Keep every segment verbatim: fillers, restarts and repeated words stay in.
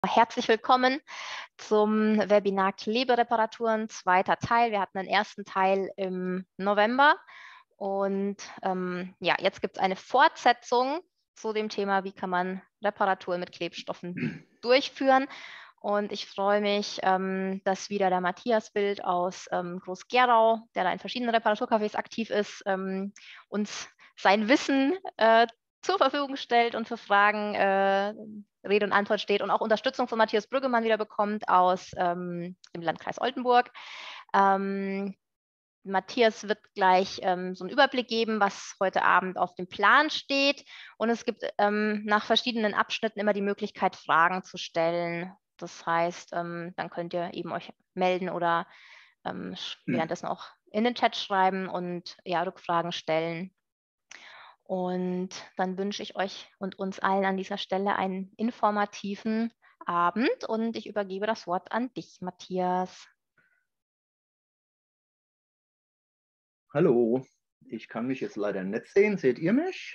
Herzlich willkommen zum Webinar Klebereparaturen, zweiter Teil. Wir hatten den ersten Teil im November und ähm, ja, jetzt gibt es eine Fortsetzung zu dem Thema, wie kann man Reparaturen mit Klebstoffen durchführen. Und ich freue mich, ähm, dass wieder der Matthias Bild aus ähm, Groß-Gerau, der da in verschiedenen Reparaturcafés aktiv ist, ähm, uns sein Wissen äh, zur Verfügung stellt und für Fragen äh, Rede und Antwort steht und auch Unterstützung von Matthias Brüggemann wieder bekommt aus ähm, dem Landkreis Oldenburg. Ähm, Matthias wird gleich ähm, so einen Überblick geben, was heute Abend auf dem Plan steht. Und es gibt ähm, nach verschiedenen Abschnitten immer die Möglichkeit, Fragen zu stellen. Das heißt, ähm, dann könnt ihr eben euch melden oder ähm, währenddessen auch in den Chat schreiben und ja, Rückfragen stellen. Und dann wünsche ich euch und uns allen an dieser Stelle einen informativen Abend und ich übergebe das Wort an dich, Matthias. Hallo, ich kann mich jetzt leider nicht sehen. Seht ihr mich?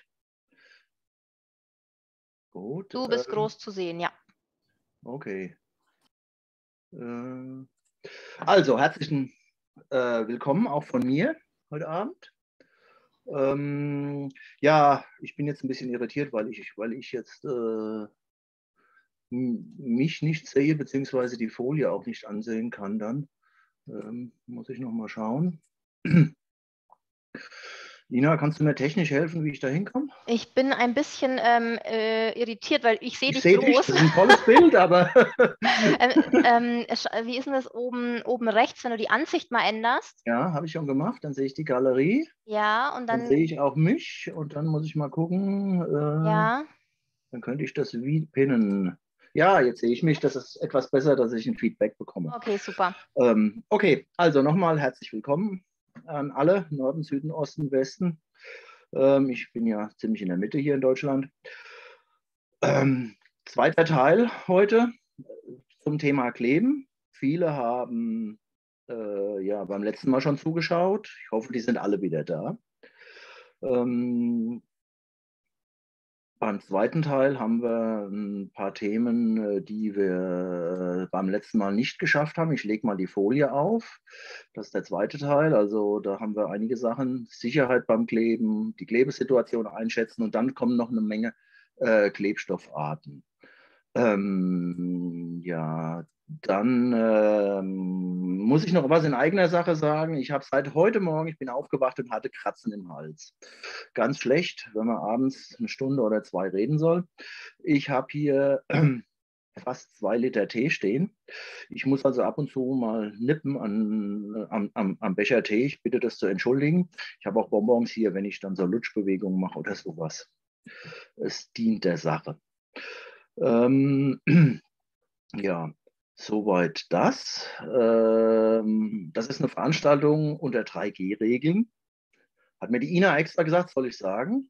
Gut. Du bist ähm, groß zu sehen, ja. Okay. Äh, also, herzlichen äh, Willkommen auch von mir heute Abend. Ähm, ja, ich bin jetzt ein bisschen irritiert, weil ich, weil ich jetzt äh, mich nicht sehe, beziehungsweise die Folie auch nicht ansehen kann dann. Ähm, muss ich noch mal schauen. Nina, kannst du mir technisch helfen, wie ich da hinkomme? Ich bin ein bisschen ähm, äh, irritiert, weil ich sehe dich seh groß. Dich. Das ist ein tolles Bild, aber... ähm, ähm, wie ist denn das oben, oben rechts, wenn du die Ansicht mal änderst? Ja, habe ich schon gemacht. Dann sehe ich die Galerie. Ja, und Dann dann... sehe ich auch mich und dann muss ich mal gucken. Äh, Ja. Dann könnte ich das wie pinnen. Ja, jetzt sehe ich mich. Das ist etwas besser, dass ich ein Feedback bekomme. Okay, super. Ähm, okay, also nochmal herzlich willkommen an alle, Norden, Süden, Osten, Westen. Ähm, ich bin ja ziemlich in der Mitte hier in Deutschland. Ähm, zweiter Teil heute zum Thema Kleben. Viele haben äh, ja beim letzten Mal schon zugeschaut. Ich hoffe, die sind alle wieder da. Ähm, beim zweiten Teil haben wir ein paar Themen, die wir beim letzten Mal nicht geschafft haben. Ich lege mal die Folie auf. Das ist der zweite Teil. Also da haben wir einige Sachen. Sicherheit beim Kleben, die Klebesituation einschätzen und dann kommen noch eine Menge äh, Klebstoffarten. Ähm, ja, dann ähm, muss ich noch was in eigener Sache sagen. Ich habe seit heute Morgen, ich bin aufgewacht und hatte Kratzen im Hals. Ganz schlecht, wenn man abends eine Stunde oder zwei reden soll. Ich habe hier äh, fast zwei Liter Tee stehen. Ich muss also ab und zu mal nippen an, am, am, am Becher Tee. Ich bitte das zu entschuldigen. Ich habe auch Bonbons hier, wenn ich dann so Lutschbewegungen mache oder sowas. Es dient der Sache. Ähm, ja, soweit das. Ähm, das ist eine Veranstaltung unter drei G Regeln. Hat mir die Ina extra gesagt, soll ich sagen.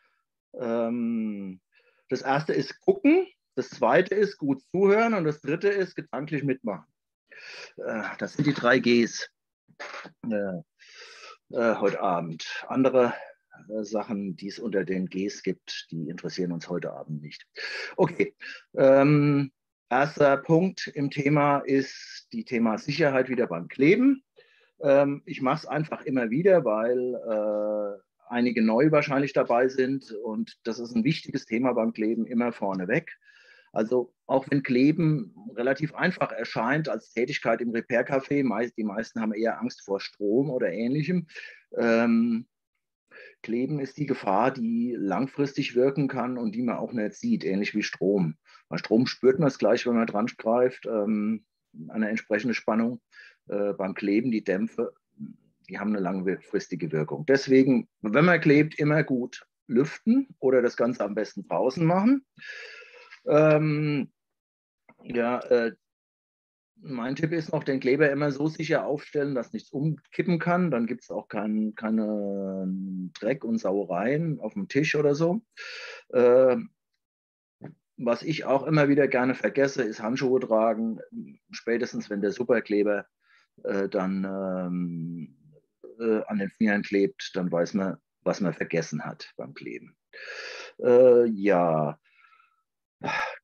Ähm, das erste ist gucken, das zweite ist gut zuhören und das dritte ist gedanklich mitmachen. Äh, das sind die drei Gs äh, äh, heute Abend. Andere äh, Sachen, die es unter den Gs gibt, die interessieren uns heute Abend nicht. Okay. Ähm, erster Punkt im Thema ist die Thema Sicherheit wieder beim Kleben. Ähm, ich mache es einfach immer wieder, weil äh, einige neu wahrscheinlich dabei sind und das ist ein wichtiges Thema beim Kleben, immer vorneweg. Also auch wenn Kleben relativ einfach erscheint als Tätigkeit im Repair-Café, meist, die meisten haben eher Angst vor Strom oder Ähnlichem. Ähm, Kleben ist die Gefahr, die langfristig wirken kann und die man auch nicht sieht, ähnlich wie Strom. Bei Strom spürt man es gleich, wenn man dran greift, ähm, eine entsprechende Spannung. Äh, beim Kleben, die Dämpfe, die haben eine langfristige Wirkung. Deswegen, wenn man klebt, immer gut lüften oder das Ganze am besten draußen machen. Ähm, ja, äh, mein Tipp ist noch, den Kleber immer so sicher aufstellen, dass nichts umkippen kann. Dann gibt es auch keinen keine Dreck und Sauereien auf dem Tisch oder so. Äh, was ich auch immer wieder gerne vergesse, ist Handschuhe tragen. Spätestens, wenn der Superkleber äh, dann ähm, äh, an den Fingern klebt, dann weiß man, was man vergessen hat beim Kleben. Äh, ja.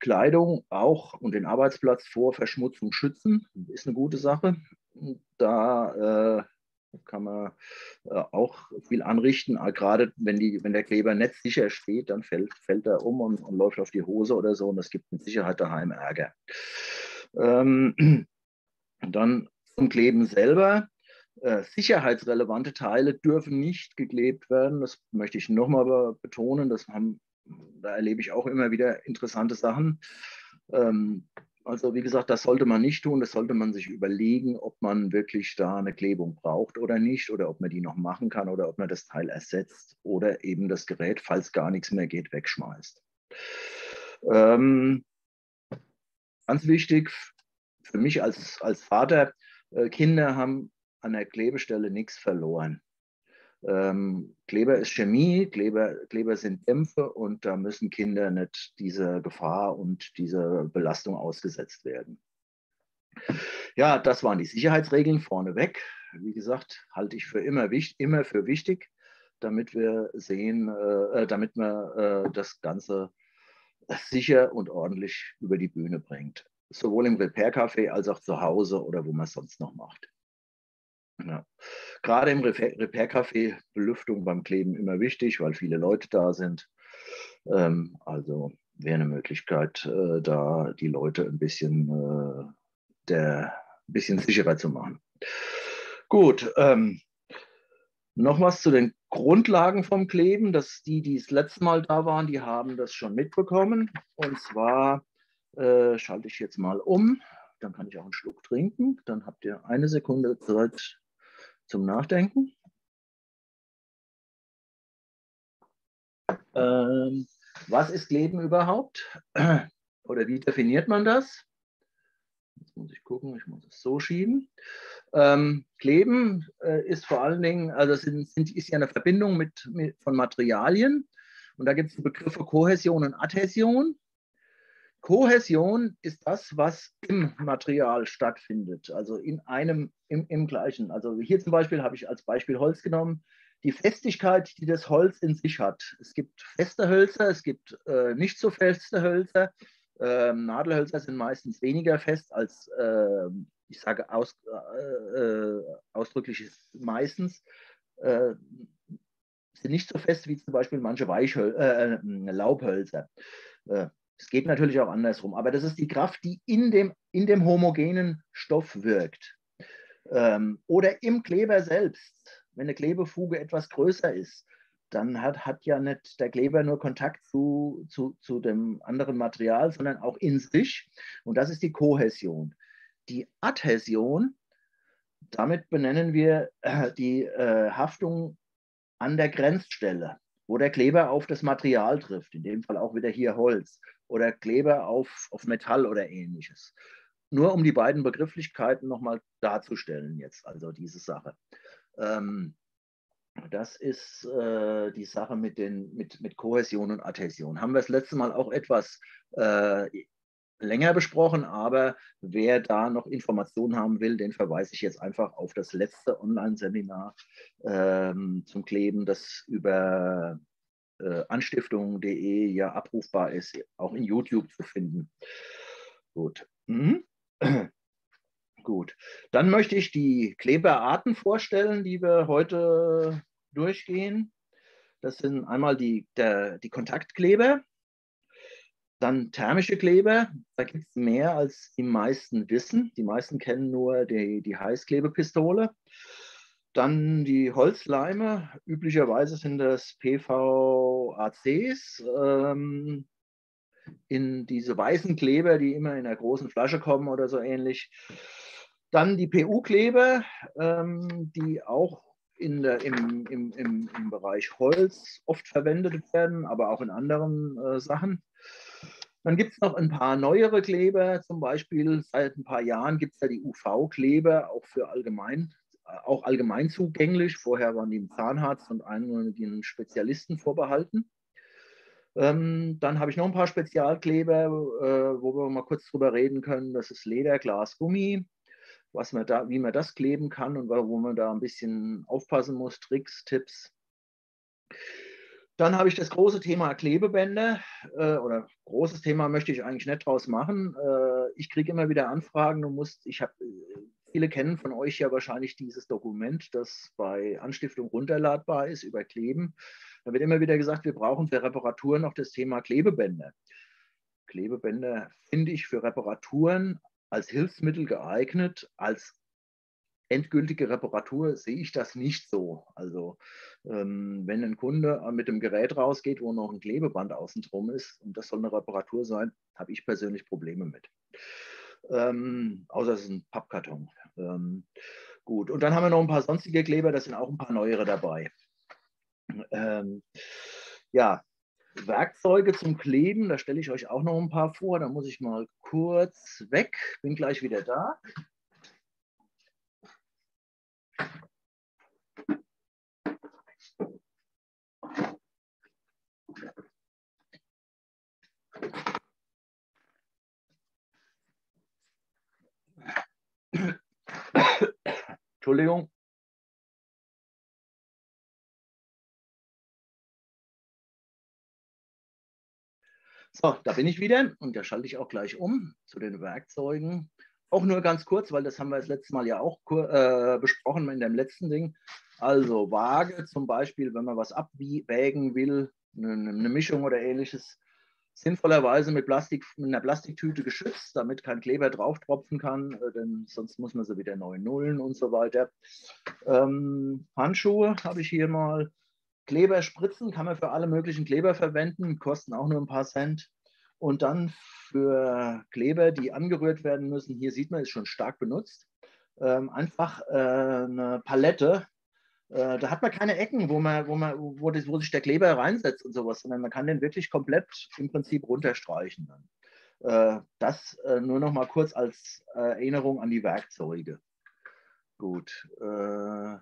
Kleidung auch und den Arbeitsplatz vor Verschmutzung schützen, ist eine gute Sache. Da äh, kann man äh, auch viel anrichten. Gerade wenn, die, wenn der Kleber nicht sicher steht, dann fällt, fällt er um und, und läuft auf die Hose oder so. Und das gibt mit Sicherheit daheim Ärger. Ähm, dann zum Kleben selber. Äh, sicherheitsrelevante Teile dürfen nicht geklebt werden. Das möchte ich nochmal betonen. Das haben, da erlebe ich auch immer wieder interessante Sachen. Ähm, also wie gesagt, das sollte man nicht tun. Das sollte man sich überlegen, ob man wirklich da eine Klebung braucht oder nicht, oder ob man die noch machen kann oder ob man das Teil ersetzt oder eben das Gerät, falls gar nichts mehr geht, wegschmeißt. Ähm, ganz wichtig für mich als, als Vater, äh, Kinder haben an der Klebestelle nichts verloren. Ähm, Kleber ist Chemie, Kleber, Kleber sind Dämpfe und da müssen Kinder nicht dieser Gefahr und dieser Belastung ausgesetzt werden. Ja, das waren die Sicherheitsregeln vorneweg. Wie gesagt, halte ich für immer, immer für wichtig, damit wir sehen, äh, damit man äh, das Ganze sicher und ordentlich über die Bühne bringt. Sowohl im Repair-Café als auch zu Hause oder wo man es sonst noch macht. Ja. Gerade im Repair-Café Belüftung beim Kleben immer wichtig, weil viele Leute da sind. Ähm, also wäre eine Möglichkeit, äh, da die Leute ein bisschen, äh, der, ein bisschen sicherer zu machen. Gut, ähm, noch was zu den Grundlagen vom Kleben. Das, die, die das letzte Mal da waren, die haben das schon mitbekommen. Und zwar äh, schalte ich jetzt mal um. Dann kann ich auch einen Schluck trinken. Dann habt ihr eine Sekunde Zeit zum Nachdenken. Ähm, was ist Kleben überhaupt? Oder wie definiert man das? Jetzt muss ich gucken, ich muss es so schieben. Ähm, Kleben äh, ist vor allen Dingen, also sind, sind, ist ja eine Verbindung mit, mit, von Materialien. Und da gibt es die Begriffe Kohäsion und Adhäsion. Kohäsion ist das, was im Material stattfindet, also in einem, im, im gleichen. Also hier zum Beispiel habe ich als Beispiel Holz genommen, die Festigkeit, die das Holz in sich hat. Es gibt feste Hölzer, es gibt äh, nicht so feste Hölzer. Ähm, Nadelhölzer sind meistens weniger fest als, äh, ich sage aus, äh, ausdrücklich meistens, äh, sind nicht so fest wie zum Beispiel manche Weichhöl äh, Laubhölzer. Äh, Es geht natürlich auch andersrum, aber das ist die Kraft, die in dem, in dem homogenen Stoff wirkt. Ähm, oder im Kleber selbst. Wenn eine Klebefuge etwas größer ist, dann hat, hat ja nicht der Kleber nur Kontakt zu, zu, zu dem anderen Material, sondern auch in sich. Und das ist die Kohäsion. Die Adhäsion, damit benennen wir äh, die äh, Haftung an der Grenzstelle, wo der Kleber auf das Material trifft, in dem Fall auch wieder hier Holz oder Kleber auf, auf Metall oder ähnliches. Nur um die beiden Begrifflichkeiten nochmal darzustellen jetzt, also diese Sache. Ähm, das ist äh, die Sache mit, den, mit, mit Kohäsion und Adhäsion. Haben wir das letzte Mal auch etwas äh, länger besprochen, aber wer da noch Informationen haben will, den verweise ich jetzt einfach auf das letzte Online-Seminar ähm, zum Kleben, das über äh, anstiftung punkt de ja abrufbar ist, auch in YouTube zu finden. Gut. Mhm. Gut. Dann möchte ich die Kleberarten vorstellen, die wir heute durchgehen. Das sind einmal die, der, die Kontaktkleber. Dann thermische Kleber, da gibt es mehr, als die meisten wissen. Die meisten kennen nur die, die Heißklebepistole. Dann die Holzleime, üblicherweise sind das P V A Cs, ähm, in diese weißen Kleber, die immer in einer großen Flasche kommen oder so ähnlich. Dann die P U-Kleber, ähm, die auch in der, im, im, im, im Bereich Holz oft verwendet werden, aber auch in anderen äh, Sachen. Dann gibt es noch ein paar neuere Kleber, zum Beispiel seit ein paar Jahren gibt es ja die U V-Kleber, auch für allgemein, auch allgemein zugänglich. Vorher waren die im Zahnarzt und einigen Spezialisten vorbehalten. Ähm, dann habe ich noch ein paar Spezialkleber, äh, wo wir mal kurz drüber reden können. Das ist Leder, Glas, Gummi, was man da, wie man das kleben kann und wo man da ein bisschen aufpassen muss, Tricks, Tipps. Dann habe ich das große Thema Klebebänder äh, oder großes Thema möchte ich eigentlich nicht draus machen. Äh, ich kriege immer wieder Anfragen. Du musst, ich habe, viele kennen von euch ja wahrscheinlich dieses Dokument, das bei Anstiftung runterladbar ist über Kleben. Da wird immer wieder gesagt, wir brauchen für Reparaturen noch das Thema Klebebänder. Klebebänder finde ich für Reparaturen als Hilfsmittel geeignet, als endgültige Reparatur sehe ich das nicht so. Also ähm, wenn ein Kunde mit dem Gerät rausgeht, wo noch ein Klebeband außen drum ist, und das soll eine Reparatur sein, habe ich persönlich Probleme mit. Ähm, außer es ist ein Pappkarton. Ähm, gut, und dann haben wir noch ein paar sonstige Kleber, da sind auch ein paar neuere dabei. Ähm, ja, Werkzeuge zum Kleben, da stelle ich euch auch noch ein paar vor. Da muss ich mal kurz weg, bin gleich wieder da. Entschuldigung. So, da bin ich wieder und da schalte ich auch gleich um zu den Werkzeugen. Auch nur ganz kurz, weil das haben wir das letzte Mal ja auch äh, besprochen in dem letzten Ding. Also Waage zum Beispiel, wenn man was abwägen will, eine, eine Mischung oder ähnliches, sinnvollerweise mit, Plastik, mit einer Plastiktüte geschützt, damit kein Kleber drauf tropfen kann, äh, denn sonst muss man sie wieder neu nullen und so weiter. Ähm, Handschuhe habe ich hier mal. Kleber spritzen kann man für alle möglichen Kleber verwenden, kosten auch nur ein paar Cent. Und dann für Kleber, die angerührt werden müssen, hier sieht man, ist schon stark benutzt, ähm, einfach äh, eine Palette. Äh, da hat man keine Ecken, wo, man, wo, man, wo, das, wo sich der Kleber reinsetzt und sowas, sondern man kann den wirklich komplett im Prinzip runterstreichen. Äh, das äh, nur noch mal kurz als äh, Erinnerung an die Werkzeuge. Gut. Äh,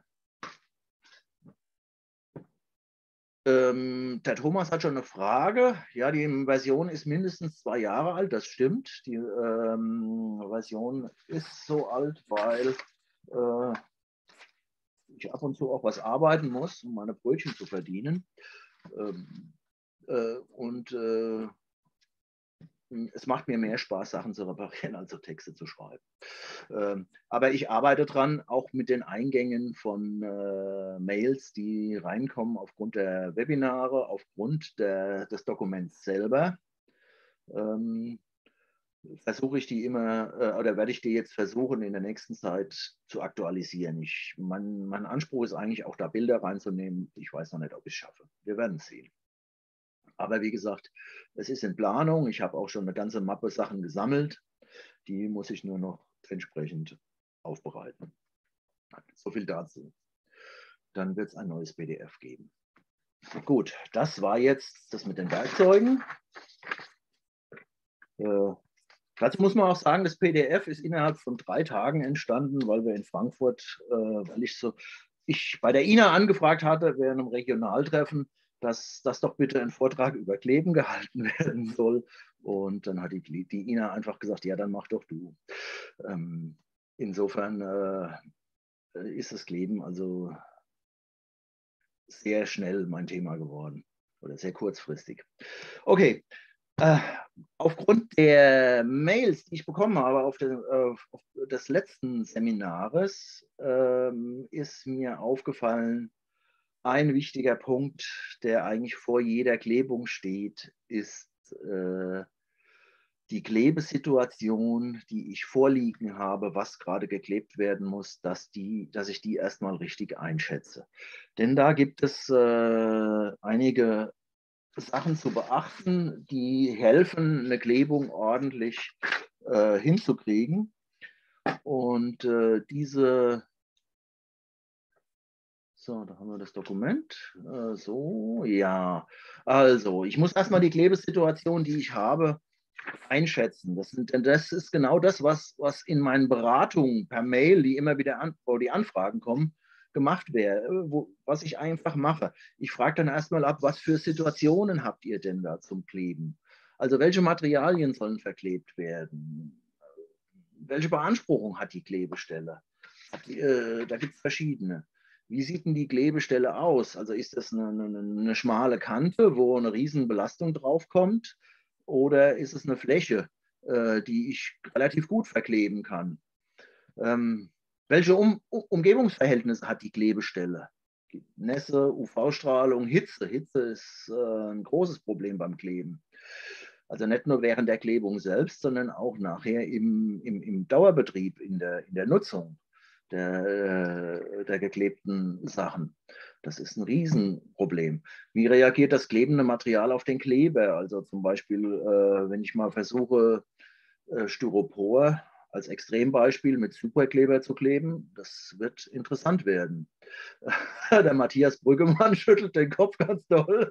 Ähm, der Thomas hat schon eine Frage. Ja, die Version ist mindestens zwei Jahre alt, das stimmt. Die ähm, Version ist so alt, weil äh, ich ab und zu auch was arbeiten muss, um meine Brötchen zu verdienen. Ähm, äh, und äh, es macht mir mehr Spaß, Sachen zu reparieren, als so Texte zu schreiben. Ähm, aber ich arbeite dran, auch mit den Eingängen von äh, Mails, die reinkommen aufgrund der Webinare, aufgrund der, des Dokuments selber. Ähm, versuche ich die immer, äh, oder werde ich die jetzt versuchen, in der nächsten Zeit zu aktualisieren. Ich, mein, mein Anspruch ist eigentlich auch, da Bilder reinzunehmen. Ich weiß noch nicht, ob ich es schaffe. Wir werden es sehen. Aber wie gesagt, es ist in Planung. Ich habe auch schon eine ganze Mappe Sachen gesammelt. Die muss ich nur noch entsprechend aufbereiten. So viel dazu. Dann wird es ein neues P D F geben. Gut, das war jetzt das mit den Werkzeugen. Äh, dazu muss man auch sagen, das P D F ist innerhalb von drei Tagen entstanden, weil wir in Frankfurt, äh, weil ich so, ich bei der I N A angefragt hatte, während einem Regionaltreffen, dass das doch bitte ein Vortrag über Kleben gehalten werden soll. Und dann hat die, die I N A einfach gesagt, ja, dann mach doch du. Ähm, insofern äh, ist das Kleben also sehr schnell mein Thema geworden oder sehr kurzfristig. Okay, äh, aufgrund der Mails, die ich bekommen habe auf, den, äh, auf des letzten Seminares, äh, ist mir aufgefallen, ein wichtiger Punkt, der eigentlich vor jeder Klebung steht, ist äh, die Klebesituation, die ich vorliegen habe, was gerade geklebt werden muss, dass, die, dass ich die erstmal richtig einschätze. Denn da gibt es äh, einige Sachen zu beachten, die helfen, eine Klebung ordentlich äh, hinzukriegen. Und äh, diese, so, da haben wir das Dokument. Äh, so, ja. Also, ich muss erstmal die Klebesituation, die ich habe, einschätzen. Das, sind, das ist genau das, was, was in meinen Beratungen per Mail, die immer wieder an, wo die Anfragen kommen, gemacht wäre, wo, was ich einfach mache. Ich frage dann erstmal ab, was für Situationen habt ihr denn da zum Kleben? Also welche Materialien sollen verklebt werden? Welche Beanspruchung hat die Klebestelle? Hat die, äh, da gibt es verschiedene. Wie sieht denn die Klebestelle aus? Also ist das eine, eine, eine schmale Kante, wo eine riesen Belastung draufkommt? Oder ist es eine Fläche, äh, die ich relativ gut verkleben kann? Ähm, welche um Umgebungsverhältnisse hat die Klebestelle? Nässe, U V-Strahlung, Hitze. Hitze ist äh, ein großes Problem beim Kleben. Also nicht nur während der Klebung selbst, sondern auch nachher im, im, im Dauerbetrieb, in der, in der Nutzung der, der geklebten Sachen. Das ist ein Riesenproblem. Wie reagiert das klebende Material auf den Kleber? Also zum Beispiel, äh, wenn ich mal versuche, äh, Styropor als Extrembeispiel mit Superkleber zu kleben, das wird interessant werden. Der Matthias Brüggemann schüttelt den Kopf ganz doll.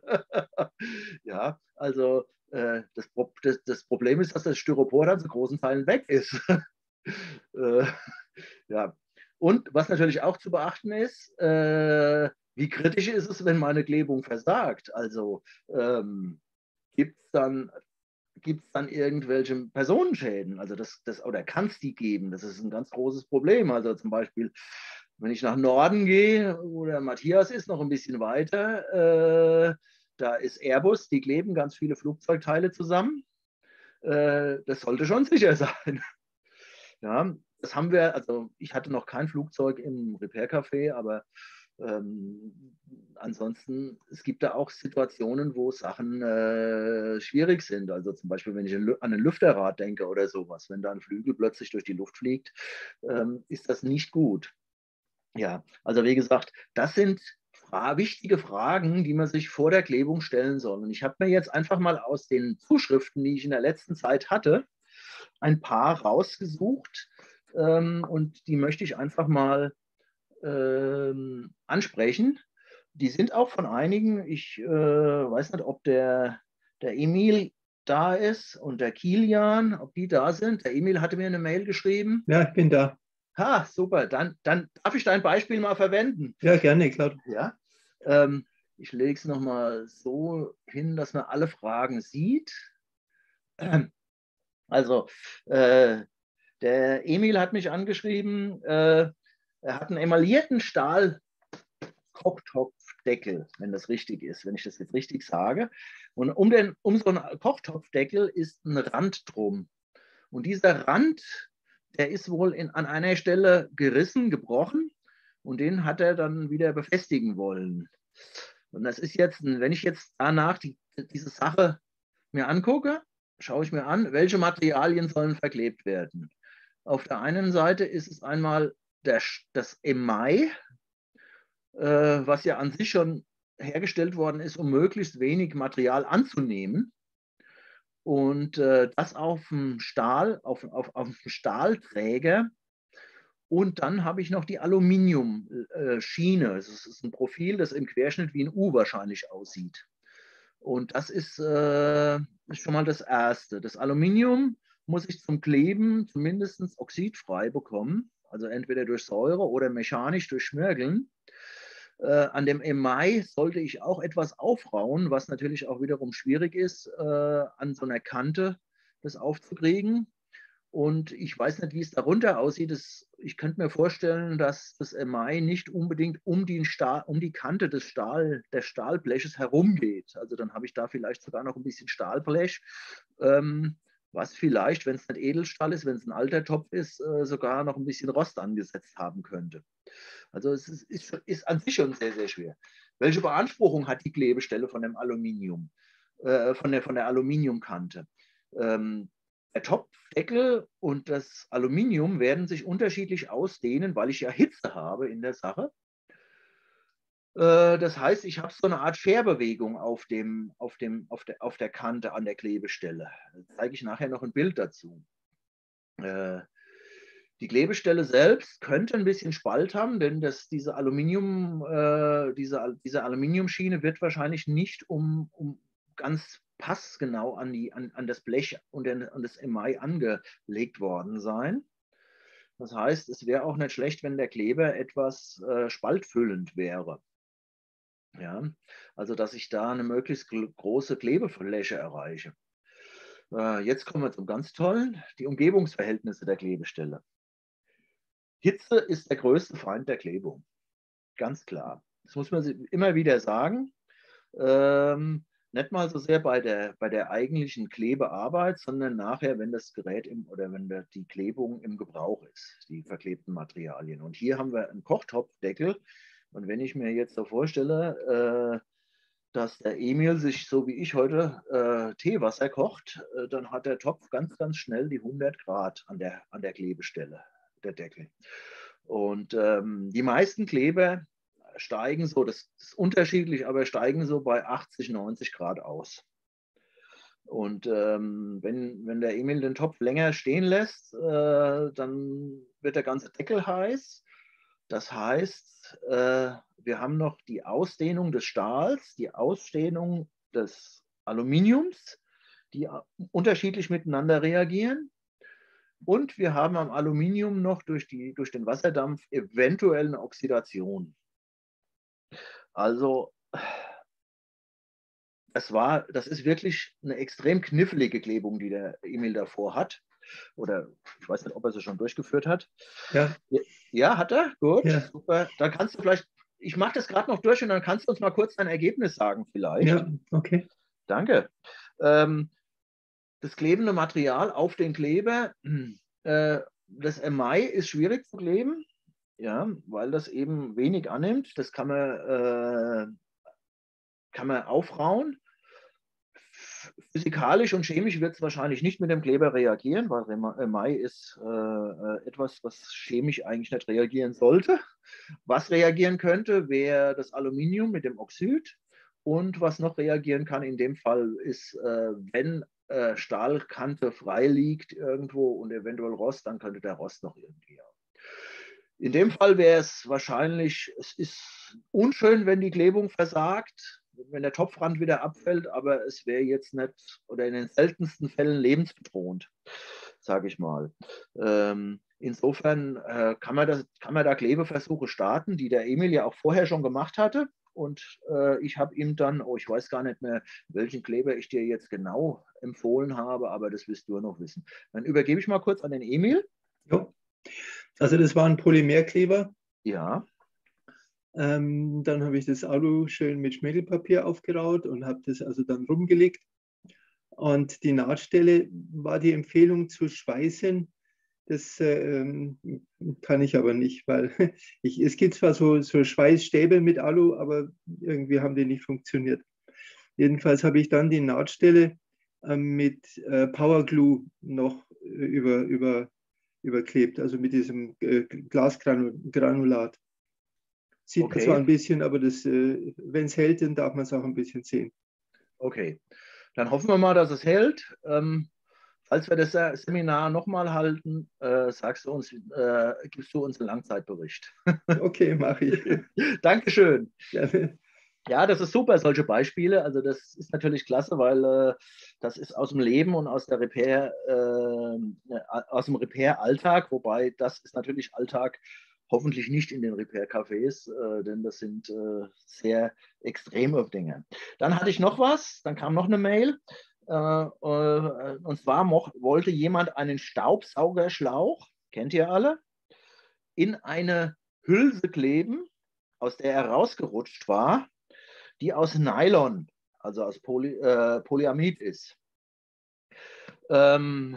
Ja, also äh, das, das, das, Problem ist, dass das Styropor dann zu großen Teilen weg ist. äh, ja. Und was natürlich auch zu beachten ist, äh, wie kritisch ist es, wenn meine Klebung versagt? Also ähm, gibt es dann gibt es dann irgendwelche Personenschäden? Also das, das, oder kann es die geben? Das ist ein ganz großes Problem. Also zum Beispiel, wenn ich nach Norden gehe, wo der Matthias ist, noch ein bisschen weiter, äh, da ist Airbus, die kleben ganz viele Flugzeugteile zusammen. Äh, das sollte schon sicher sein. Ja, das haben wir, also ich hatte noch kein Flugzeug im Repair-Café, aber ähm, ansonsten, es gibt da auch Situationen, wo Sachen äh, schwierig sind. Also zum Beispiel, wenn ich an ein Lüfterrad denke oder sowas, wenn da ein Flügel plötzlich durch die Luft fliegt, ähm, ist das nicht gut. Ja, also wie gesagt, das sind fra wichtige Fragen, die man sich vor der Klebung stellen soll. Und ich habe mir jetzt einfach mal aus den Zuschriften, die ich in der letzten Zeit hatte, ein paar rausgesucht ähm, und die möchte ich einfach mal ähm, ansprechen. Die sind auch von einigen, ich äh, weiß nicht, ob der, der Emil da ist und der Kilian, ob die da sind. Der Emil hatte mir eine Mail geschrieben. Ja, ich bin da. Ha, super, dann, dann darf ich dein Beispiel mal verwenden. Ja, gerne, klar. Ja, ähm, ich lege es nochmal so hin, dass man alle Fragen sieht. Also, äh, der Emil hat mich angeschrieben, äh, er hat einen emaillierten Stahl-Kochtopfdeckel, wenn das richtig ist, wenn ich das jetzt richtig sage. Und um, den, um so einen Kochtopfdeckel ist ein Rand drum. Und dieser Rand, der ist wohl in, an einer Stelle gerissen, gebrochen und den hat er dann wieder befestigen wollen. Und das ist jetzt, wenn ich jetzt danach die, diese Sache mir angucke, schaue ich mir an, welche Materialien sollen verklebt werden. Auf der einen Seite ist es einmal der, das Emai, äh, was ja an sich schon hergestellt worden ist, um möglichst wenig Material anzunehmen. Und äh, das auf dem Stahl, auf, auf, auf dem Stahlträger. Und dann habe ich noch die Aluminiumschiene. Es ist ein Profil, das im Querschnitt wie ein U wahrscheinlich aussieht. Und das ist, äh, ist schon mal das Erste. Das Aluminium muss ich zum Kleben zumindest oxidfrei bekommen, also entweder durch Säure oder mechanisch durch Schmirgeln. Äh, an dem Emai sollte ich auch etwas aufrauen, was natürlich auch wiederum schwierig ist, äh, an so einer Kante das aufzukriegen. Und ich weiß nicht, wie es darunter aussieht. Das, ich könnte mir vorstellen, dass das Emai nicht unbedingt um die, Stahl, um die Kante des, Stahl, des Stahlbleches herumgeht. Also dann habe ich da vielleicht sogar noch ein bisschen Stahlblech, ähm, was vielleicht, wenn es nicht Edelstahl ist, wenn es ein alter Topf ist, äh, sogar noch ein bisschen Rost angesetzt haben könnte. Also es ist, ist, ist an sich schon sehr, sehr schwer. Welche Beanspruchung hat die Klebestelle von dem Aluminium, äh, von, der, von der Aluminiumkante? Ähm, der Topfdeckel und das Aluminium werden sich unterschiedlich ausdehnen, weil ich ja Hitze habe in der Sache. Äh, das heißt, ich habe so eine Art Scherbewegung auf, dem, auf, dem, auf, der, auf der Kante an der Klebestelle. Da zeige ich nachher noch ein Bild dazu. Äh, Die Klebestelle selbst könnte ein bisschen Spalt haben, denn das, diese, Aluminium, äh, diese, diese Aluminiumschiene wird wahrscheinlich nicht um, um ganz passgenau an, die, an, an das Blech und an das Emai angelegt worden sein. Das heißt, es wäre auch nicht schlecht, wenn der Kleber etwas äh, spaltfüllend wäre. Ja, also dass ich da eine möglichst große Klebefläche erreiche. Äh, jetzt kommen wir zum ganz tollen, die Umgebungsverhältnisse der Klebestelle. Hitze ist der größte Feind der Klebung. Ganz klar. Das muss man immer wieder sagen. Ähm, nicht mal so sehr bei der, bei der eigentlichen Klebearbeit, sondern nachher, wenn das Gerät im, oder wenn der, die Klebung im Gebrauch ist, die verklebten Materialien. Und hier haben wir einen Kochtopfdeckel. Und wenn ich mir jetzt so vorstelle, äh, dass der Emil sich so wie ich heute äh, Teewasser kocht, äh, dann hat der Topf ganz, ganz schnell die hundert Grad an der, an der Klebestelle, der Deckel. Und ähm, die meisten Kleber steigen so, das ist unterschiedlich, aber steigen so bei achtzig, neunzig Grad aus. Und ähm, wenn, wenn der Emil den Topf länger stehen lässt, äh, dann wird der ganze Deckel heiß. Das heißt, äh, wir haben noch die Ausdehnung des Stahls, die Ausdehnung des Aluminiums, die unterschiedlich miteinander reagieren. Und wir haben am Aluminium noch durch, die, durch den Wasserdampf eventuell eine Oxidation. Also das, war, das ist wirklich eine extrem knifflige Klebung, die der Emil davor hat. Oder ich weiß nicht, ob er sie schon durchgeführt hat. Ja. Ja, hat er? Gut, ja. super. Dann kannst du vielleicht, ich mache das gerade noch durch und dann kannst du uns mal kurz dein Ergebnis sagen vielleicht. Ja, okay. Danke. Ähm, das klebende Material auf den Kleber, äh, das Email ist schwierig zu kleben, ja, weil das eben wenig annimmt. Das kann man, äh, kann man aufrauen. Physikalisch und chemisch wird es wahrscheinlich nicht mit dem Kleber reagieren, weil Email ist äh, etwas, was chemisch eigentlich nicht reagieren sollte. Was reagieren könnte, wäre das Aluminium mit dem Oxid. Und was noch reagieren kann in dem Fall ist, äh, wenn äh, Stahlkante frei liegt irgendwo und eventuell Rost, dann könnte der Rost noch irgendwie. In dem Fall wäre es wahrscheinlich, es ist unschön, wenn die Klebung versagt, wenn der Topfrand wieder abfällt, aber es wäre jetzt nicht oder in den seltensten Fällen lebensbedrohend, sage ich mal. Ähm, insofern äh, kann, man das, kann man da Klebeversuche starten, die der Emil ja auch vorher schon gemacht hatte. Und äh, ich habe ihm dann, oh, ich weiß gar nicht mehr, welchen Kleber ich dir jetzt genau empfohlen habe, aber das wirst du noch wissen. Dann übergebe ich mal kurz an den Emil. Jo. Also das war ein Polymerkleber. Ja. Ähm, dann habe ich das Alu schön mit Schmirgelpapier aufgeraut und habe das also dann rumgelegt. Und die Nahtstelle war die Empfehlung zu schweißen. Das ähm, kann ich aber nicht, weil ich, es gibt zwar so, so Schweißstäbe mit Alu, aber irgendwie haben die nicht funktioniert. Jedenfalls habe ich dann die Nahtstelle äh, mit äh, Powerglue noch äh, über, über, überklebt, also mit diesem äh, Glasgranulat. Sieht Okay. man zwar ein bisschen, aber äh, wenn es hält, dann darf man es auch ein bisschen sehen. Okay, dann hoffen wir mal, dass es hält. Ähm, falls wir das Seminar nochmal halten, äh, sagst du uns, äh, gibst du uns einen Langzeitbericht. Okay, mache ich. Dankeschön. Gerne. Ja, das ist super, solche Beispiele. Also das ist natürlich klasse, weil äh, das ist aus dem Leben und aus der Repair, äh, aus dem Repair-Alltag, wobei das ist natürlich Alltag hoffentlich nicht in den Repair-Cafés, äh, denn das sind äh, sehr extreme Dinge. Dann hatte ich noch was, dann kam noch eine Mail. Äh, äh, und zwar moch, wollte jemand einen Staubsaugerschlauch, kennt ihr alle, in eine Hülse kleben, aus der er rausgerutscht war, die aus Nylon, also aus Poly, äh, Polyamid ist. Ähm,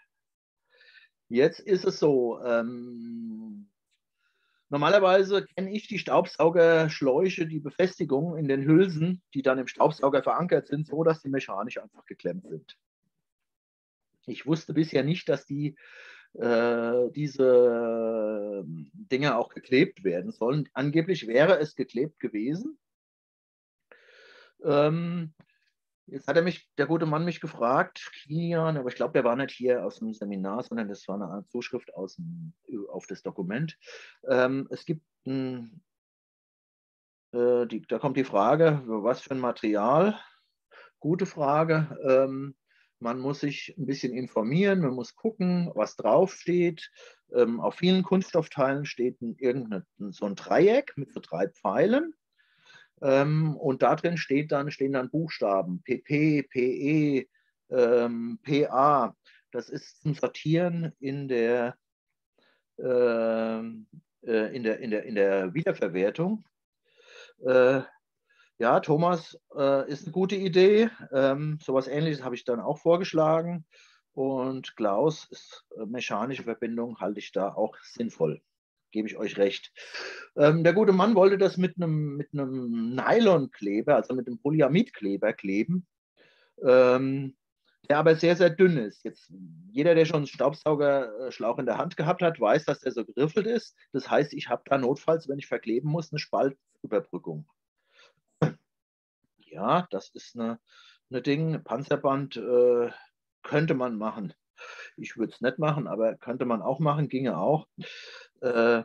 jetzt ist es so, ähm, normalerweise kenne ich die Staubsaugerschläuche, die Befestigung in den Hülsen, die dann im Staubsauger verankert sind, so dass die mechanisch einfach geklemmt sind. Ich wusste bisher nicht, dass die, äh, diese Dinge auch geklebt werden sollen. Angeblich wäre es geklebt gewesen. Ähm, jetzt hat er mich, der gute Mann mich gefragt, Kilian, aber ich glaube, der war nicht hier aus dem Seminar, sondern das war eine Art Zuschrift aus dem, auf das Dokument. Ähm, es gibt ein, äh, die, da kommt die Frage, was für ein Material? Gute Frage. Ähm, man muss sich ein bisschen informieren, man muss gucken, was draufsteht. Ähm, auf vielen Kunststoffteilen steht ein, irgendein, so ein Dreieck mit so drei Pfeilen. Ähm, und da drin steht dann, stehen dann Buchstaben, P P, P E, ähm, P A. Das ist zum Sortieren in der, äh, äh, in, der, in, der, in der Wiederverwertung. Äh, ja, Thomas, äh, ist eine gute Idee. Ähm, sowas Ähnliches habe ich dann auch vorgeschlagen. Und Klaus, ist, äh, mechanische Verbindung halte ich da auch sinnvoll. Gebe ich euch recht. Ähm, der gute Mann wollte das mit einem, mit einem Nylonkleber, also mit einem Polyamidkleber kleben, ähm, der aber sehr, sehr dünn ist. Jetzt, jeder, der schon einen Staubsaugerschlauch in der Hand gehabt hat, weiß, dass der so geriffelt ist. Das heißt, ich habe da notfalls, wenn ich verkleben muss, eine Spaltüberbrückung. Ja, das ist eine, eine Ding. Panzerband äh, könnte man machen. Ich würde es nicht machen, aber könnte man auch machen, ginge auch. Äh,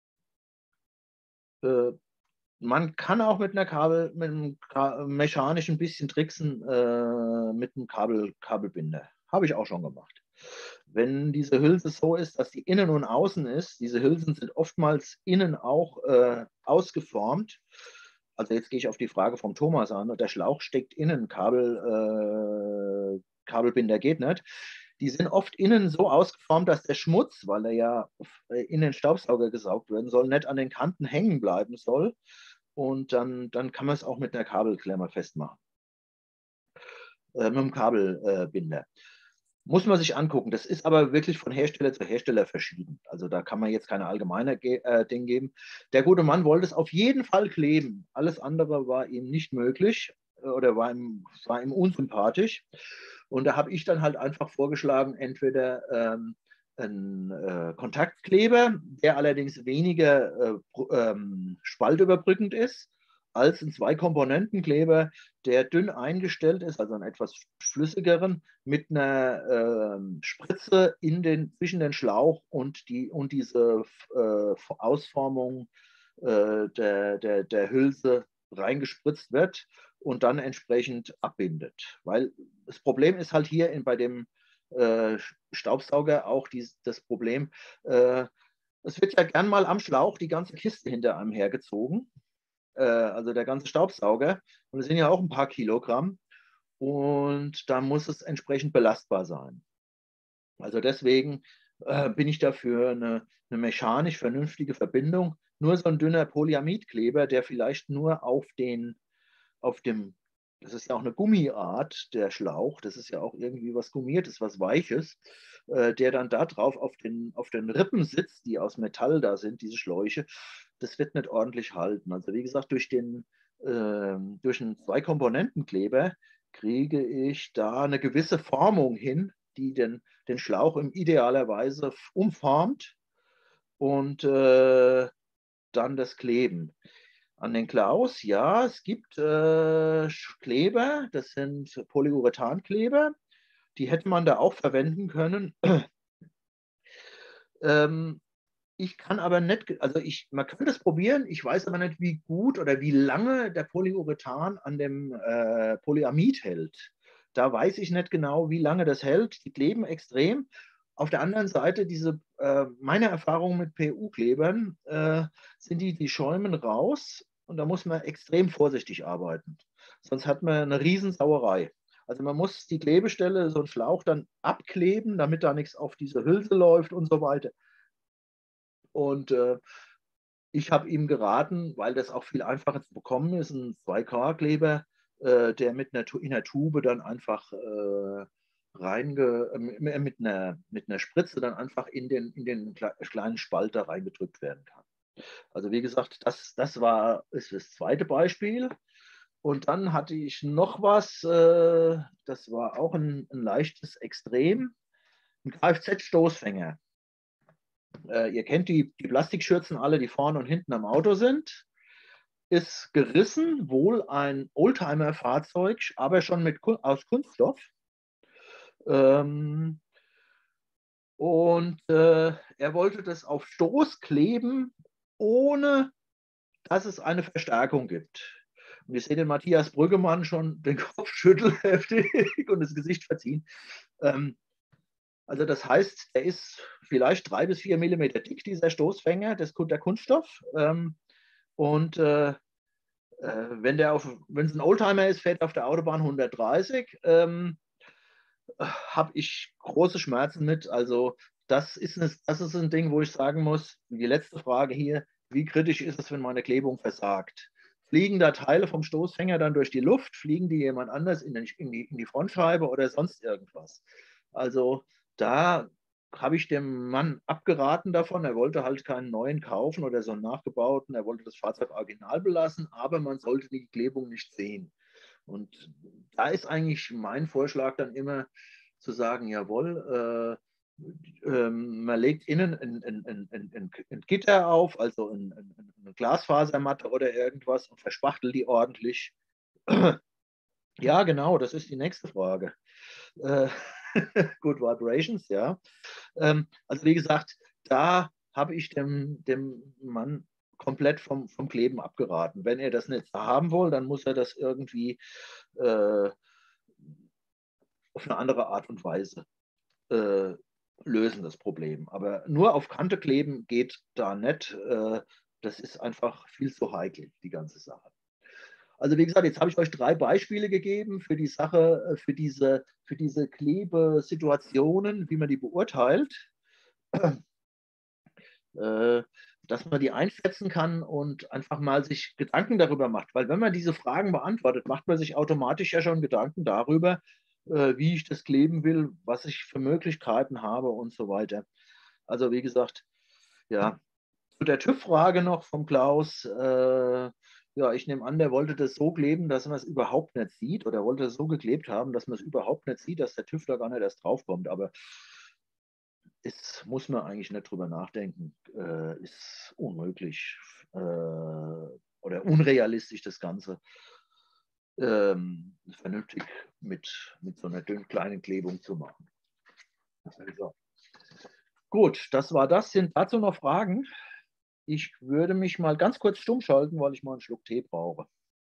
äh, Man kann auch mit einer Kabel, mit einem Ka mechanisch ein bisschen tricksen äh, mit einem Kabel, Kabelbinder. Habe ich auch schon gemacht. Wenn diese Hülse so ist, dass die innen und außen ist, diese Hülsen sind oftmals innen auch äh, ausgeformt. Also jetzt gehe ich auf die Frage vom Thomas an. Der Schlauch steckt innen, Kabel, äh, Kabelbinder geht nicht. Die sind oft innen so ausgeformt, dass der Schmutz, weil er ja in den Staubsauger gesaugt werden soll, nicht an den Kanten hängen bleiben soll. Und dann, dann kann man es auch mit einer Kabelklemmer festmachen. Äh, mit einem Kabelbinder. Muss man sich angucken. Das ist aber wirklich von Hersteller zu Hersteller verschieden. Also da kann man jetzt keine allgemeine äh, Ding geben. Der gute Mann wollte es auf jeden Fall kleben. Alles andere war ihm nicht möglich äh, oder war ihm, war ihm unsympathisch. Und da habe ich dann halt einfach vorgeschlagen, entweder ähm, ein äh, Kontaktkleber, der allerdings weniger äh, ähm, spaltüberbrückend ist, als ein Zwei-Komponenten-Kleber, der dünn eingestellt ist, also einen etwas flüssigeren, mit einer äh, Spritze in den, zwischen den Schlauch und, die, und diese äh, Ausformung äh, der, der, der Hülse reingespritzt wird und dann entsprechend abbindet. Weil das Problem ist halt hier in, bei dem äh, Staubsauger auch dies, das Problem, äh, es wird ja gern mal am Schlauch die ganze Kiste hinter einem hergezogen, also der ganze Staubsauger. Und es sind ja auch ein paar Kilogramm. Und da muss es entsprechend belastbar sein. Also deswegen äh, bin ich dafür eine, eine mechanisch vernünftige Verbindung. Nur so ein dünner Polyamidkleber, der vielleicht nur auf den, auf dem, das ist ja auch eine Gummiart, der Schlauch, das ist ja auch irgendwie was Gummiertes, was Weiches, äh, der dann da drauf auf den, auf den Rippen sitzt, die aus Metall da sind, diese Schläuche, das wird nicht ordentlich halten. Also wie gesagt, durch den, äh, durch einen Zwei-Komponenten-Kleber kriege ich da eine gewisse Formung hin, die den, den Schlauch in idealer Weise umformt und äh, dann das Kleben. An den Klaus, ja, es gibt äh, Kleber, das sind Polyurethankleber, die hätte man da auch verwenden können. ähm, ich kann aber nicht, also ich, man kann das probieren, ich weiß aber nicht, wie gut oder wie lange der Polyurethan an dem äh, Polyamid hält. Da weiß ich nicht genau, wie lange das hält. Die kleben extrem. Auf der anderen Seite, diese, äh, meine Erfahrung mit P U-Klebern, äh, sind die, die schäumen raus und da muss man extrem vorsichtig arbeiten. Sonst hat man eine Riesensauerei. Also man muss die Klebestelle, so einen Schlauch dann abkleben, damit da nichts auf diese Hülse läuft und so weiter. Und äh, ich habe ihm geraten, weil das auch viel einfacher zu bekommen ist, ein zwei K-Kleber, äh, der mit einer, in der Tube dann einfach äh, reinge, äh, mit, einer, mit einer Spritze dann einfach in den, in den kleinen Spalt da reingedrückt werden kann. Also wie gesagt, das, das war ist das zweite Beispiel. Und dann hatte ich noch was, äh, das war auch ein, ein leichtes Extrem, ein Kfz-Stoßfänger. Äh, ihr kennt die, die Plastikschürzen alle, die vorne und hinten am Auto sind. Ist gerissen, wohl ein Oldtimer-Fahrzeug, aber schon mit, aus Kunststoff. Ähm, und äh, er wollte das auf Stoß kleben, ohne dass es eine Verstärkung gibt. Und ich sehe den Matthias Brüggemann schon den Kopf schütteln heftig und das Gesicht verziehen. Ähm, Also das heißt, der ist vielleicht drei bis vier Millimeter dick, dieser Stoßfänger, das, der Kunststoff. Ähm, und äh, äh, wenn der auf, wenn es ein Oldtimer ist, fährt auf der Autobahn hundertdreißig, ähm, habe ich große Schmerzen mit. Also das ist, eine, das ist ein Ding, wo ich sagen muss, die letzte Frage hier, wie kritisch ist es, wenn meine Klebung versagt? Fliegen da Teile vom Stoßfänger dann durch die Luft? Fliegen die jemand anders in, den, in, die, in die Frontscheibe oder sonst irgendwas? Also da habe ich dem Mann abgeraten davon. Er wollte halt keinen neuen kaufen oder so einen nachgebauten. Er wollte das Fahrzeug original belassen, aber man sollte die Klebung nicht sehen. Und da ist eigentlich mein Vorschlag dann immer zu sagen, jawohl, äh, äh, man legt innen ein, ein, ein, ein, ein Gitter auf, also ein, ein, eine Glasfasermatte oder irgendwas und verspachtelt die ordentlich. Ja, genau, das ist die nächste Frage. Äh, Good Vibrations, ja. Ähm, also wie gesagt, da habe ich dem, dem Mann komplett vom, vom Kleben abgeraten. Wenn er das nicht haben will, dann muss er das irgendwie äh, auf eine andere Art und Weise äh, lösen, das Problem. Aber nur auf Kante kleben geht da nicht. Äh, das ist einfach viel zu heikel, die ganze Sache. Also wie gesagt, jetzt habe ich euch drei Beispiele gegeben für die Sache, für diese, für diese Klebesituationen, wie man die beurteilt, äh, dass man die einschätzen kann und einfach mal sich Gedanken darüber macht. Weil wenn man diese Fragen beantwortet, macht man sich automatisch ja schon Gedanken darüber, äh, wie ich das kleben will, was ich für Möglichkeiten habe und so weiter. Also wie gesagt, ja, zu der TÜV-Frage noch vom Klaus. Äh, ja, ich nehme an, der wollte das so kleben, dass man es überhaupt nicht sieht oder wollte es so geklebt haben, dass man es überhaupt nicht sieht, dass der TÜV da gar nicht erst draufkommt. Aber das muss man eigentlich nicht drüber nachdenken. Äh, ist unmöglich äh, oder unrealistisch, das Ganze ähm, vernünftig mit, mit so einer dünnen kleinen Klebung zu machen. Also. Gut, das war das. Sind dazu noch Fragen? Ich würde mich mal ganz kurz stumm schalten, weil ich mal einen Schluck Tee brauche.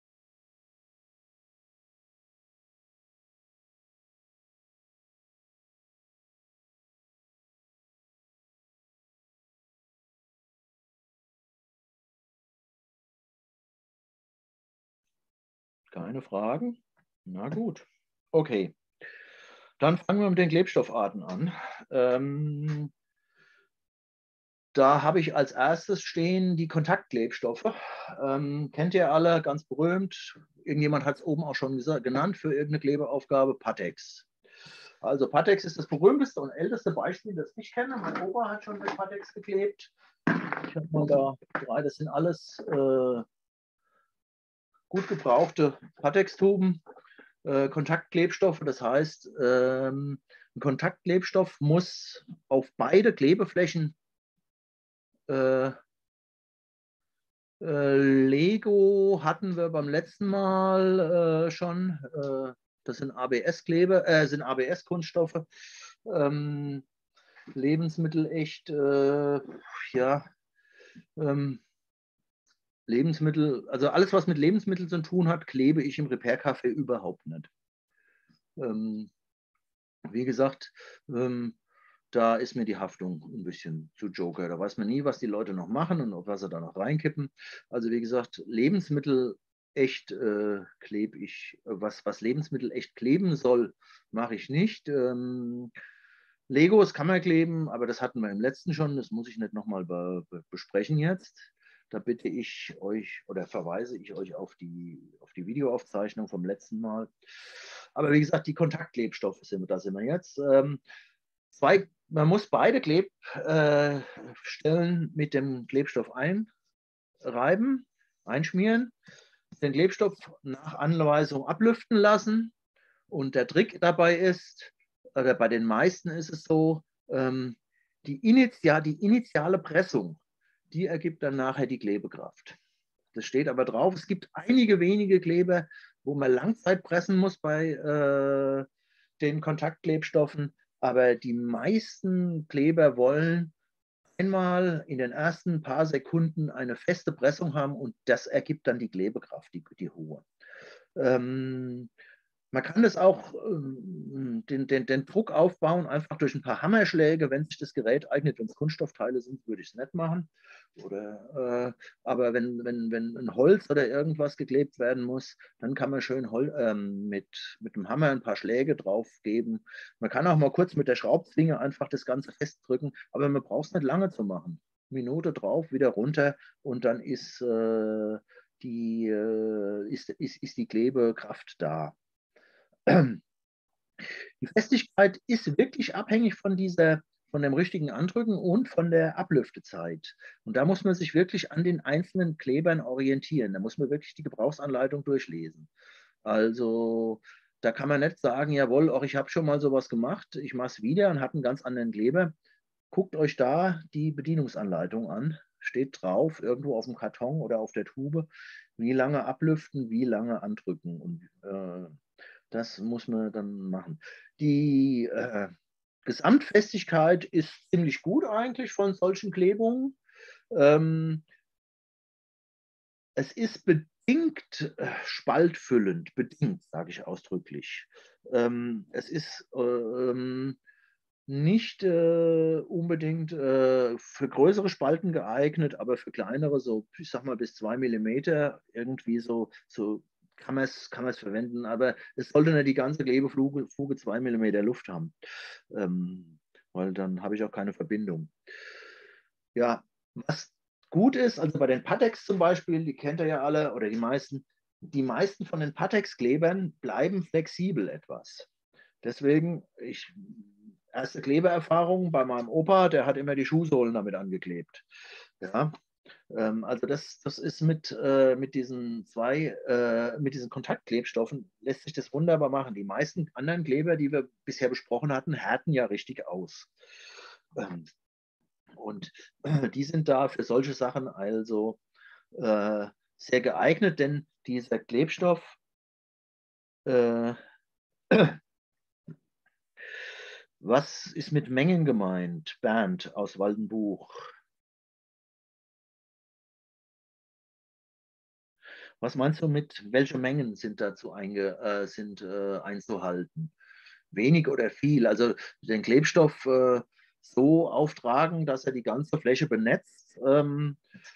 Keine Fragen? Na gut. Okay. Dann fangen wir mit den Klebstoffarten an. Ähm, da habe ich als erstes stehen die Kontaktklebstoffe. Ähm, kennt ihr alle, ganz berühmt. Irgendjemand hat es oben auch schon gesagt, genannt für irgendeine Klebeaufgabe, Pattex. Also Pattex ist das berühmteste und älteste Beispiel, das ich kenne. Mein Opa hat schon mit Pattex geklebt. Ich habe mal da drei, das sind alles äh, gut gebrauchte Pattex-Tuben, äh, Kontaktklebstoffe. Das heißt, ähm, ein Kontaktklebstoff muss auf beide Klebeflächen äh, äh, Lego hatten wir beim letzten Mal äh, schon. Äh, das sind A B S-Klebe, äh, sind A B S-Kunststoffe. Ähm, Lebensmittel echt, äh, ja, ähm, Lebensmittel, also alles, was mit Lebensmitteln zu tun hat, klebe ich im Repair-Café überhaupt nicht. Ähm, wie gesagt, ähm, da ist mir die Haftung ein bisschen zu Joker. Da weiß man nie, was die Leute noch machen und was sie da noch reinkippen. Also wie gesagt, Lebensmittel echt äh, klebe ich, was, was Lebensmittel echt kleben soll, mache ich nicht. Ähm, Legos kann man kleben, aber das hatten wir im letzten schon, das muss ich nicht nochmal be be besprechen jetzt. Da bitte ich euch oder verweise ich euch auf die, auf die Videoaufzeichnung vom letzten Mal. Aber wie gesagt, die Kontaktklebstoffe sind, da sind wir jetzt. Ähm, zwei, man muss beide Klebstellen äh, mit dem Klebstoff einreiben, einschmieren, den Klebstoff nach Anweisung ablüften lassen. Und der Trick dabei ist, oder bei den meisten ist es so, ähm, die, Initial, die initiale Pressung, die ergibt dann nachher die Klebekraft. Das steht aber drauf. Es gibt einige wenige Kleber, wo man Langzeit pressen muss bei äh, den Kontaktklebstoffen, aber die meisten Kleber wollen einmal in den ersten paar Sekunden eine feste Pressung haben und das ergibt dann die Klebekraft, die, die hohe. Ähm, Man kann das auch, ähm, den, den, den Druck aufbauen, einfach durch ein paar Hammerschläge. Wenn sich das Gerät eignet, wenn es Kunststoffteile sind, würde ich es nicht machen. Oder, äh, aber wenn, wenn, wenn ein Holz oder irgendwas geklebt werden muss, dann kann man schön Hol ähm, mit, mit dem Hammer ein paar Schläge drauf geben. Man kann auch mal kurz mit der Schraubzwinge einfach das Ganze festdrücken, aber man braucht es nicht lange zu machen. Minute drauf, wieder runter und dann ist, äh, die, äh, ist, ist, ist die Klebekraft da. Die Festigkeit ist wirklich abhängig von dieser, von dem richtigen Andrücken und von der Ablüftezeit. Und da muss man sich wirklich an den einzelnen Klebern orientieren. Da muss man wirklich die Gebrauchsanleitung durchlesen. Also da kann man nicht sagen, jawohl, auch ich habe schon mal sowas gemacht, ich mache es wieder und habe einen ganz anderen Kleber. Guckt euch da die Bedienungsanleitung an. Steht drauf, irgendwo auf dem Karton oder auf der Tube, wie lange ablüften, wie lange andrücken. Und äh, das muss man dann machen. Die äh, Gesamtfestigkeit ist ziemlich gut eigentlich von solchen Klebungen. Ähm, es ist bedingt äh, spaltfüllend, bedingt, sage ich ausdrücklich. Ähm, es ist ähm, nicht äh, unbedingt äh, für größere Spalten geeignet, aber für kleinere, so ich sag mal bis zwei Millimeter, irgendwie so, so kann man es kann verwenden, aber es sollte nicht die ganze Klebefuge Fuge zwei Millimeter Luft haben, ähm, weil dann habe ich auch keine Verbindung. Ja, was gut ist, also bei den Pateks zum Beispiel, die kennt ihr ja alle oder die meisten, die meisten von den Patex-Klebern bleiben flexibel etwas. Deswegen, ich, erste Klebeerfahrung bei meinem Opa, der hat immer die Schuhsohlen damit angeklebt. Ja, ähm, also das, das ist mit, äh, mit diesen zwei, äh, mit diesen Kontaktklebstoffen lässt sich das wunderbar machen. Die meisten anderen Kleber, die wir bisher besprochen hatten, härten ja richtig aus. Ähm, und äh, die sind da für solche Sachen also äh, sehr geeignet, denn dieser Klebstoff äh, was ist mit Mengen gemeint? Bernd aus Waldenbuch. Was meinst du mit, welche Mengen sind dazu einge, äh, sind, äh, einzuhalten? Wenig oder viel? Also den Klebstoff äh, so auftragen, dass er die ganze Fläche benetzt. Ähm,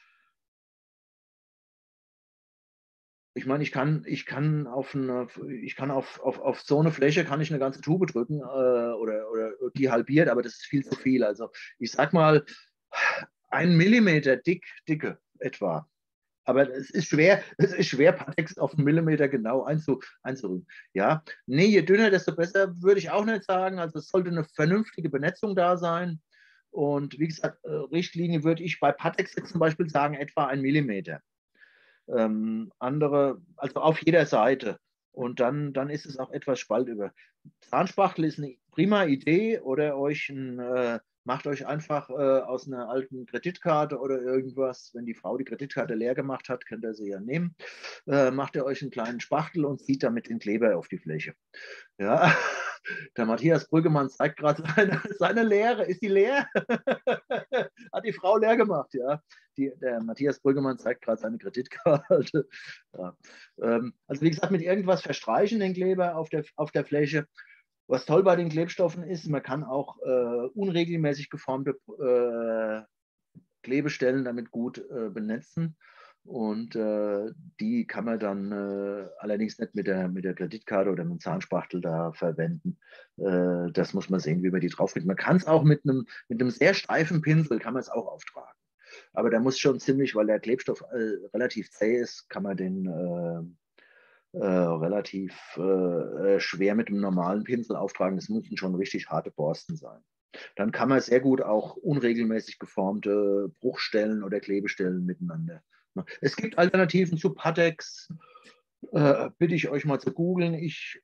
ich meine, ich kann, ich kann auf eine, ich kann auf, auf, auf so eine Fläche kann ich eine ganze Tube drücken äh, oder, oder die halbiert, aber das ist viel zu viel. Also ich sag mal, ein Millimeter dick, dicke etwa. Aber es ist schwer, es ist schwer, Patex auf einen Millimeter genau einzu, einzurücken. Ja, nee, je dünner, desto besser, würde ich auch nicht sagen. Also es sollte eine vernünftige Benetzung da sein. Und wie gesagt, äh, Richtlinie würde ich bei Patex jetzt zum Beispiel sagen, etwa ein Millimeter. Ähm, andere, also auf jeder Seite. Und dann, dann ist es auch etwas spaltüber. Zahnspachtel ist eine prima Idee oder euch ein, äh, macht euch einfach äh, aus einer alten Kreditkarte oder irgendwas, wenn die Frau die Kreditkarte leer gemacht hat, könnt ihr sie ja nehmen, äh, macht ihr euch einen kleinen Spachtel und zieht damit den Kleber auf die Fläche. Ja, der Matthias Brüggemann zeigt gerade seine, seine Lehre. Ist die leer? Hat die Frau leer gemacht, ja. Die, der Matthias Brüggemann zeigt gerade seine Kreditkarte. Ja. Ähm, also wie gesagt, mit irgendwas verstreichen den Kleber auf der, auf der Fläche. Was toll bei den Klebstoffen ist, man kann auch äh, unregelmäßig geformte äh, Klebestellen damit gut äh, benetzen. Und äh, die kann man dann äh, allerdings nicht mit der, mit der Kreditkarte oder mit dem Zahnspachtel da verwenden. Äh, das muss man sehen, wie man die draufkriegt. Man kann es auch mit einem, mit einem sehr steifen Pinsel, kann man es auch auftragen. Aber der muss schon ziemlich, weil der Klebstoff äh, relativ zäh ist, kann man den äh, äh, relativ äh, schwer mit einem normalen Pinsel auftragen. Das müssen schon richtig harte Borsten sein. Dann kann man sehr gut auch unregelmäßig geformte Bruchstellen oder Klebestellen miteinander. Es gibt Alternativen zu Patex. Äh, bitte ich euch mal zu googeln. Ich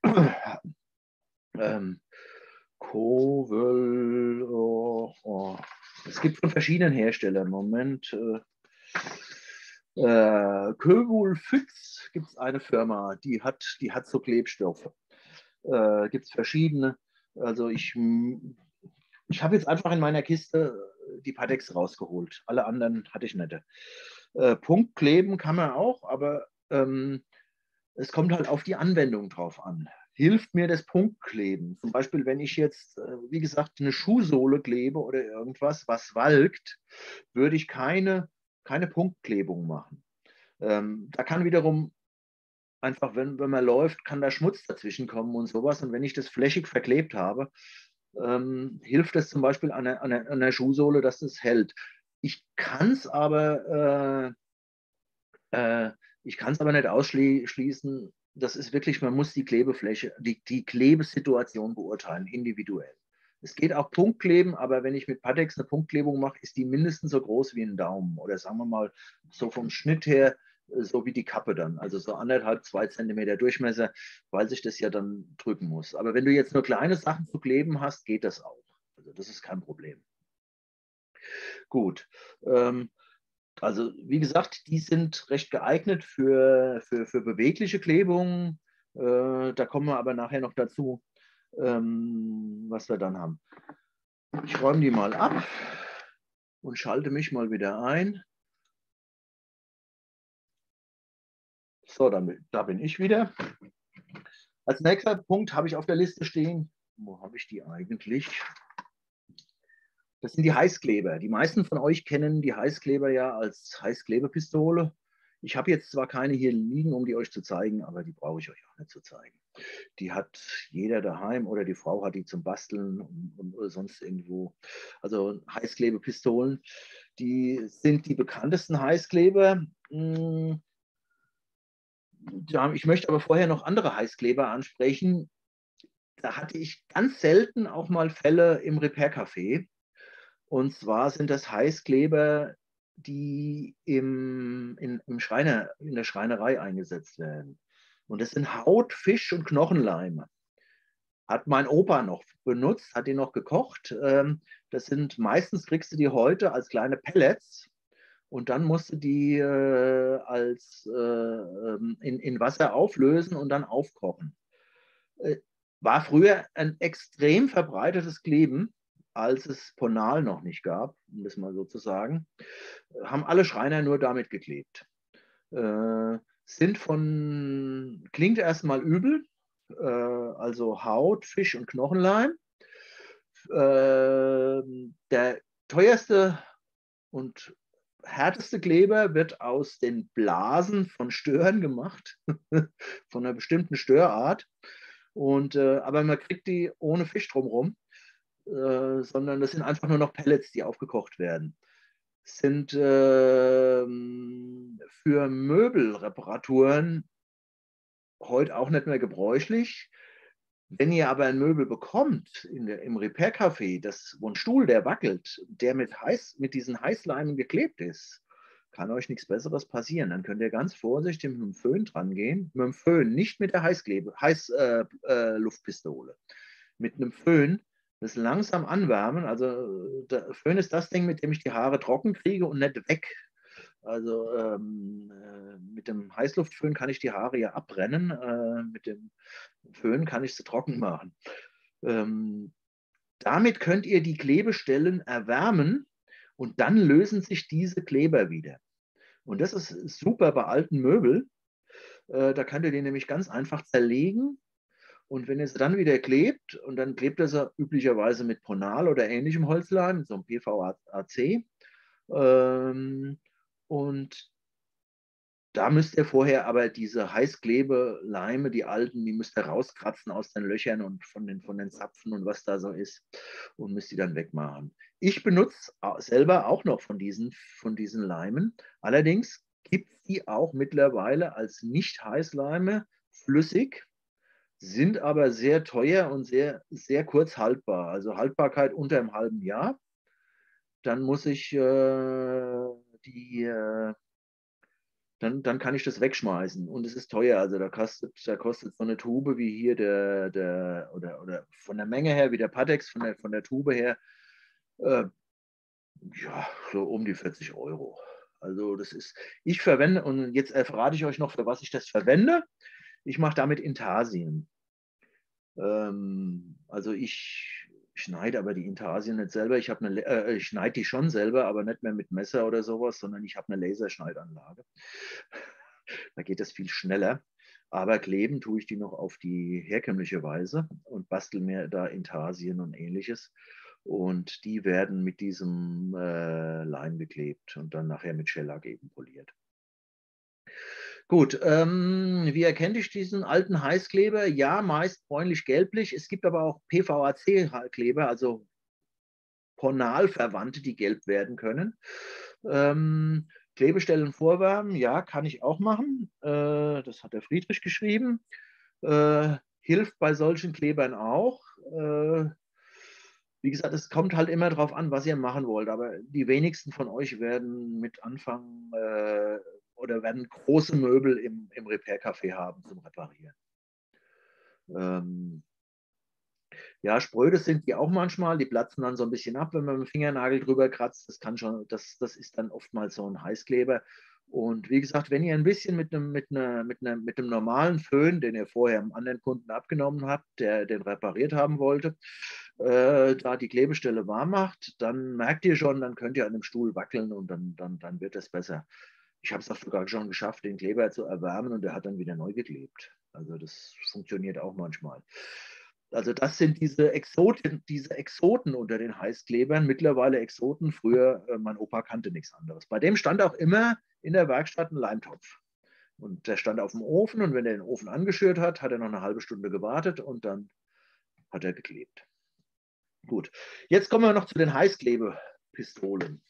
ähm, Kovel, oh, oh. Es gibt von verschiedenen Herstellern. Moment. Äh, äh, Köbul Füchs gibt es eine Firma, die hat, die hat so Klebstoffe. Äh, gibt es verschiedene. Also ich Ich habe jetzt einfach in meiner Kiste die Patex rausgeholt. Alle anderen hatte ich nicht. Äh, Punktkleben kann man auch, aber ähm, es kommt halt auf die Anwendung drauf an. hilft mir das Punktkleben. Zum Beispiel, wenn ich jetzt, wie gesagt, eine Schuhsohle klebe oder irgendwas, was walkt, würde ich keine, keine Punktklebung machen. Ähm, da kann wiederum einfach, wenn, wenn man läuft, kann da Schmutz dazwischen kommen und sowas. Und wenn ich das flächig verklebt habe, ähm, hilft das zum Beispiel an der, an, der, an der Schuhsohle, dass es hält. Ich kann es aber, äh, äh, ich kann es aber nicht ausschließen. Das ist wirklich, man muss die Klebefläche, die, die Klebesituation beurteilen, individuell. Es geht auch Punktkleben, aber wenn ich mit Pattex eine Punktklebung mache, ist die mindestens so groß wie ein Daumen oder sagen wir mal so vom Schnitt her so wie die Kappe dann, also so anderthalb, zwei Zentimeter Durchmesser, weil sich das ja dann drücken muss. Aber wenn du jetzt nur kleine Sachen zu kleben hast, geht das auch. Also das ist kein Problem. Gut. Ähm, also wie gesagt, die sind recht geeignet für, für, für bewegliche Klebungen. Äh, da kommen wir aber nachher noch dazu, ähm, was wir dann haben. Ich räume die mal ab und schalte mich mal wieder ein. So, dann, da bin ich wieder. Als nächster Punkt habe ich auf der Liste stehen, wo habe ich die eigentlich? Das sind die Heißkleber. Die meisten von euch kennen die Heißkleber ja als Heißklebepistole. Ich habe jetzt zwar keine hier liegen, um die euch zu zeigen, aber die brauche ich euch auch nicht zu zeigen. Die hat jeder daheim oder die Frau hat die zum Basteln und, und, oder sonst irgendwo. Also Heißklebepistolen, die sind die bekanntesten Heißkleber. Ich möchte aber vorher noch andere Heißkleber ansprechen. Da hatte ich ganz selten auch mal Fälle im Repair-Café. Und zwar sind das Heißkleber, die im, in, im Schreiner, in der Schreinerei eingesetzt werden. Und das sind Haut-, Fisch- und Knochenleime. Hat mein Opa noch benutzt, hat die noch gekocht. Das sind, meistens kriegst du die heute als kleine Pellets. Und dann musst du die äh, als, äh, in, in Wasser auflösen und dann aufkochen. Äh, war früher ein extrem verbreitetes Kleben, als es Ponal noch nicht gab, um das mal so zu sagen. Haben alle Schreiner nur damit geklebt. Äh, sind von, klingt erstmal übel, äh, also Haut, Fisch und Knochenleim. Äh, der teuerste und härteste Kleber wird aus den Blasen von Stören gemacht, von einer bestimmten Störart. Und, äh, aber man kriegt die ohne Fisch drumherum, äh, sondern das sind einfach nur noch Pellets, die aufgekocht werden. Sind äh, für Möbelreparaturen heute auch nicht mehr gebräuchlich. Wenn ihr aber ein Möbel bekommt in der, im Repair-Café, das, wo ein Stuhl, der wackelt, der mit, Heiß, mit diesen Heißleimen geklebt ist, kann euch nichts Besseres passieren. Dann könnt ihr ganz vorsichtig mit dem Föhn dran gehen. Mit dem Föhn, nicht mit der Heißklebe, Heißluftpistole. Äh, äh, mit einem Föhn das langsam anwärmen. Also der Föhn ist das Ding, mit dem ich die Haare trocken kriege und nicht weg. Also ähm, äh, mit dem Heißluftföhn kann ich die Haare ja abbrennen. Äh, mit dem Föhn kann ich sie trocken machen. Ähm, damit könnt ihr die Klebestellen erwärmen und dann lösen sich diese Kleber wieder. Und das ist super bei alten Möbeln. Äh, da könnt ihr die nämlich ganz einfach zerlegen. Und wenn ihr sie dann wieder klebt, und dann klebt ihr sie üblicherweise mit Ponal oder ähnlichem Holzleim, so einem P V A C. Ähm, und da müsst ihr vorher aber diese Heißklebeleime, die alten, die müsst ihr rauskratzen aus den Löchern und von den, von den Zapfen und was da so ist und müsst die dann wegmachen. Ich benutze selber auch noch von diesen, von diesen Leimen. Allerdings gibt es die auch mittlerweile als Nicht-Heißleime flüssig, sind aber sehr teuer und sehr, sehr kurz haltbar. Also Haltbarkeit unter einem halben Jahr. Dann muss ich äh, die... Äh, Dann, dann kann ich das wegschmeißen. Und es ist teuer. Also da kostet, da kostet so eine Tube wie hier der, der oder, oder von der Menge her, wie der Pattex, von der, von der Tube her, äh, ja, so um die vierzig Euro. Also das ist, ich verwende, und jetzt verrate ich euch noch, für was ich das verwende. Ich mache damit Intarsien. Ähm, also ich schneide aber die Intarsien nicht selber. Ich, eine, äh, ich schneide die schon selber, aber nicht mehr mit Messer oder sowas, sondern ich habe eine Laserschneidanlage. Da geht das viel schneller. Aber kleben tue ich die noch auf die herkömmliche Weise und bastel mir da Intarsien und ähnliches. Und die werden mit diesem äh, Leim beklebt und dann nachher mit Shellac eben poliert. Gut, ähm, wie erkenne ich diesen alten Heißkleber? Ja, meist bräunlich-gelblich. Es gibt aber auch P V A C-Kleber, also Ponalverwandte, die gelb werden können. Ähm, Klebestellen vorwärmen, ja, kann ich auch machen. Äh, das hat der Friedrich geschrieben. Äh, hilft bei solchen Klebern auch. Äh, wie gesagt, es kommt halt immer darauf an, was ihr machen wollt. Aber die wenigsten von euch werden mit anfangen äh, oder werden große Möbel im, im Repair-Café haben zum Reparieren. Ähm, ja, spröde sind die auch manchmal. Die platzen dann so ein bisschen ab, wenn man mit dem Fingernagel drüber kratzt. Das kann schon, das, das ist dann oftmals so ein Heißkleber. Und wie gesagt, wenn ihr ein bisschen mit einem, mit einer, mit einer, mit einem normalen Föhn, den ihr vorher einem anderen Kunden abgenommen habt, der den repariert haben wollte, äh, da die Klebestelle warm macht, dann merkt ihr schon, dann könnt ihr an dem Stuhl wackeln und dann, dann, dann wird es besser. Ich habe es auch sogar schon geschafft, den Kleber zu erwärmen und der hat dann wieder neu geklebt. Also das funktioniert auch manchmal. Also das sind diese Exoten, diese Exoten unter den Heißklebern, mittlerweile Exoten. Früher, äh, mein Opa kannte nichts anderes. Bei dem stand auch immer in der Werkstatt ein Leimtopf. Und der stand auf dem Ofen und wenn er den Ofen angeschürt hat, hat er noch eine halbe Stunde gewartet und dann hat er geklebt. Gut, jetzt kommen wir noch zu den Heißklebepistolen.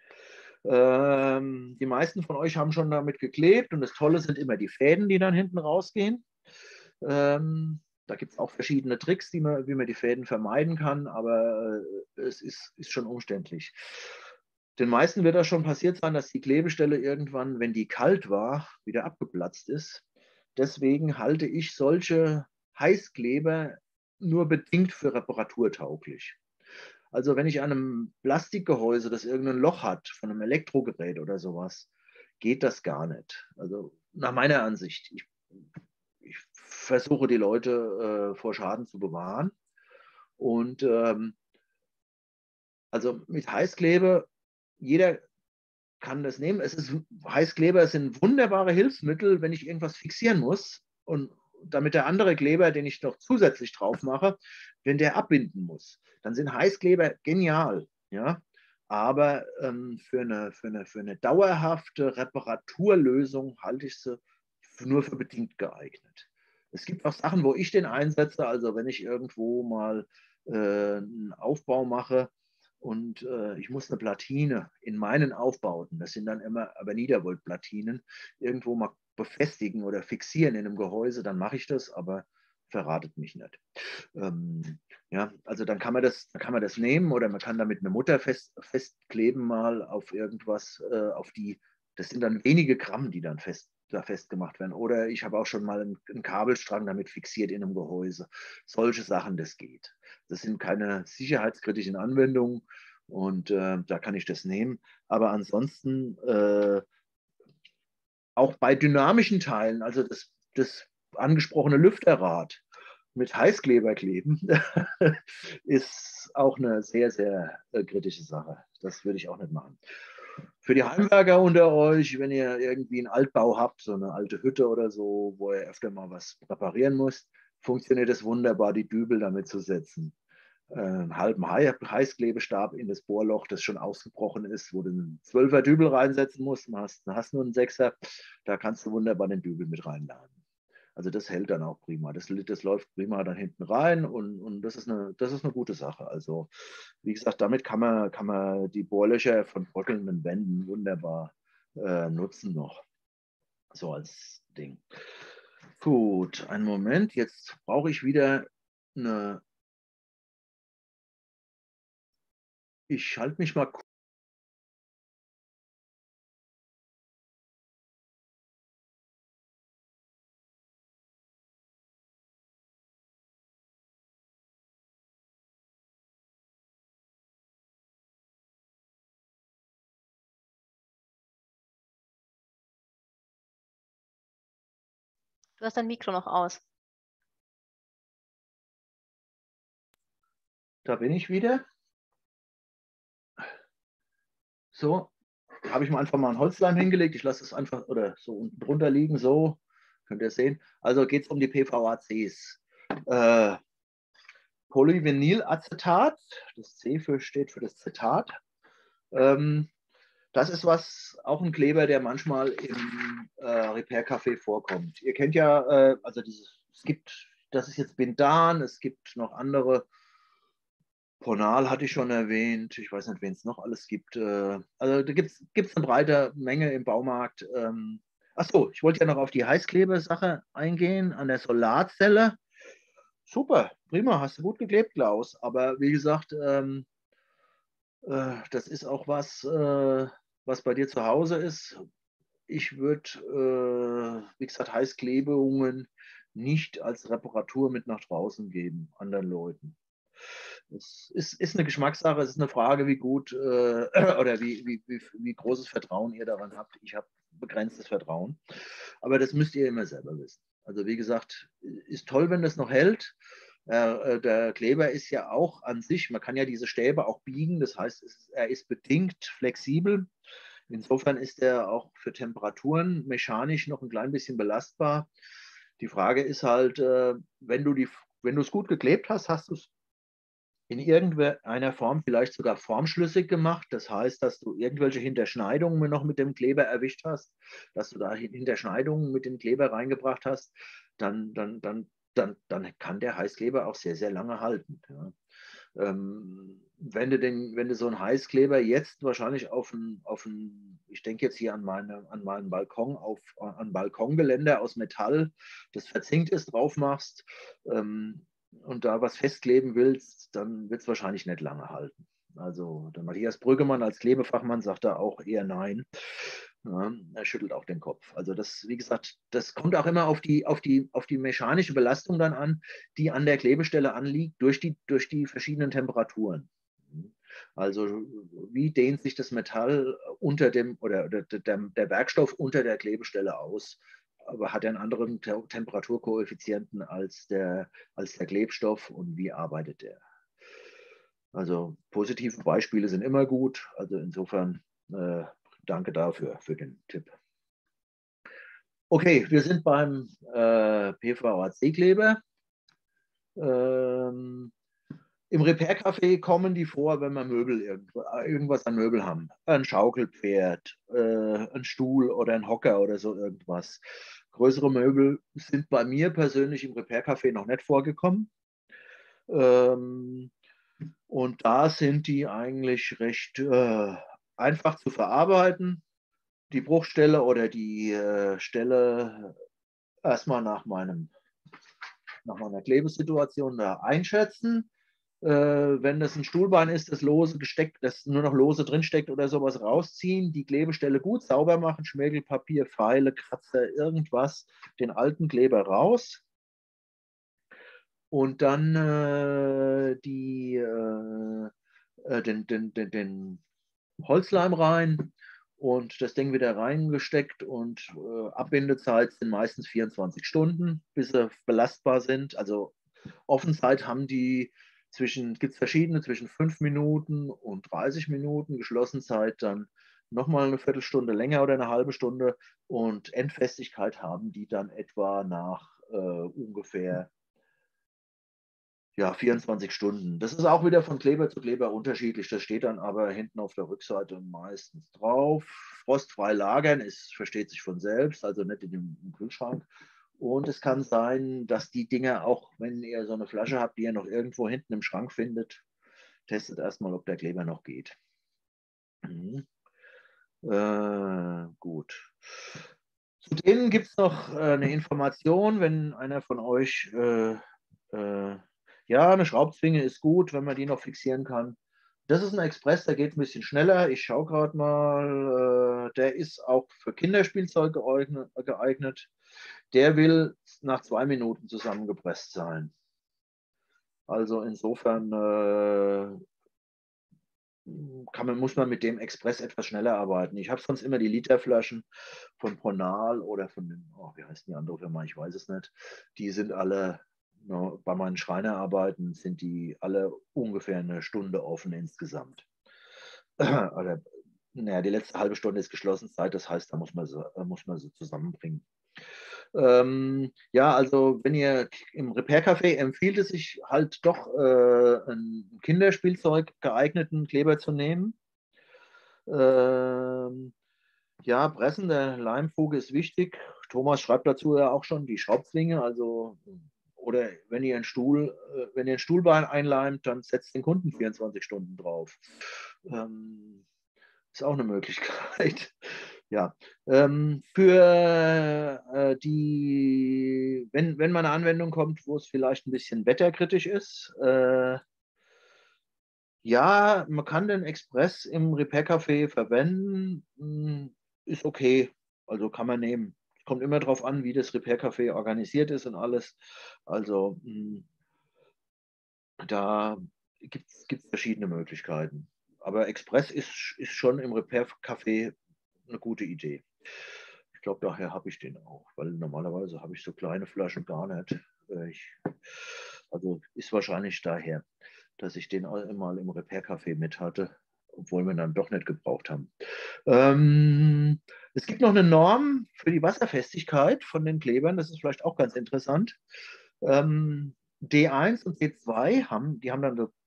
Ähm, die meisten von euch haben schon damit geklebt und das Tolle sind immer die Fäden, die dann hinten rausgehen. Ähm, da gibt es auch verschiedene Tricks, die man, wie man die Fäden vermeiden kann, aber äh, es ist, ist schon umständlich. Den meisten wird das schon passiert sein, dass die Klebestelle irgendwann, wenn die kalt war, wieder abgeplatzt ist. Deswegen halte ich solche Heißkleber nur bedingt für reparaturtauglich. Also wenn ich an einem Plastikgehäuse, das irgendein Loch hat, von einem Elektrogerät oder sowas, geht das gar nicht. Also nach meiner Ansicht. Ich, ich versuche die Leute äh, vor Schaden zu bewahren. Und ähm, also mit Heißklebe, jeder kann das nehmen. Es ist, Heißkleber sind wunderbare Hilfsmittel, wenn ich irgendwas fixieren muss und damit der andere Kleber, den ich noch zusätzlich drauf mache, wenn der abbinden muss, dann sind Heißkleber genial. Ja? Aber ähm, für, eine, für, eine, für eine dauerhafte Reparaturlösung halte ich sie nur für bedingt geeignet. Es gibt auch Sachen, wo ich den einsetze, also wenn ich irgendwo mal äh, einen Aufbau mache, und äh, ich muss eine Platine in meinen Aufbauten, das sind dann immer aber Niedervolt-Platinen, irgendwo mal befestigen oder fixieren in einem Gehäuse, dann mache ich das, aber verratet mich nicht. Ähm, ja, also dann kann man das, dann kann man das nehmen oder man kann damit eine Mutter fest, festkleben mal auf irgendwas, äh, auf die, das sind dann wenige Gramm, die dann fest, da festgemacht werden. Oder ich habe auch schon mal einen, einen Kabelstrang damit fixiert in einem Gehäuse. Solche Sachen, das geht. Das sind keine sicherheitskritischen Anwendungen und äh, da kann ich das nehmen. Aber ansonsten äh, auch bei dynamischen Teilen, also das, das angesprochene Lüfterrad mit Heißkleber kleben, ist auch eine sehr, sehr äh, kritische Sache. Das würde ich auch nicht machen. Für die Heimwerker unter euch, wenn ihr irgendwie einen Altbau habt, so eine alte Hütte oder so, wo ihr öfter mal was reparieren müsst, funktioniert es wunderbar, die Dübel damit zu setzen. Einen halben Heißklebestab in das Bohrloch, das schon ausgebrochen ist, wo du einen Zwölfer Dübel reinsetzen musst, dann hast, dann hast nur einen Sechser, da kannst du wunderbar den Dübel mit reinladen. Also das hält dann auch prima. Das, das läuft prima dann hinten rein und, und das, ist eine, das ist eine gute Sache. Also wie gesagt, damit kann man, kann man die Bohrlöcher von bröckelnden Wänden wunderbar äh, nutzen noch. So als Ding. Gut, einen Moment. Jetzt brauche ich wieder eine... Ich schalte mich mal kurz. Du hast dein Mikro noch aus. Da bin ich wieder. So, habe ich mir einfach mal einen Holzleim hingelegt. Ich lasse es einfach oder so unten drunter liegen, so. Könnt ihr sehen? Also geht es um die P V A Cs. Äh, Polyvinylacetat, das C für, steht für das Cetat. Ähm, das ist was, auch ein Kleber, der manchmal im äh, Repair-Café vorkommt. Ihr kennt ja, äh, also dieses, es gibt, das ist jetzt Bindan, es gibt noch andere. Ponal hatte ich schon erwähnt. Ich weiß nicht, wen es noch alles gibt. Äh, also da gibt es eine breite Menge im Baumarkt. Ähm, Achso, ich wollte ja noch auf die Heißklebesache eingehen, an der Solarzelle. Super, prima, hast du gut geklebt, Klaus. Aber wie gesagt, ähm, äh, das ist auch was, äh, was bei dir zu Hause ist. Ich würde, äh, wie gesagt, Heißklebungen nicht als Reparatur mit nach draußen geben, anderen Leuten. Es ist, ist eine Geschmackssache, es ist eine Frage, wie gut äh, oder wie, wie, wie, wie großes Vertrauen ihr daran habt. Ich habe begrenztes Vertrauen, aber das müsst ihr immer selber wissen. Also wie gesagt, ist toll, wenn das noch hält. Äh, der Kleber ist ja auch an sich, man kann ja diese Stäbe auch biegen, das heißt, es, er ist bedingt flexibel. Insofern ist er auch für Temperaturen mechanisch noch ein klein bisschen belastbar. Die Frage ist halt, äh, wenn du die, wenn du es gut geklebt hast, hast du es in irgendeiner Form vielleicht sogar formschlüssig gemacht. Das heißt, dass du irgendwelche Hinterschneidungen noch mit dem Kleber erwischt hast, dass du da Hinterschneidungen mit dem Kleber reingebracht hast, dann, dann, dann, dann, dann kann der Heißkleber auch sehr, sehr lange halten. Ja. Ähm, wenn du, den, wenn du so einen Heißkleber jetzt wahrscheinlich auf ein, auf ein ich denke jetzt hier an, meine, an meinen Balkon, auf ein Balkongeländer aus Metall, das verzinkt ist, drauf machst, ähm, und da was festkleben willst, dann wird es wahrscheinlich nicht lange halten. Also der Matthias Brüggemann als Klebefachmann sagt da auch eher nein. Ja, er schüttelt auch den Kopf. Also das, wie gesagt, das kommt auch immer auf die, auf die, auf die mechanische Belastung dann an, die an der Klebestelle anliegt, durch die, durch die verschiedenen Temperaturen. Also wie dehnt sich das Metall unter dem oder, oder der, der Werkstoff unter der Klebestelle aus? Aber hat er einen anderen Temperaturkoeffizienten als der, als der Klebstoff und wie arbeitet der? Also positive Beispiele sind immer gut. Also insofern äh, danke dafür, für den Tipp. Okay, wir sind beim äh, P V A C-Kleber. Ähm, Im Repair-Café kommen die vor, wenn wir Möbel irgendwas an Möbel haben. Ein Schaukelpferd, äh, ein Stuhl oder ein Hocker oder so irgendwas. Größere Möbel sind bei mir persönlich im Repair-Café noch nicht vorgekommen. Ähm, und da sind die eigentlich recht äh, einfach zu verarbeiten. Die Bruchstelle oder die äh, Stelle erstmal nach, meinem, nach meiner Klebesituation da einschätzen. Äh, wenn das ein Stuhlbein ist, das lose gesteckt, das nur noch lose drinsteckt oder sowas, rausziehen, die Klebestelle gut sauber machen, Schmirgelpapier, Pfeile, Kratzer, irgendwas, den alten Kleber raus und dann äh, die, äh, äh, den, den, den, den Holzleim rein und das Ding wieder reingesteckt und äh, Abbindezeit sind meistens vierundzwanzig Stunden, bis sie belastbar sind. Also Offenzeit haben die zwischen, gibt es verschiedene, zwischen fünf Minuten und dreißig Minuten, Geschlossenzeit dann nochmal eine Viertelstunde länger oder eine halbe Stunde und Endfestigkeit haben die dann etwa nach äh, ungefähr ja, vierundzwanzig Stunden. Das ist auch wieder von Kleber zu Kleber unterschiedlich. Das steht dann aber hinten auf der Rückseite meistens drauf. Frostfrei lagern ist, versteht sich von selbst, also nicht in dem, im Kühlschrank. Und es kann sein, dass die Dinger auch, wenn ihr so eine Flasche habt, die ihr noch irgendwo hinten im Schrank findet, testet erstmal, ob der Kleber noch geht. Mhm. Äh, gut. Zu denen gibt es noch äh, eine Information, wenn einer von euch äh, äh, ja, eine Schraubzwinge ist gut, wenn man die noch fixieren kann. Das ist ein Express, der geht ein bisschen schneller. Ich schaue gerade mal. Äh, der ist auch für Kinderspielzeug geeignet. Der will nach zwei Minuten zusammengepresst sein. Also insofern äh, kann man, muss man mit dem Express etwas schneller arbeiten. Ich habe sonst immer die Literflaschen von Ponal oder von den, oh, wie heißt die andere Firma, ich weiß es nicht. Die sind alle, no, bei meinen Schreinerarbeiten sind die alle ungefähr eine Stunde offen insgesamt. Oder, naja, die letzte halbe Stunde ist Geschlossenzeit, das heißt, da muss man sie, muss man sie zusammenbringen. Ähm, ja, also wenn ihr im Repair-Café empfiehlt es sich halt doch äh, ein Kinderspielzeug geeigneten Kleber zu nehmen. Ähm, ja, Pressen der Leimfuge ist wichtig. Thomas schreibt dazu ja auch schon die Schraubzwinge, also oder wenn ihr einen Stuhl, äh, wenn ihr ein Stuhlbein einleimt, dann setzt den Kunden vierundzwanzig Stunden drauf. Ähm, ist auch eine Möglichkeit. Ja, ähm, für äh, die, wenn, wenn mal eine Anwendung kommt, wo es vielleicht ein bisschen wetterkritisch ist, äh, ja, man kann den Express im Repair-Café verwenden, hm, ist okay, also kann man nehmen. Kommt immer darauf an, wie das Repair-Café organisiert ist und alles. Also hm, da gibt es verschiedene Möglichkeiten. Aber Express ist, ist schon im Repair-Café eine gute Idee. Ich glaube, daher habe ich den auch, weil normalerweise habe ich so kleine Flaschen gar nicht. Ich, also ist wahrscheinlich daher, dass ich den mal im Repair-Café mit hatte, obwohl wir ihn dann doch nicht gebraucht haben. Ähm, es gibt noch eine Norm für die Wasserfestigkeit von den Klebern, das ist vielleicht auch ganz interessant. Ähm, D eins und D zwei haben, die haben dann so,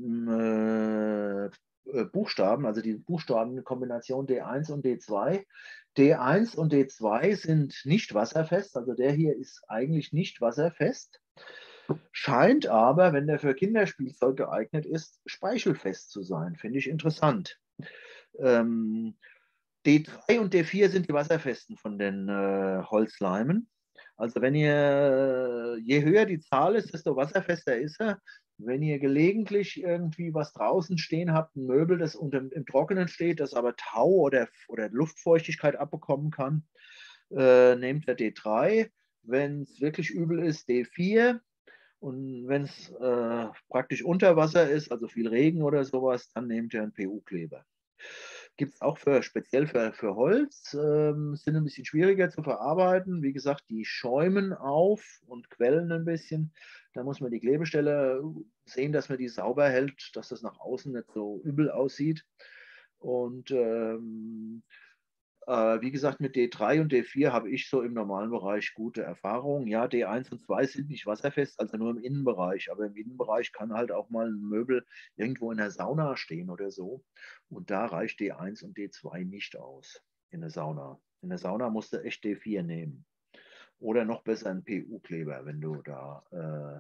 äh, Buchstaben, also die Buchstabenkombination D eins und D zwei. D eins und D zwei sind nicht wasserfest, also der hier ist eigentlich nicht wasserfest, scheint aber, wenn der für Kinderspielzeug geeignet ist, speichelfest zu sein. Finde ich interessant. Ähm, D drei und D vier sind die wasserfesten von den äh, Holzleimen. Also wenn ihr, je höher die Zahl ist, desto wasserfester ist er. Wenn ihr gelegentlich irgendwie was draußen stehen habt, ein Möbel, das unter, im Trockenen steht, das aber Tau oder, oder Luftfeuchtigkeit abbekommen kann, äh, nehmt ihr D drei. Wenn es wirklich übel ist, D vier. Und wenn es äh, praktisch unter Wasser ist, also viel Regen oder sowas, dann nehmt ihr einen P U-Kleber. Gibt es auch für, speziell für, für Holz, ähm, sind ein bisschen schwieriger zu verarbeiten. Wie gesagt, die schäumen auf und quellen ein bisschen. Da muss man die Klebestelle sehen, dass man die sauber hält, dass das nach außen nicht so übel aussieht. Und ähm, äh, wie gesagt, mit D drei und D vier habe ich so im normalen Bereich gute Erfahrungen. Ja, D eins und zwei sind nicht wasserfest, also nur im Innenbereich. Aber im Innenbereich kann halt auch mal ein Möbel irgendwo in der Sauna stehen oder so. Und da reicht D eins und D zwei nicht aus in der Sauna. In der Sauna musst du echt D vier nehmen. Oder noch besser einen P U-Kleber, wenn du da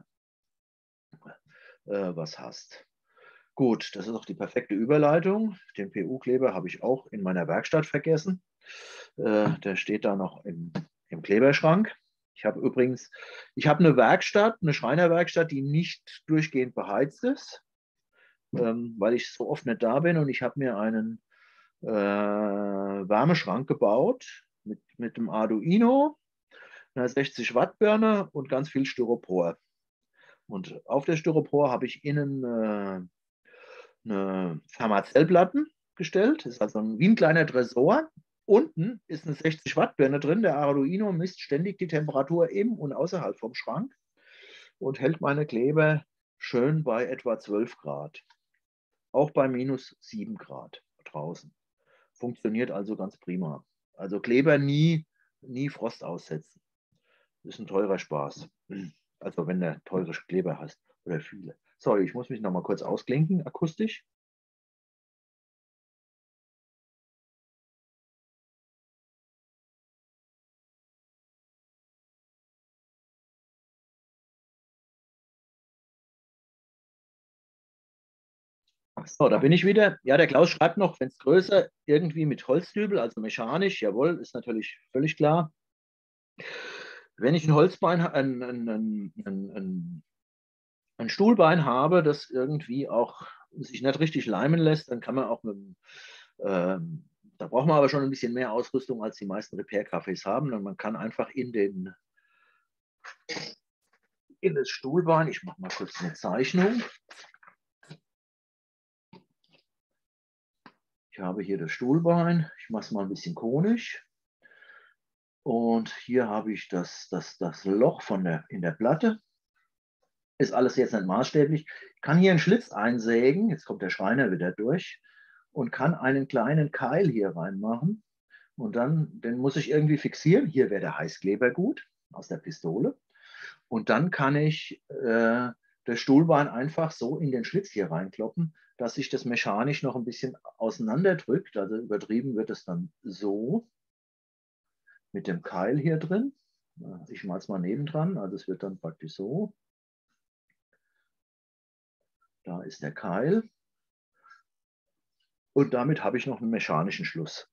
äh, äh, was hast. Gut, das ist auch die perfekte Überleitung. Den P U-Kleber habe ich auch in meiner Werkstatt vergessen. Äh, der steht da noch im, im Kleberschrank. Ich habe übrigens, ich habe eine Werkstatt, eine Schreinerwerkstatt, die nicht durchgehend beheizt ist, ähm, weil ich so oft nicht da bin und ich habe mir einen äh, Wärmeschrank gebaut mit, mit dem Arduino, einer sechzig Watt Birne und ganz viel Styropor. Und auf der Styropor habe ich innen äh, eine Thermazellplatten gestellt. Das ist also ein, wie ein kleiner Tresor. Unten ist eine sechzig Watt Birne drin. Der Arduino misst ständig die Temperatur im und außerhalb vom Schrank und hält meine Kleber schön bei etwa zwölf Grad. Auch bei minus sieben Grad draußen. Funktioniert also ganz prima. Also Kleber nie, nie Frost aussetzen. Das ist ein teurer Spaß. Also wenn du teure Kleber hast oder viele. Sorry, ich muss mich noch mal kurz ausklinken, akustisch. So, da bin ich wieder. Ja, der Klaus schreibt noch, wenn es größer, irgendwie mit Holzdübel, also mechanisch, jawohl, ist natürlich völlig klar. Wenn ich ein Holzbein, ein, ein, ein, ein, ein Stuhlbein habe, das irgendwie auch sich nicht richtig leimen lässt, dann kann man auch mit ähm, da braucht man aber schon ein bisschen mehr Ausrüstung, als die meisten Repair-Cafés haben. Und man kann einfach in den in das Stuhlbein, ich mache mal kurz eine Zeichnung. Ich habe hier das Stuhlbein, ich mache es mal ein bisschen konisch. Und hier habe ich das, das, das Loch von der, in der Platte. Ist alles jetzt nicht maßstäblich. Ich kann hier einen Schlitz einsägen, jetzt kommt der Schreiner wieder durch, und kann einen kleinen Keil hier reinmachen. Und dann, den muss ich irgendwie fixieren. Hier wäre der Heißkleber gut aus der Pistole. Und dann kann ich äh, das Stuhlbein einfach so in den Schlitz hier reinkloppen, dass sich das mechanisch noch ein bisschen auseinanderdrückt. Also übertrieben wird es dann so mit dem Keil hier drin. Ich mache es mal nebendran. Also es wird dann praktisch so. Da ist der Keil. Und damit habe ich noch einen mechanischen Schluss.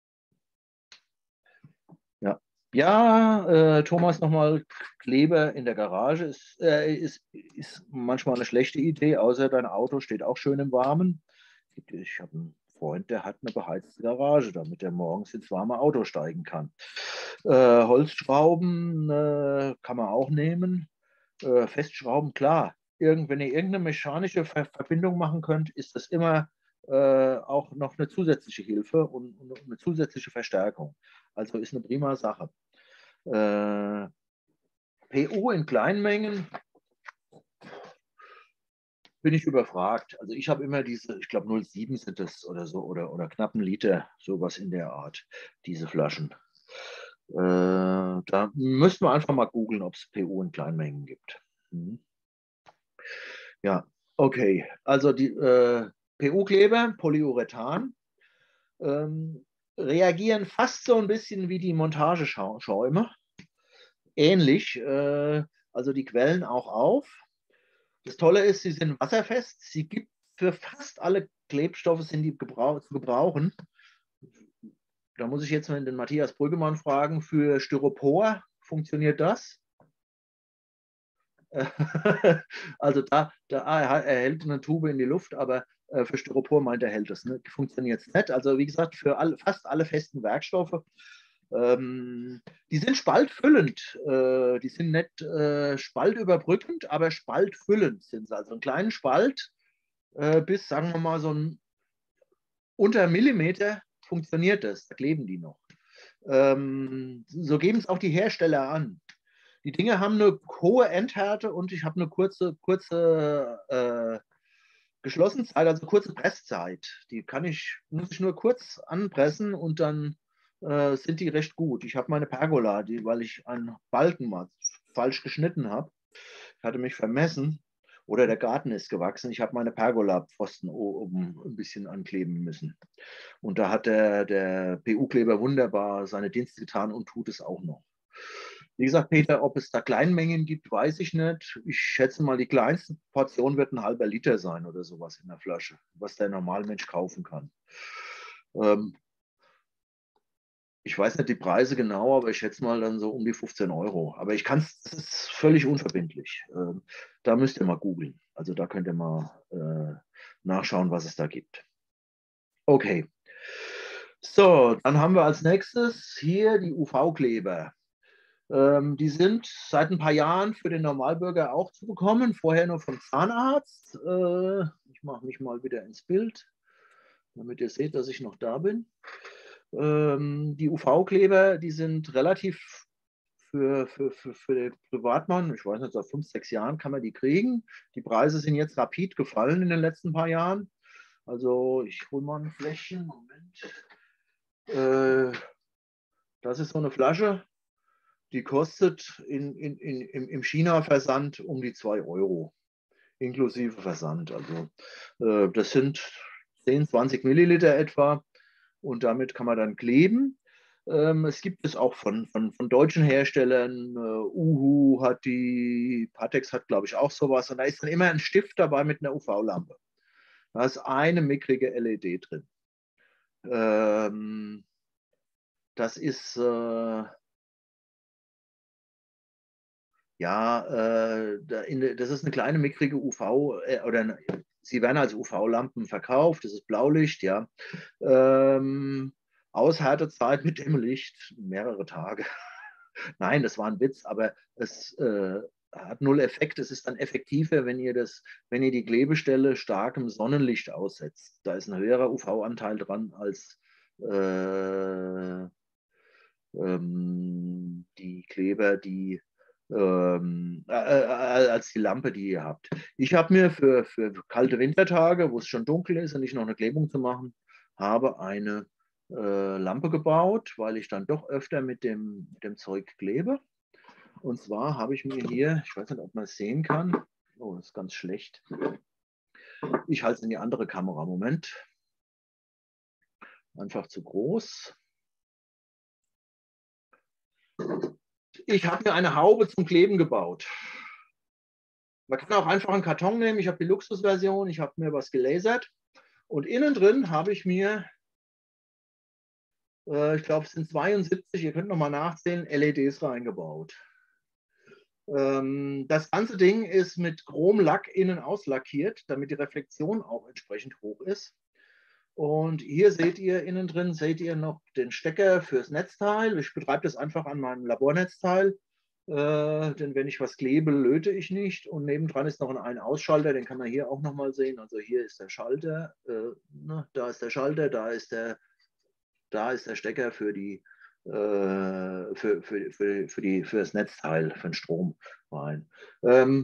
Ja, ja äh, Thomas, nochmal Kleber in der Garage ist, äh, ist, ist manchmal eine schlechte Idee, außer dein Auto steht auch schön im Warmen. Ich habe einen Freund, der hat eine beheizte Garage, damit er morgens ins warme Auto steigen kann. Äh, Holzschrauben äh, kann man auch nehmen. Äh, Festschrauben, klar. Irgend, wenn ihr irgendeine mechanische Ver Verbindung machen könnt, ist das immer äh, auch noch eine zusätzliche Hilfe und, und eine zusätzliche Verstärkung. Also ist eine prima Sache. Äh, P U in Kleinmengen bin ich überfragt. Also ich habe immer diese, ich glaube null Komma sieben sind das oder so, oder, oder knapp einen Liter, sowas in der Art, diese Flaschen. Äh, da müssten wir einfach mal googeln, ob es P U in Kleinmengen gibt. Hm. Ja, okay. Also die äh, P U-Kleber, Polyurethan, ähm, reagieren fast so ein bisschen wie die Montageschäume. Ähnlich, äh, also die quellen auch auf. Das Tolle ist, sie sind wasserfest. Sie gibt für fast alle Klebstoffe sind die gebrauch, zu gebrauchen. Da muss ich jetzt mal den Matthias Brüggemann fragen, für Styropor funktioniert das? Also da, da er hält eine Tube in die Luft, aber äh, für Styropor meint er, hält das. Ne? Funktioniert es nicht. Also wie gesagt, für all, fast alle festen Werkstoffe. Ähm, die sind spaltfüllend. Äh, die sind nicht äh, spaltüberbrückend, aber spaltfüllend sind sie. Also einen kleinen Spalt äh, bis, sagen wir mal, so ein unter Millimeter funktioniert das. Da kleben die noch. Ähm, so geben es auch die Hersteller an. Die Dinge haben eine hohe Endhärte und ich habe eine kurze, kurze äh, Geschlossenzeit, also kurze Presszeit. Die kann ich, muss ich nur kurz anpressen und dann äh, sind die recht gut. Ich habe meine Pergola, die, weil ich einen Balken mal falsch geschnitten habe. Ich hatte mich vermessen oder der Garten ist gewachsen. Ich habe meine Pergola-Pfosten oben ein bisschen ankleben müssen. Und da hat der, der P U-Kleber wunderbar seine Dienste getan und tut es auch noch. Wie gesagt, Peter, ob es da Kleinmengen gibt, weiß ich nicht. Ich schätze mal, die kleinste Portion wird ein halber Liter sein oder sowas in der Flasche, was der Normalmensch kaufen kann. Ähm, ich weiß nicht die Preise genau, aber ich schätze mal dann so um die fünfzehn Euro. Aber ich kann es, das ist völlig unverbindlich. Ähm, da müsst ihr mal googeln. Also da könnt ihr mal äh, nachschauen, was es da gibt. Okay. So, dann haben wir als nächstes hier die U V-Kleber. Ähm, die sind seit ein paar Jahren für den Normalbürger auch zu bekommen, vorher nur vom Zahnarzt. Äh, ich mache mich mal wieder ins Bild, damit ihr seht, dass ich noch da bin. Ähm, die U V-Kleber, die sind relativ für, für, für, für den Privatmann, ich weiß nicht, seit fünf, sechs Jahren kann man die kriegen. Die Preise sind jetzt rapid gefallen in den letzten paar Jahren. Also ich hole mal ein Fläschchen, Moment. Äh, das ist so eine Flasche. Die kostet in, in, in, im China-Versand um die zwei Euro, inklusive Versand. Also äh, das sind zehn, zwanzig Milliliter etwa und damit kann man dann kleben. Ähm, es gibt es auch von, von, von deutschen Herstellern. Äh, Uhu hat die, Patex hat, glaube ich, auch sowas. Und da ist dann immer ein Stift dabei mit einer U V-Lampe. Da ist eine mickrige L E D drin. Ähm, das ist... Äh, Ja, äh, das ist eine kleine mickrige U V, äh, oder eine, sie werden als U V-Lampen verkauft, das ist Blaulicht, ja. Ähm, Aushärtezeit mit dem Licht mehrere Tage. Nein, das war ein Witz, aber es äh, hat null Effekt. Es ist dann effektiver, wenn ihr das, wenn ihr die Klebestelle starkem Sonnenlicht aussetzt. Da ist ein höherer U V-Anteil dran als äh, ähm, die Kleber, die ähm, äh, äh, als die Lampe, die ihr habt. Ich habe mir für, für kalte Wintertage, wo es schon dunkel ist und nicht noch eine Klebung zu machen, habe eine äh, Lampe gebaut, weil ich dann doch öfter mit dem, mit dem Zeug klebe. Und zwar habe ich mir hier, ich weiß nicht, ob man es sehen kann, oh, das ist ganz schlecht. Ich halte es in die andere Kamera, Moment. Einfach zu groß. Ich habe mir eine Haube zum Kleben gebaut. Man kann auch einfach einen Karton nehmen. Ich habe die Luxusversion, ich habe mir was gelasert. Und innen drin habe ich mir, äh, ich glaube, es sind zweiundsiebzig, ihr könnt nochmal nachzählen, L E Ds reingebaut. Ähm, das ganze Ding ist mit Chromlack innen auslackiert, damit die Reflexion auch entsprechend hoch ist. Und hier seht ihr innen drin, seht ihr noch den Stecker fürs Netzteil. Ich betreibe das einfach an meinem Labornetzteil, äh, denn wenn ich was klebe, löte ich nicht. Und nebendran ist noch ein Ein-Ausschalter, den kann man hier auch nochmal sehen. Also hier ist der Schalter, äh, ne, da ist der Schalter, da ist der, da ist der Stecker für die äh, für, für, für, für, die, für das Netzteil, für den Strom rein. Ähm,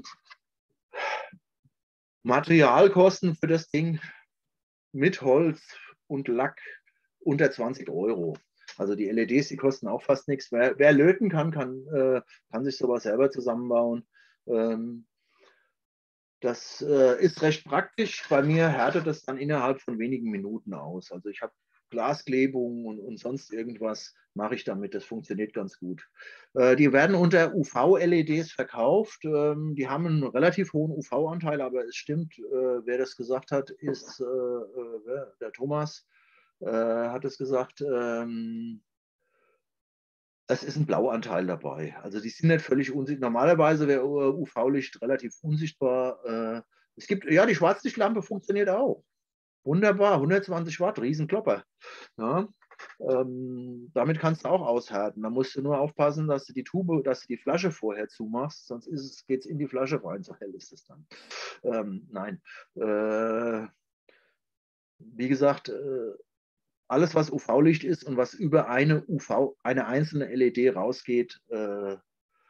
Materialkosten für das Ding mit Holz und Lack unter zwanzig Euro. Also die L E Ds, die kosten auch fast nichts. Wer, wer löten kann, kann, äh, kann sich sowas selber zusammenbauen. Ähm, das äh, ist recht praktisch. Bei mir härtet das dann innerhalb von wenigen Minuten aus. Also ich habe Glasklebung und, und sonst irgendwas mache ich damit. Das funktioniert ganz gut. Äh, die werden unter U V-L E Ds verkauft. Ähm, die haben einen relativ hohen U V-Anteil, aber es stimmt, äh, wer das gesagt hat, ist äh, äh, der Thomas, äh, hat es gesagt. Ähm, es ist ein Blauanteil dabei. Also die sind nicht völlig unsichtbar. Normalerweise wäre U V-Licht relativ unsichtbar. Äh, es gibt, ja, die Schwarzlichtlampe funktioniert auch. Wunderbar, hundertzwanzig Watt, Riesenklopper. Ja, ähm, damit kannst du auch aushärten. Da musst du nur aufpassen, dass du die Tube, dass du die Flasche vorher zumachst, sonst geht es in die Flasche rein, so hell ist es dann. Ähm, nein. Äh, wie gesagt, äh, alles, was U V-Licht ist und was über eine U V, eine einzelne L E D rausgeht, äh,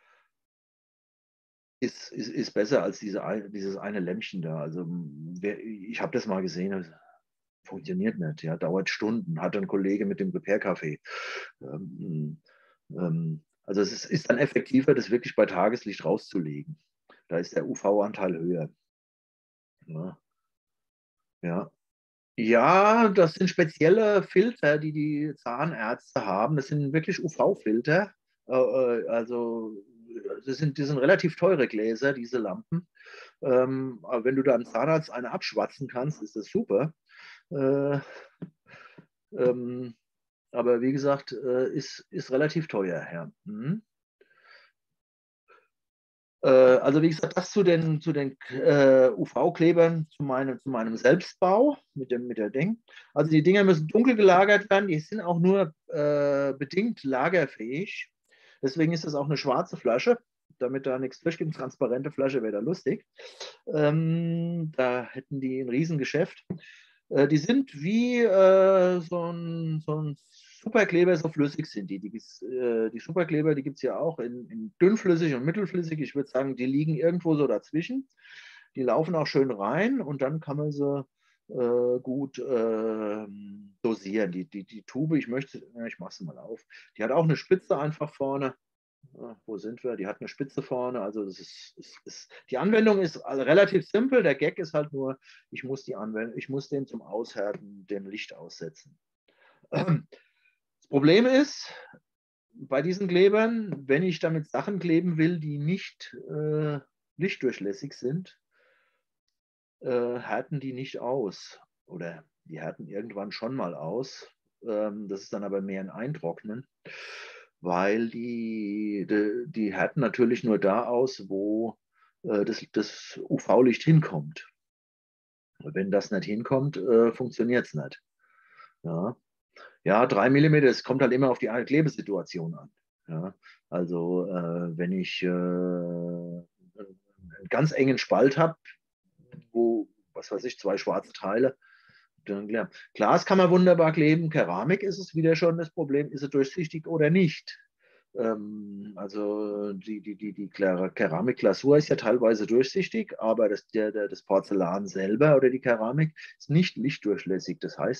ist, ist, ist besser als diese, dieses eine Lämpchen da. Also wer, ich habe das mal gesehen. Funktioniert nicht, ja, dauert Stunden, hat ein Kollege mit dem Repair-Café. Ähm, ähm, also es ist, ist dann effektiver, das wirklich bei Tageslicht rauszulegen. Da ist der U V-Anteil höher. Ja. Ja. Ja, das sind spezielle Filter, die die Zahnärzte haben. Das sind wirklich U V-Filter. Äh, also das sind, das sind relativ teure Gläser, diese Lampen. Ähm, aber wenn du da einen Zahnarzt eine abschwatzen kannst, ist das super. Äh, ähm, aber wie gesagt, äh, ist, ist relativ teuer. Ja. Mhm. Äh, also wie gesagt, das zu den, zu den äh, U V-Klebern, zu meinem, zu meinem Selbstbau mit, dem, mit der Ding. Also die Dinger müssen dunkel gelagert werden, die sind auch nur äh, bedingt lagerfähig. Deswegen ist das auch eine schwarze Flasche, damit da nichts durchgeht. Eine transparente Flasche wäre da lustig. Ähm, da hätten die ein Riesengeschäft. Äh, die sind wie äh, so, ein, so ein Superkleber, so flüssig sind die. Die, äh, die Superkleber, die gibt es ja auch in, in dünnflüssig und mittelflüssig. Ich würde sagen, die liegen irgendwo so dazwischen. Die laufen auch schön rein und dann kann man sie äh, gut äh, dosieren. Die, die, die Tube, ich möchte, ich mache sie mal auf, die hat auch eine Spitze einfach vorne. Ja, wo sind wir? Die hat eine Spitze vorne. Also das ist, ist, ist, die Anwendung ist relativ simpel. Der Gag ist halt nur, ich muss, die Anwendung, ich muss den zum Aushärten dem Licht aussetzen. Das Problem ist, bei diesen Klebern, wenn ich damit Sachen kleben will, die nicht äh, lichtdurchlässig sind, äh, härten die nicht aus. Oder die härten irgendwann schon mal aus. Ähm, das ist dann aber mehr ein Eintrocknen, weil die, die, die härten natürlich nur da aus, wo äh, das, das U V-Licht hinkommt. Wenn das nicht hinkommt, äh, funktioniert es nicht. Ja. Ja, drei Millimeter, es kommt halt immer auf die Klebesituation an. Ja, also äh, wenn ich äh, einen ganz engen Spalt habe, wo, was weiß ich, zwei schwarze Teile, dann klar. Glas kann man wunderbar kleben, Keramik ist es wieder schon das Problem, ist es durchsichtig oder nicht. Ähm, also die, die, die, die Keramikglasur ist ja teilweise durchsichtig, aber das, der, der, das Porzellan selber oder die Keramik ist nicht lichtdurchlässig. Das heißt,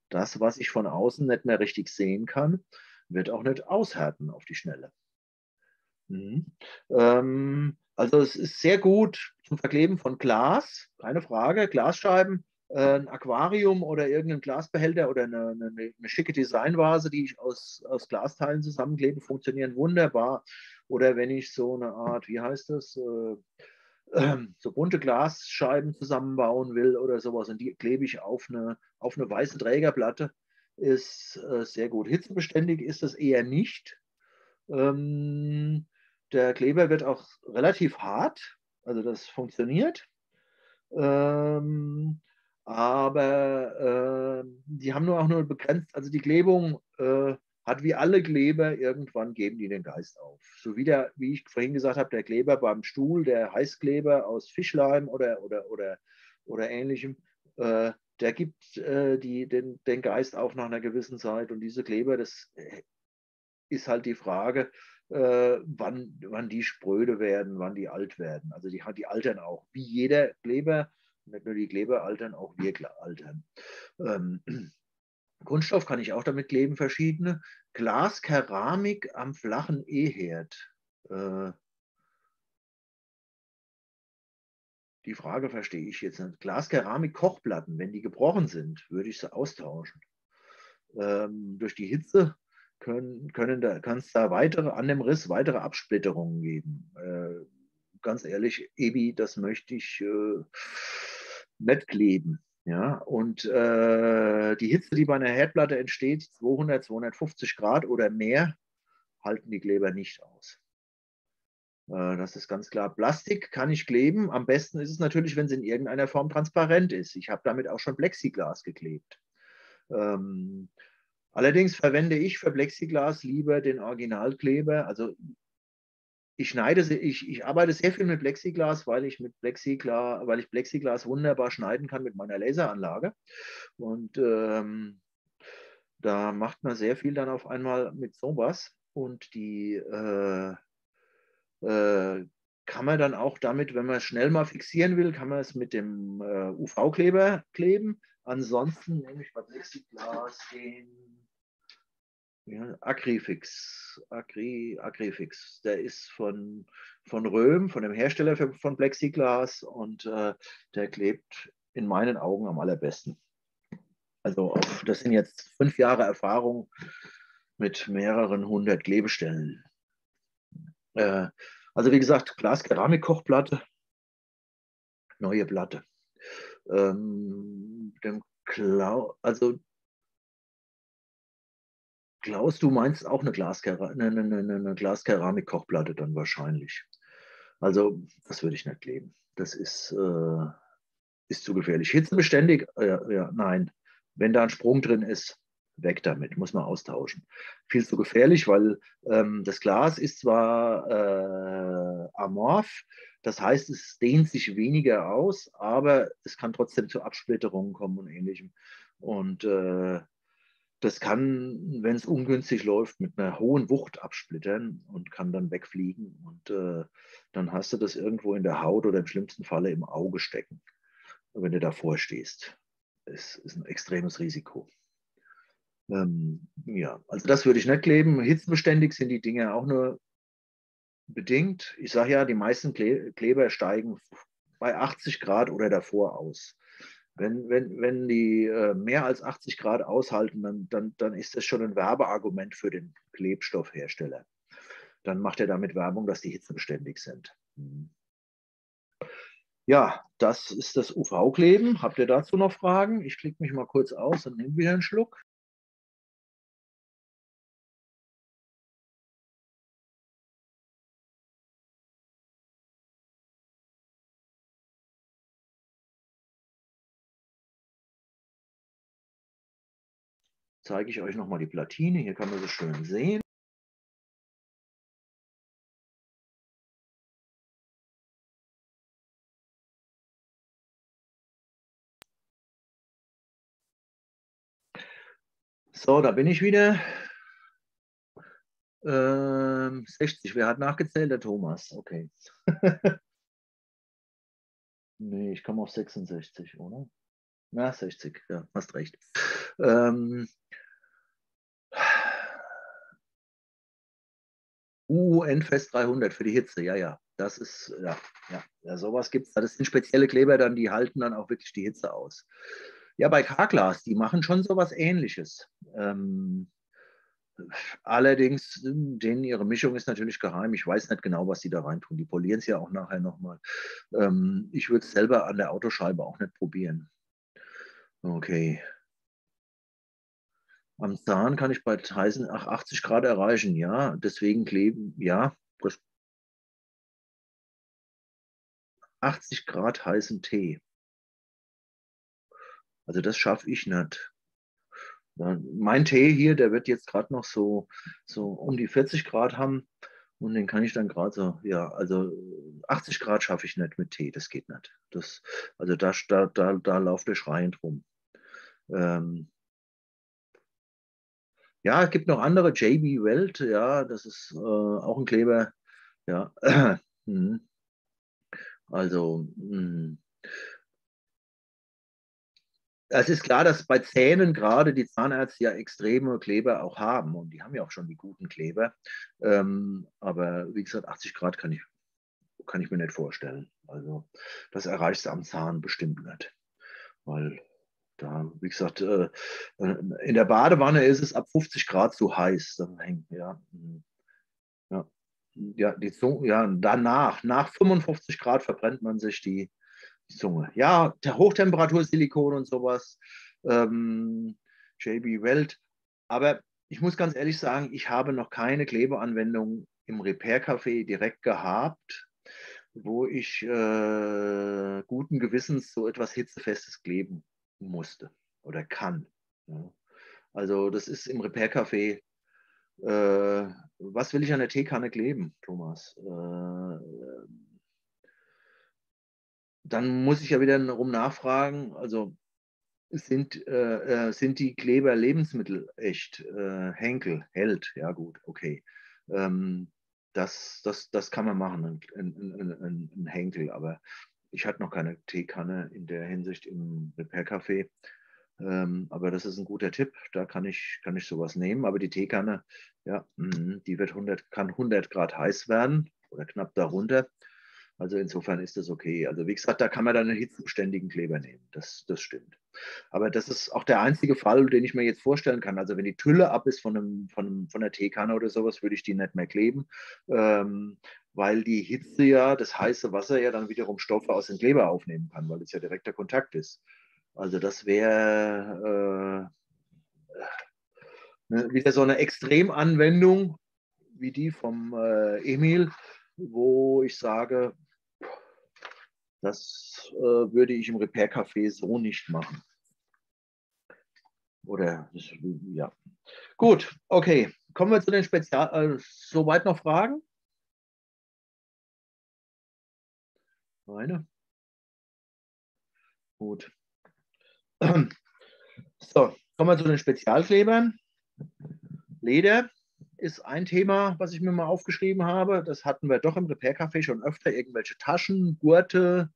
das, was ich von außen nicht mehr richtig sehen kann, wird auch nicht aushärten auf die Schnelle. Mhm. Ähm, also es ist sehr gut zum Verkleben von Glas, keine Frage, Glasscheiben, äh, ein Aquarium oder irgendein Glasbehälter oder eine, eine, eine schicke Designvase, die ich aus, aus Glasteilen zusammenklebe, funktionieren wunderbar. Oder wenn ich so eine Art, wie heißt das, äh, äh, so bunte Glasscheiben zusammenbauen will oder sowas und die klebe ich auf eine, auf eine weiße Trägerplatte, ist äh, sehr gut. Hitzebeständig ist das eher nicht. Ähm, der Kleber wird auch relativ hart, also das funktioniert. Ähm, aber äh, die haben nur auch nur begrenzt, also die Klebung äh, hat wie alle Kleber, irgendwann geben die den Geist auf. So wie, der, wie ich vorhin gesagt habe, der Kleber beim Stuhl, der Heißkleber aus Fischleim oder, oder, oder, oder ähnlichem, äh, der gibt äh, die, den, den Geist auf nach einer gewissen Zeit. Und diese Kleber, das ist halt die Frage, äh, wann, wann die spröde werden, wann die alt werden. Also die, die altern auch, wie jeder Kleber, nicht nur die Kleber altern, auch wir altern. Ähm, Kunststoff kann ich auch damit kleben, verschiedene. Glas, Keramik am flachen E-Herd. Äh, die Frage verstehe ich jetzt nicht. Glas, Keramik, Kochplatten, wenn die gebrochen sind, würde ich sie austauschen. Ähm, durch die Hitze können, können da, kann es da weitere, an dem Riss weitere Absplitterungen geben. Äh, ganz ehrlich, Ebi, das möchte ich äh, nicht kleben. Ja, und äh, die Hitze, die bei einer Herdplatte entsteht, zweihundert, zweihundertfünfzig Grad oder mehr, halten die Kleber nicht aus. Äh, das ist ganz klar. Plastik kann ich kleben. Am besten ist es natürlich, wenn es in irgendeiner Form transparent ist. Ich habe damit auch schon Plexiglas geklebt. Ähm, Allerdings verwende ich für Plexiglas lieber den Originalkleber. Also ich schneide, ich, ich arbeite sehr viel mit Plexiglas, weil ich mit Plexiglas, weil ich Plexiglas wunderbar schneiden kann mit meiner Laseranlage. Und ähm, da macht man sehr viel dann auf einmal mit sowas. Und die äh, äh, kann man dann auch damit, wenn man es schnell mal fixieren will, kann man es mit dem äh, U V-Kleber kleben. Ansonsten nehme ich bei Plexiglas den ja, Agrifix, Agri, Agrifix, der ist von, von Röhm, von dem Hersteller für, von Plexiglas und äh, der klebt in meinen Augen am allerbesten. Also auf, das sind jetzt fünf Jahre Erfahrung mit mehreren hundert Klebestellen. Äh, also wie gesagt, Glas-Keramik-Kochplatte, neue Platte. Ähm, dem Klau, also Klaus, du meinst auch eine, Glaskera eine, eine, eine Glaskeramik-Kochplatte dann wahrscheinlich. Also das würde ich nicht kleben. Das ist, äh, ist zu gefährlich. Hitzebeständig? Äh, ja, nein. Wenn da ein Sprung drin ist, weg damit, muss man austauschen. Viel zu gefährlich, weil ähm, das Glas ist zwar äh, amorph, das heißt, es dehnt sich weniger aus, aber es kann trotzdem zu Absplitterungen kommen und ähnlichem. Und äh, das kann, wenn es ungünstig läuft, mit einer hohen Wucht absplittern und kann dann wegfliegen. Und äh, dann hast du das irgendwo in der Haut oder im schlimmsten Falle im Auge stecken, wenn du davor stehst. Es ist ein extremes Risiko. Ähm, ja, also das würde ich nicht kleben. Hitzebeständig sind die Dinge auch nur bedingt. Ich sage ja, die meisten Kleber steigen bei achtzig Grad oder davor aus. Wenn, wenn, wenn die äh, mehr als achtzig Grad aushalten, dann, dann, dann ist das schon ein Werbeargument für den Klebstoffhersteller. Dann macht er damit Werbung, dass die hitzebeständig sind. Ja, das ist das U V-Kleben. Habt ihr dazu noch Fragen? Ich klicke mich mal kurz aus und nehme wieder einen Schluck. Zeige ich euch nochmal die Platine. Hier kann man sie schön sehen. So, da bin ich wieder. Ähm, sechzig, wer hat nachgezählt? Der Thomas. Okay. Nee, ich komme auf sechsundsechzig, oder? Na, sechzig, ja, hast recht. Ähm, U U N-Fest dreihundert für die Hitze, ja, ja. Das ist, ja, ja, ja sowas gibt es. Das sind spezielle Kleber dann, die halten dann auch wirklich die Hitze aus. Ja, bei Carglass, die machen schon sowas Ähnliches. Ähm, allerdings, denen ihre Mischung ist natürlich geheim. Ich weiß nicht genau, was sie da reintun. Die polieren es ja auch nachher nochmal. Ähm, ich würde es selber an der Autoscheibe auch nicht probieren. Okay. Am Zahn kann ich bei Tyson ach, achtzig Grad erreichen, ja. Deswegen kleben, ja. achtzig Grad heißen Tee. Also das schaffe ich nicht. Ja, mein Tee hier, der wird jetzt gerade noch so, so um die vierzig Grad haben. Und den kann ich dann gerade so, ja, also achtzig Grad schaffe ich nicht mit Tee, das geht nicht. Das, also da, da, da, da läuft der schreiend rum. Ähm, ja, es gibt noch andere, J B Welt, ja, das ist äh, auch ein Kleber. Ja, hm. Also, hm. Es ist klar, dass bei Zähnen gerade die Zahnärzte ja extreme Kleber auch haben und die haben ja auch schon die guten Kleber. Ähm, aber wie gesagt, achtzig Grad kann ich, kann ich mir nicht vorstellen. Also das erreichst du am Zahn bestimmt nicht. Weil da, wie gesagt, äh, in der Badewanne ist es ab fünfzig Grad zu heiß. Dann hängt, ja, ja, ja, die Zunge, ja, danach, nach fünfundfünfzig Grad verbrennt man sich die, die Zunge. Ja, der Hochtemperatursilikon und sowas, ähm, J B Welt. Aber ich muss ganz ehrlich sagen, ich habe noch keine Klebeanwendung im Repair-Café direkt gehabt, wo ich äh, guten Gewissens so etwas Hitzefestes kleben musste oder kann. Ja. Also das ist im Repair-Café, äh, was will ich an der Teekanne kleben, Thomas? Äh, dann muss ich ja wiederum nachfragen, also sind, äh, sind die Kleber Lebensmittel echt? Äh, Henkel, Held, ja gut, okay. Ähm, das, das, das kann man machen, ein, ein, ein, ein Henkel, aber ich hatte noch keine Teekanne in der Hinsicht im Repair-Café. Ähm, aber das ist ein guter Tipp, da kann ich, kann ich sowas nehmen. Aber die Teekanne, ja, mh, die wird hundert, kann hundert Grad heiß werden oder knapp darunter. Also insofern ist das okay. Also wie gesagt, da kann man dann einen hitzebeständigen Kleber nehmen. Das, das stimmt. Aber das ist auch der einzige Fall, den ich mir jetzt vorstellen kann. Also wenn die Tülle ab ist von, einem, von, einem, von einer Teekanne oder sowas, würde ich die nicht mehr kleben, ähm, weil die Hitze ja, das heiße Wasser ja dann wiederum Stoffe aus dem Kleber aufnehmen kann, weil es ja direkter Kontakt ist. Also das wäre äh, wieder so eine Extremanwendung wie die vom äh, Emil, wo ich sage, das äh, würde ich im Repair-Café so nicht machen. Oder, ja. Gut, okay. Kommen wir zu den Spezial... Äh, soweit noch Fragen? Meine? Gut. So, kommen wir zu den Spezialklebern. Leder ist ein Thema, was ich mir mal aufgeschrieben habe. Das hatten wir doch im Repair-Café schon öfter. Irgendwelche Taschen, Gurte,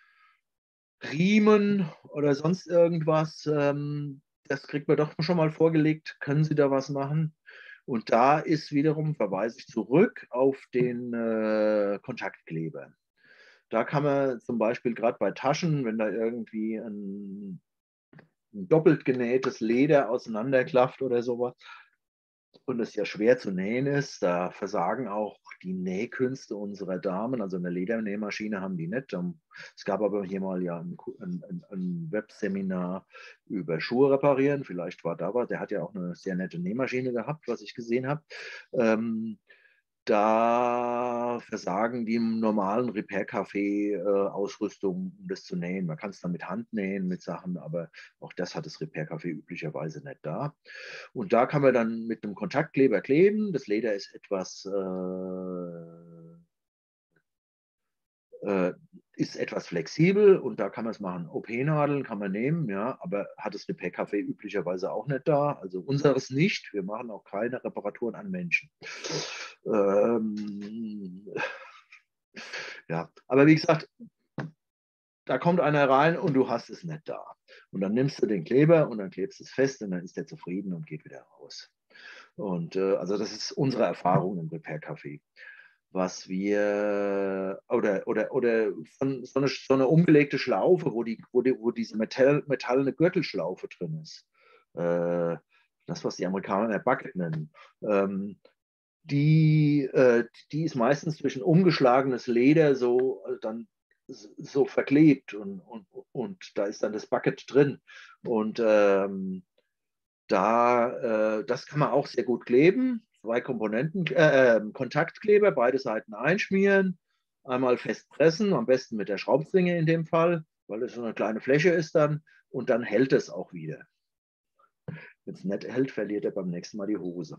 Riemen oder sonst irgendwas. Ähm, das kriegt man doch schon mal vorgelegt. Können Sie da was machen? Und da ist wiederum, verweise ich zurück auf den äh, Kontaktkleber. Da kann man zum Beispiel gerade bei Taschen, wenn da irgendwie ein, ein doppelt genähtes Leder auseinanderklafft oder sowas und es ja schwer zu nähen ist, da versagen auch die Nähkünste unserer Damen. Also eine Ledernähmaschine haben die nicht. Es gab aber hier mal ja ein, ein, ein Webseminar über Schuhe reparieren. Vielleicht war da was. Der hat ja auch eine sehr nette Nähmaschine gehabt, was ich gesehen habe. Ähm, da versagen die normalen Repair-Café-Ausrüstung, um das zu nähen. Man kann es dann mit Hand nähen, mit Sachen, aber auch das hat das Repair-Café üblicherweise nicht da. Und da kann man dann mit einem Kontaktkleber kleben. Das Leder ist etwas, äh, äh, ist etwas flexibel und da kann man es machen. O P-Nadeln kann man nehmen, ja, aber hat das Repair-Café üblicherweise auch nicht da. Also unseres nicht. Wir machen auch keine Reparaturen an Menschen. Ähm, ja, aber wie gesagt, da kommt einer rein und du hast es nicht da. Und dann nimmst du den Kleber und dann klebst du es fest und dann ist der zufrieden und geht wieder raus. Und äh, also das ist unsere Erfahrung im Repair-Café. Was wir, oder, oder, oder von, so, eine, so eine umgelegte Schlaufe, wo, die, wo, die, wo diese Metall, metallene Gürtelschlaufe drin ist. Äh, das, was die Amerikaner der Bucket nennen. Ähm, die, äh, die ist meistens zwischen umgeschlagenes Leder so äh, dann so verklebt und, und, und da ist dann das Bucket drin. Und ähm, da, äh, das kann man auch sehr gut kleben. Zwei Komponenten, äh, Kontaktkleber, beide Seiten einschmieren, einmal fest pressen, am besten mit der Schraubzwinge in dem Fall, weil es so eine kleine Fläche ist dann und dann hält es auch wieder. Wenn es nicht hält, verliert er beim nächsten Mal die Hose.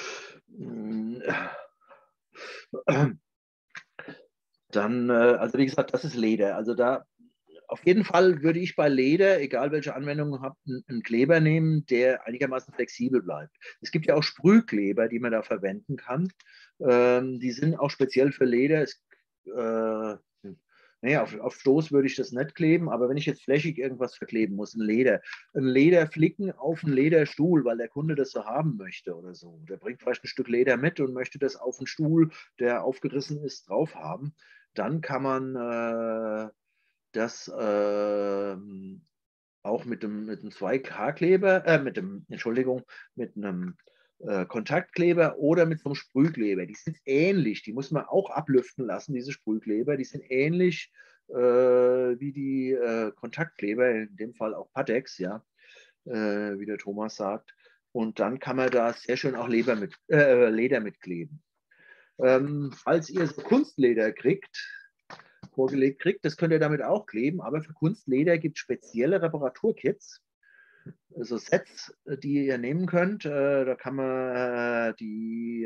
Dann, also wie gesagt, das ist Leder. Also da auf jeden Fall würde ich bei Leder, egal welche Anwendung ihr habt, einen Kleber nehmen, der einigermaßen flexibel bleibt. Es gibt ja auch Sprühkleber, die man da verwenden kann. Ähm, die sind auch speziell für Leder. Es, äh, nee, auf, auf Stoß würde ich das nicht kleben, aber wenn ich jetzt flächig irgendwas verkleben muss, ein Leder, ein Lederflicken auf einen Lederstuhl, weil der Kunde das so haben möchte oder so. Der bringt vielleicht ein Stück Leder mit und möchte das auf einen Stuhl, der aufgerissen ist, drauf haben. Dann kann man äh, das äh, auch mit dem, mit dem zwei K Kleber, äh, mit dem, Entschuldigung, mit einem äh, Kontaktkleber oder mit so einem Sprühkleber. Die sind ähnlich, die muss man auch ablüften lassen, diese Sprühkleber. Die sind ähnlich äh, wie die äh, Kontaktkleber, in dem Fall auch Pateks, ja, äh, wie der Thomas sagt. Und dann kann man da sehr schön auch Leder, mit, äh, Leder mitkleben. Ähm, falls ihr so Kunstleder kriegt, vorgelegt kriegt, das könnt ihr damit auch kleben, aber für Kunstleder gibt es spezielle Reparaturkits, also Sets, die ihr nehmen könnt. Da kann man die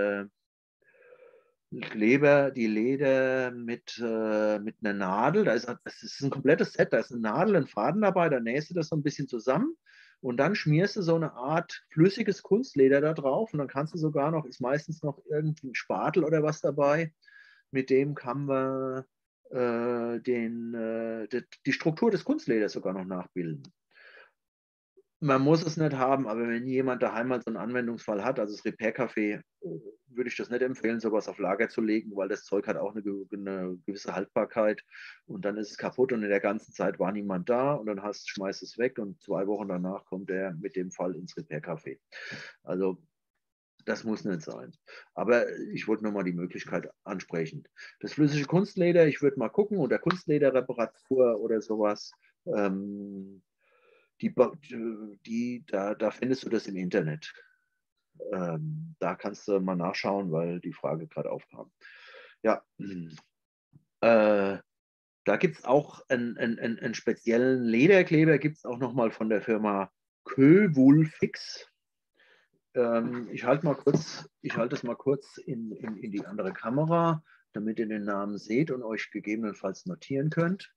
Kleber, die Leder mit, mit einer Nadel, da ist, das ist ein komplettes Set, da ist eine Nadel, ein Faden dabei, da nähst du das so ein bisschen zusammen und dann schmierst du so eine Art flüssiges Kunstleder da drauf und dann kannst du sogar noch, ist meistens noch irgendwie ein Spatel oder was dabei, mit dem kann man äh, den, äh, die, die Struktur des Kunstleders sogar noch nachbilden. Man muss es nicht haben, aber wenn jemand daheim mal so einen Anwendungsfall hat, also das Repair-Café, würde ich das nicht empfehlen, sowas auf Lager zu legen, weil das Zeug hat auch eine, eine gewisse Haltbarkeit und dann ist es kaputt und in der ganzen Zeit war niemand da und dann hast, schmeißt es weg und zwei Wochen danach kommt er mit dem Fall ins Repair-Café. Also das muss nicht sein. Aber ich wollte nochmal die Möglichkeit ansprechen. Das flüssige Kunstleder, ich würde mal gucken, unter Kunstlederreparatur oder sowas, ähm, die, die, da, da findest du das im Internet. Ähm, da kannst du mal nachschauen, weil die Frage gerade aufkam. Ja, äh, da gibt es auch einen, einen, einen speziellen Lederkleber, gibt es auch nochmal von der Firma Kövulfix. Ähm, ich halte mal kurz, ich halte es mal kurz in, in, in die andere Kamera, damit ihr den Namen seht und euch gegebenenfalls notieren könnt.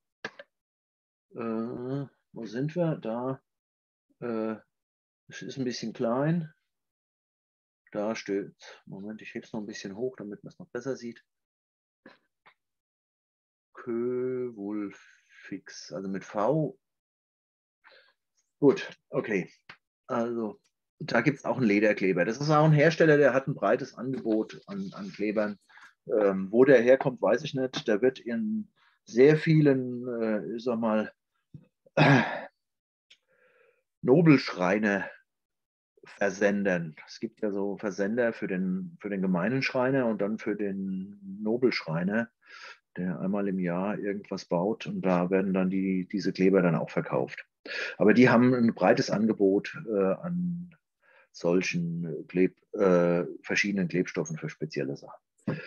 Äh, wo sind wir? Da. Äh, es ist ein bisschen klein. Da steht, Moment, ich hebe es noch ein bisschen hoch, damit man es noch besser sieht. Kövulfix, also mit V. Gut, okay. Also da gibt es auch einen Lederkleber. Das ist auch ein Hersteller, der hat ein breites Angebot an, an Klebern. Ähm, wo der herkommt, weiß ich nicht. Der wird in sehr vielen, äh, ich sag mal, äh, Nobelschreine versenden. Es gibt ja so Versender für den, für den gemeinen Schreiner und dann für den Nobelschreiner, der einmal im Jahr irgendwas baut und da werden dann die, diese Kleber dann auch verkauft. Aber die haben ein breites Angebot äh, an solchen Kleb, äh, verschiedenen Klebstoffen für spezielle Sachen.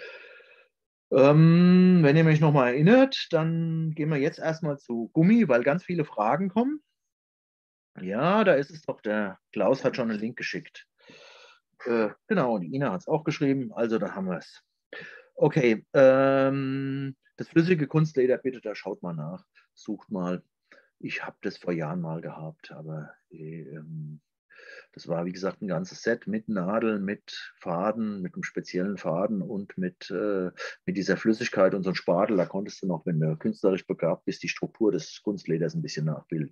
Ähm, wenn ihr mich nochmal erinnert, dann gehen wir jetzt erstmal zu Gummi, weil ganz viele Fragen kommen. Ja, da ist es doch, der Klaus hat schon einen Link geschickt. Äh, genau, und die Ina hat es auch geschrieben, also da haben wir es. Okay, ähm, das flüssige Kunstleder, bitte, da schaut mal nach, sucht mal. Ich habe das vor Jahren mal gehabt, aber ähm, Das war, wie gesagt, ein ganzes Set mit Nadeln, mit Faden, mit einem speziellen Faden und mit, äh, mit dieser Flüssigkeit und so ein Spatel. Da konntest du noch, wenn du künstlerisch begabt bist, die Struktur des Kunstleders ein bisschen nachbilden.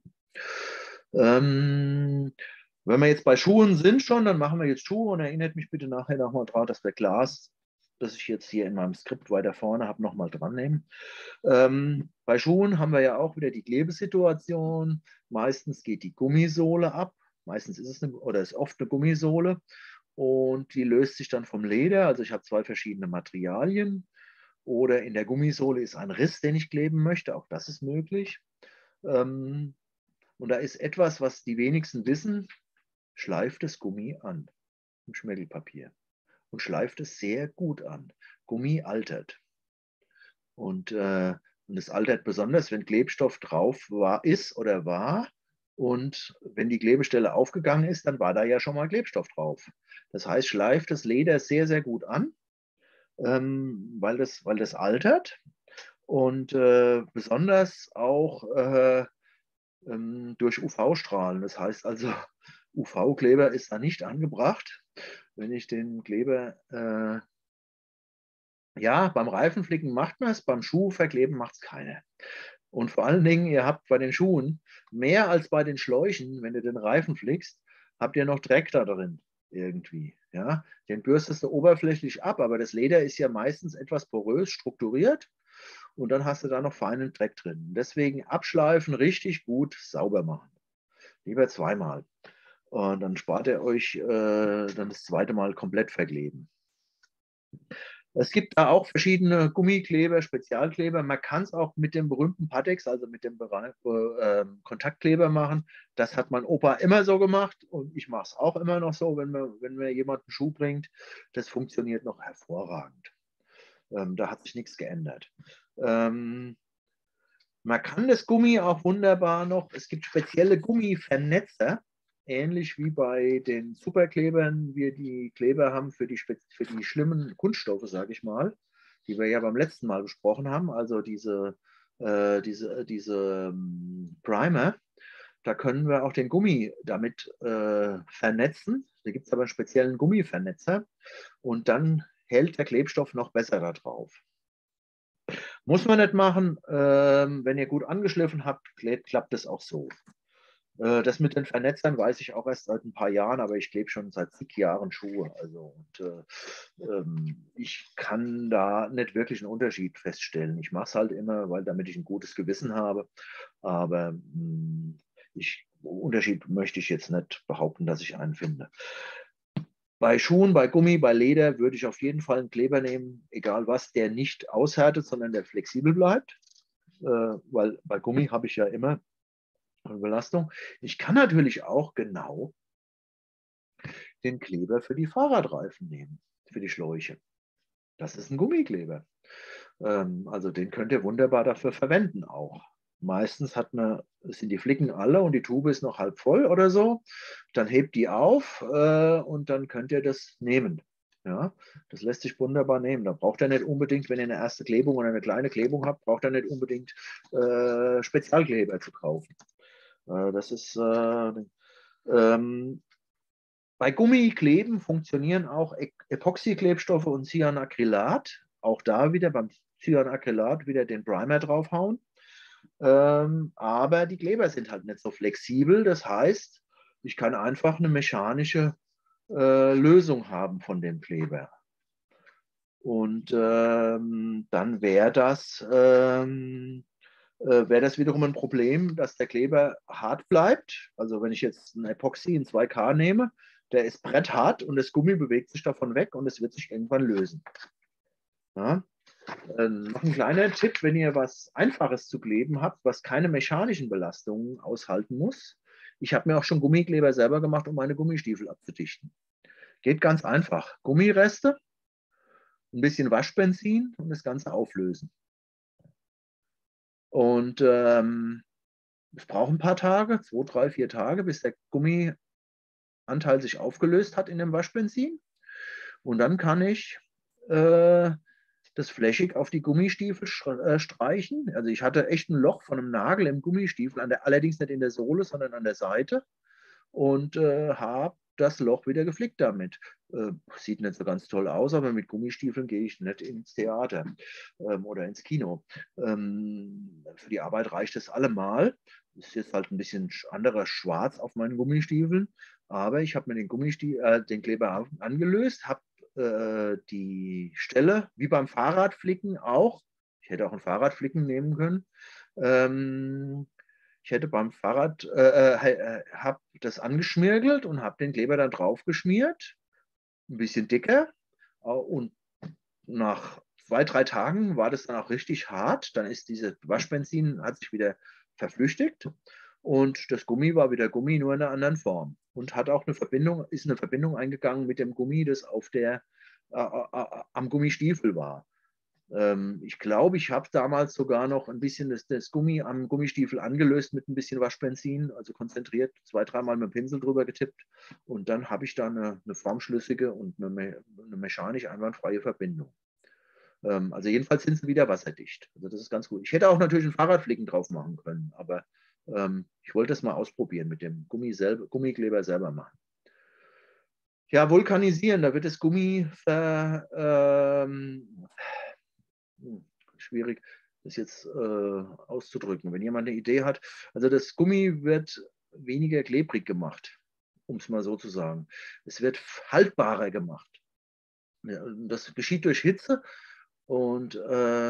Ähm, wenn wir jetzt bei Schuhen sind schon, dann machen wir jetzt Schuhe und erinnert mich bitte nachher nochmal daran, dass wir Glas, das ich jetzt hier in meinem Skript weiter vorne habe, nochmal dran nehmen. Ähm, bei Schuhen haben wir ja auch wieder die Klebesituation. Meistens geht die Gummisohle ab. Meistens ist es eine, oder ist oft eine Gummisohle und die löst sich dann vom Leder. Also ich habe zwei verschiedene Materialien oder in der Gummisohle ist ein Riss, den ich kleben möchte. Auch das ist möglich. Ähm, und da ist etwas, was die wenigsten wissen: Schleift das Gummi an im Schmirgelpapier und schleift es sehr gut an. Gummi altert. Und, äh, und es altert besonders, wenn Klebstoff drauf war, ist oder war. Und wenn die Klebestelle aufgegangen ist, dann war da ja schon mal Klebstoff drauf. Das heißt, schleift das Leder sehr, sehr gut an, ähm, weil, das, weil das altert. Und äh, besonders auch äh, ähm, durch U V-Strahlen. Das heißt also, U V-Kleber ist da nicht angebracht. Wenn ich den Kleber, äh, ja, beim Reifenflicken macht man es, beim Schuhverkleben macht es keiner. Und vor allen Dingen, ihr habt bei den Schuhen mehr als bei den Schläuchen, wenn du den Reifen flickst, habt ihr noch Dreck da drin irgendwie. Ja? Den bürstest du oberflächlich ab, aber das Leder ist ja meistens etwas porös strukturiert und dann hast du da noch feinen Dreck drin. Deswegen abschleifen, richtig gut sauber machen. Lieber zweimal. Und dann spart ihr euch äh, dann das zweite Mal komplett verkleben. Es gibt da auch verschiedene Gummikleber, Spezialkleber. Man kann es auch mit dem berühmten Pattex, also mit dem Bereich, äh, Kontaktkleber machen. Das hat mein Opa immer so gemacht und ich mache es auch immer noch so, wenn mir, wenn mir jemand einen Schuh bringt. Das funktioniert noch hervorragend. Ähm, da hat sich nichts geändert. Ähm, man kann das Gummi auch wunderbar noch, es gibt spezielle Gummivernetzer, ähnlich wie bei den Superklebern wir die Kleber haben für die, für die schlimmen Kunststoffe, sage ich mal, die wir ja beim letzten Mal besprochen haben, also diese, äh, diese, diese ähm, Primer. Da können wir auch den Gummi damit äh, vernetzen. Da gibt es aber einen speziellen Gummivernetzer und dann hält der Klebstoff noch besser da drauf. Muss man nicht machen. Ähm, wenn ihr gut angeschliffen habt, klappt es auch so. Äh, das mit den Vernetzern weiß ich auch erst seit ein paar Jahren, aber ich klebe schon seit zig Jahren Schuhe. Also, und, äh, ähm, ich kann da nicht wirklich einen Unterschied feststellen. Ich mache es halt immer, weil damit ich ein gutes Gewissen habe. Aber mh, ich, Unterschied möchte ich jetzt nicht behaupten, dass ich einen finde. Bei Schuhen, bei Gummi, bei Leder würde ich auf jeden Fall einen Kleber nehmen, egal was, der nicht aushärtet, sondern der flexibel bleibt. Äh, weil bei Gummi habe ich ja immer eine Belastung. Ich kann natürlich auch genau den Kleber für die Fahrradreifen nehmen, für die Schläuche. Das ist ein Gummikleber. Ähm, also den könnt ihr wunderbar dafür verwenden auch. Meistens hat man, sind die Flicken alle und die Tube ist noch halb voll oder so. Dann hebt die auf äh, und dann könnt ihr das nehmen. Ja, das lässt sich wunderbar nehmen. Da braucht ihr nicht unbedingt, wenn ihr eine erste Klebung oder eine kleine Klebung habt, braucht ihr nicht unbedingt äh, Spezialkleber zu kaufen. Äh, das ist äh, ähm, bei Gummikleben funktionieren auch Epoxyklebstoffe und Cyanacrylat. Auch da wieder beim Cyanacrylat wieder den Primer draufhauen. Ähm, aber die Kleber sind halt nicht so flexibel. Das heißt, ich kann einfach eine mechanische äh, Lösung haben von dem Kleber. Und ähm, dann wäre das, ähm, äh, wäre das wiederum ein Problem, dass der Kleber hart bleibt. Also wenn ich jetzt ein Epoxy in zwei K nehme, der ist bretthart und das Gummi bewegt sich davon weg und es wird sich irgendwann lösen. Ja? Äh, noch ein kleiner Tipp, wenn ihr was Einfaches zu kleben habt, was keine mechanischen Belastungen aushalten muss. Ich habe mir auch schon Gummikleber selber gemacht, um meine Gummistiefel abzudichten. Geht ganz einfach. Gummireste, ein bisschen Waschbenzin und das Ganze auflösen. Und ähm, es braucht ein paar Tage, zwei, drei, vier Tage, bis der Gummianteil sich aufgelöst hat in dem Waschbenzin. Und dann kann ich äh, das flächig auf die Gummistiefel streichen. Also ich hatte echt ein Loch von einem Nagel im Gummistiefel, an der, allerdings nicht in der Sohle, sondern an der Seite. und äh, habe das Loch wieder geflickt damit. Äh, sieht nicht so ganz toll aus, aber mit Gummistiefeln gehe ich nicht ins Theater ähm, oder ins Kino. Ähm, für die Arbeit reicht es allemal. Das ist jetzt halt ein bisschen anderer Schwarz auf meinen Gummistiefeln, aber ich habe mir den, Gummistiefel, äh, den Kleber angelöst, habe äh, die Stelle, wie beim Fahrradflicken auch, ich hätte auch ein Fahrradflicken nehmen können, ähm, ich hätte beim Fahrrad, äh, äh, habe das angeschmirgelt und habe den Kleber dann drauf geschmiert, ein bisschen dicker. Und nach zwei, drei Tagen war das dann auch richtig hart. Dann ist diese Waschbenzin, hat sich wieder verflüchtigt und das Gummi war wieder Gummi, nur in einer anderen Form. Und hat auch eine Verbindung, ist eine Verbindung eingegangen mit dem Gummi, das auf der, äh, äh, am Gummistiefel war. Ich glaube, ich habe damals sogar noch ein bisschen das, das Gummi am Gummistiefel angelöst mit ein bisschen Waschbenzin, also konzentriert, zwei, dreimal mit dem Pinsel drüber getippt. Und dann habe ich da eine, eine formschlüssige und eine, eine mechanisch einwandfreie Verbindung. Ähm, also jedenfalls sind sie wieder wasserdicht. Also das ist ganz gut. Ich hätte auch natürlich einen Fahrradflicken drauf machen können, aber ähm, ich wollte das mal ausprobieren mit dem Gummi selber, Gummikleber selber machen. Ja, vulkanisieren, da wird das Gummi ver, ähm, schwierig, das jetzt äh, auszudrücken. Wenn jemand eine Idee hat, also das Gummi wird weniger klebrig gemacht, um es mal so zu sagen. Es wird haltbarer gemacht. Ja, das geschieht durch Hitze und äh,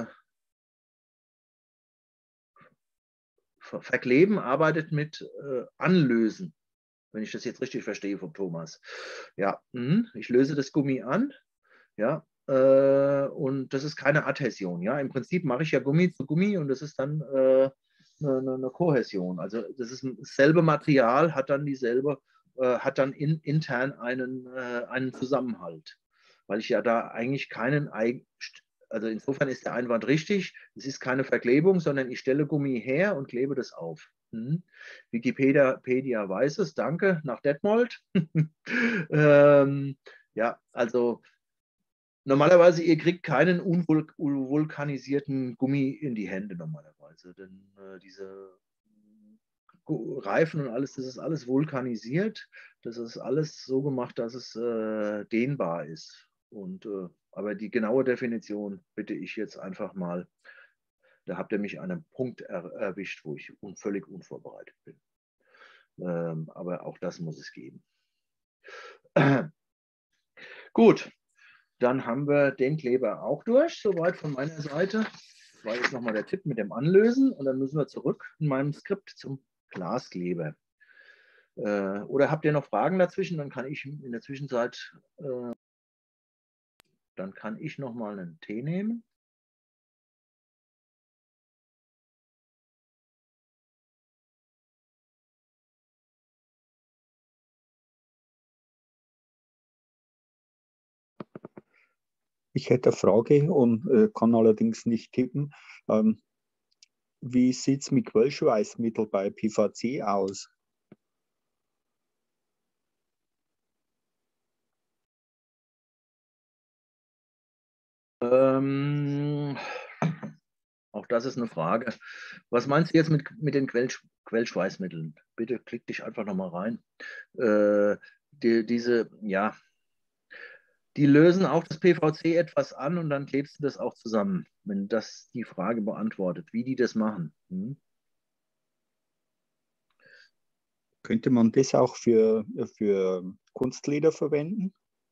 Verkleben arbeitet mit äh, Anlösen, wenn ich das jetzt richtig verstehe vom Thomas. Ja, mh, ich löse das Gummi an, ja, äh, und das ist keine Adhäsion. Ja, im Prinzip mache ich ja Gummi zu Gummi und das ist dann äh, eine, eine Kohäsion. Also das ist dasselbe Material, hat dann dieselbe, äh, hat dann in, intern einen, äh, einen Zusammenhalt, weil ich ja da eigentlich keinen, also insofern ist der Einwand richtig, es ist keine Verklebung, sondern ich stelle Gummi her und klebe das auf. Hm. Wikipedia Pedia weiß es, danke, nach Detmold. ähm, ja, also normalerweise, ihr kriegt keinen unvulkanisierten Gummi in die Hände normalerweise, denn äh, diese Reifen und alles, das ist alles vulkanisiert. Das ist alles so gemacht, dass es äh, dehnbar ist. Und, äh, aber die genaue Definition bitte ich jetzt einfach mal. Da habt ihr mich an einem Punkt er, erwischt, wo ich un, völlig unvorbereitet bin. Ähm, aber auch das muss es geben. Gut, dann haben wir den Kleber auch durch, soweit von meiner Seite. Das war jetzt nochmal der Tipp mit dem Anlösen und dann müssen wir zurück in meinem Skript zum Glaskleber. Äh, oder habt ihr noch Fragen dazwischen? Dann kann ich in der Zwischenzeit, äh, dann kann ich nochmal einen Tee nehmen. Ich hätte eine Frage und äh, kann allerdings nicht tippen. Ähm, wie sieht es mit Quellschweißmittel bei P V C aus? Ähm, auch das ist eine Frage. Was meinst du jetzt mit, mit den Quellsch Quellschweißmitteln? Bitte klick dich einfach nochmal rein. Äh, die, diese, ja, die lösen auch das P V C etwas an und dann klebst du das auch zusammen, wenn das die Frage beantwortet, wie die das machen. Hm? Könnte man das auch für, für Kunstleder verwenden?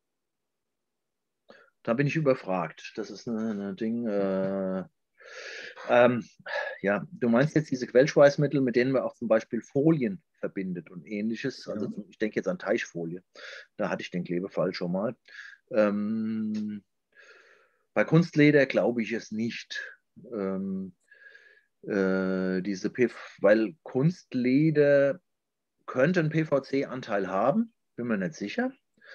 Da bin ich überfragt. Das ist ein Ding. Äh, ähm, ja, du meinst jetzt diese Quellschweißmittel, mit denen man auch zum Beispiel Folien verbindet und ähnliches. Also Ja. ich denke jetzt an Teichfolie. Da hatte ich den Klebefall schon mal. Ähm, bei Kunstleder glaube ich es nicht. Ähm, äh, diese P weil Kunstleder könnte einen P V C-Anteil haben, bin mir nicht sicher.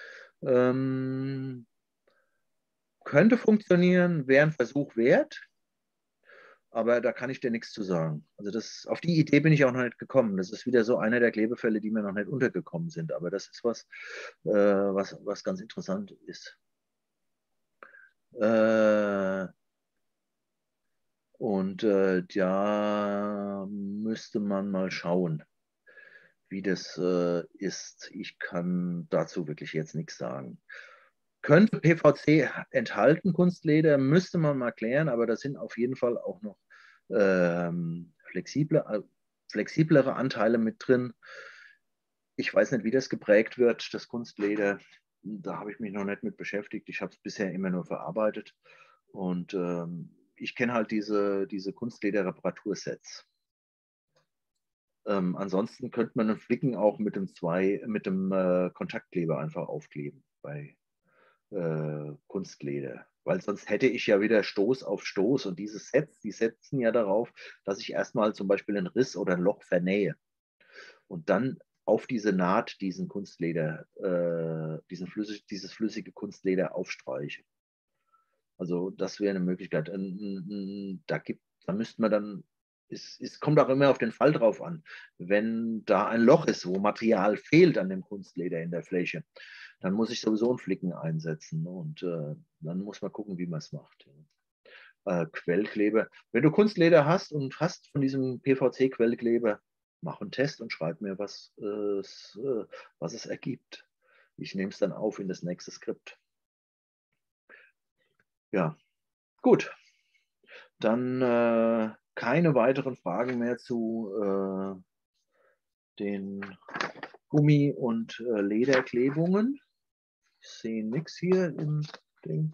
Ähm, könnte funktionieren, wäre ein Versuch wert, aber da kann ich dir nichts zu sagen. Also das, auf die Idee bin ich auch noch nicht gekommen. Das ist wieder so einer der Klebefälle, die mir noch nicht untergekommen sind, aber das ist was, äh, was, was ganz interessant ist. Äh, und äh, da müsste man mal schauen. wie das äh, ist. Ich kann dazu wirklich jetzt nichts sagen. Könnte P V C enthalten, Kunstleder, müsste man mal klären, aber da sind auf jeden Fall auch noch ähm, flexible, äh, flexiblere Anteile mit drin. Ich weiß nicht, wie das geprägt wird, das Kunstleder. Da habe ich mich noch nicht mit beschäftigt. Ich habe es bisher immer nur verarbeitet. Und ähm, ich kenne halt diese, diese Kunstleder-Reparatursets. Ähm, ansonsten könnte man den Flicken auch mit dem, zwei, mit dem äh, Kontaktkleber einfach aufkleben bei äh, Kunstleder. Weil sonst hätte ich ja wieder Stoß auf Stoß. Und diese Sets, die setzen ja darauf, dass ich erstmal zum Beispiel einen Riss oder ein Loch vernähe. Und dann auf diese Naht diesen Kunstleder, äh, diesen flüssig, dieses flüssige Kunstleder aufstreiche. Also das wäre eine Möglichkeit. Da, gibt, da müsste man dann, es, es kommt auch immer auf den Fall drauf an. Wenn da ein Loch ist, wo Material fehlt an dem Kunstleder in der Fläche, dann muss ich sowieso einen Flicken einsetzen. Und äh, dann muss man gucken, wie man es macht. Äh, Quellkleber. Wenn du Kunstleder hast und hast von diesem P V C-Quellkleber, mach einen Test und schreib mir, was, äh, was es ergibt. Ich nehme es dann auf in das nächste Skript. Ja, gut. Dann äh, keine weiteren Fragen mehr zu äh, den Gummi- und äh, Lederklebungen. Ich sehe nichts hier im Ding.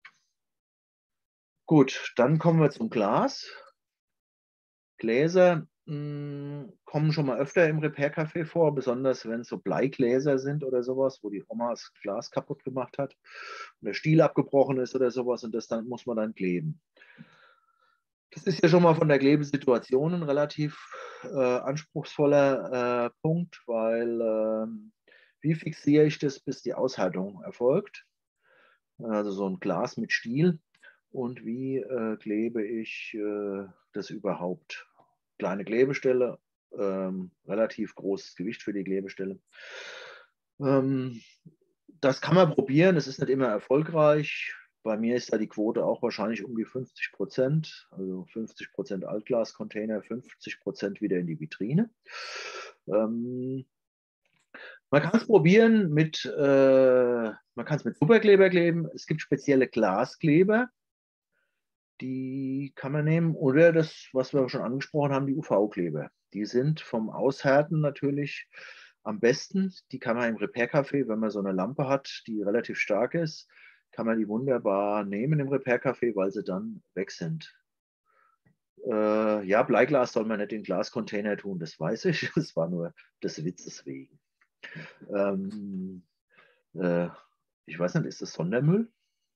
Gut, dann kommen wir zum Glas. Gläser mh, kommen schon mal öfter im Repair-Café vor, besonders wenn es so Bleigläser sind oder sowas, wo die Oma das Glas kaputt gemacht hat und der Stiel abgebrochen ist oder sowas und das dann muss man dann kleben. Das ist ja schon mal von der Klebesituation ein relativ äh, anspruchsvoller äh, Punkt, weil äh, wie fixiere ich das, bis die Aushärtung erfolgt? Also so ein Glas mit Stiel. Und wie äh, klebe ich äh, das überhaupt? Kleine Klebestelle, ähm, relativ großes Gewicht für die Klebestelle. Ähm, das kann man probieren, es ist nicht immer erfolgreich. Bei mir ist da die Quote auch wahrscheinlich um die fünfzig Prozent, also fünfzig Prozent Altglascontainer, fünfzig Prozent wieder in die Vitrine. Ähm, man kann es probieren mit, äh, man kann es mit Superkleber kleben. Es gibt spezielle Glaskleber, die kann man nehmen. Oder das, was wir schon angesprochen haben, die U V-Kleber. Die sind vom Aushärten natürlich am besten. Die kann man im Repair-Café, wenn man so eine Lampe hat, die relativ stark ist, kann man die wunderbar nehmen im Repair-Café, weil sie dann weg sind. Äh, ja, Bleiglas soll man nicht in Glascontainer tun, das weiß ich. Das war nur des Witzes wegen. Ähm, äh, ich weiß nicht, ist das Sondermüll?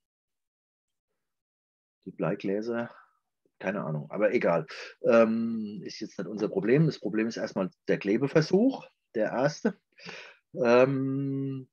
Die Bleigläser? Keine Ahnung, aber egal. Ähm, ist jetzt nicht unser Problem. Das Problem ist erstmal der Klebeversuch, der erste. Ähm,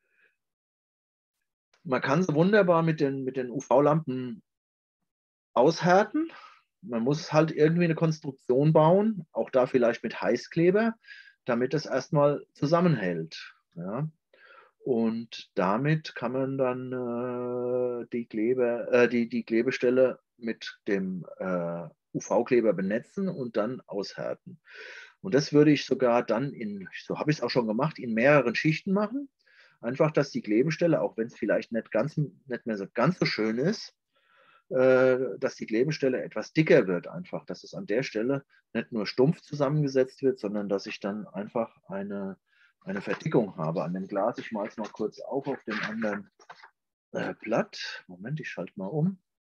man kann sie wunderbar mit den, mit den U V-Lampen aushärten. Man muss halt irgendwie eine Konstruktion bauen, auch da vielleicht mit Heißkleber, damit das erstmal zusammenhält. Ja. Und damit kann man dann äh, die, Kleber, äh, die, die Klebestelle mit dem äh, U V-Kleber benetzen und dann aushärten. Und das würde ich sogar dann in, so habe ich es auch schon gemacht, in mehreren Schichten machen. Einfach, dass die Klebestelle, auch wenn es vielleicht nicht, ganz, nicht mehr so ganz so schön ist, äh, dass die Klebestelle etwas dicker wird, einfach, dass es an der Stelle nicht nur stumpf zusammengesetzt wird, sondern dass ich dann einfach eine eine Verdickung habe an dem Glas. Ich mache es noch kurz auf auf dem anderen äh, Blatt. Moment, ich schalte mal um.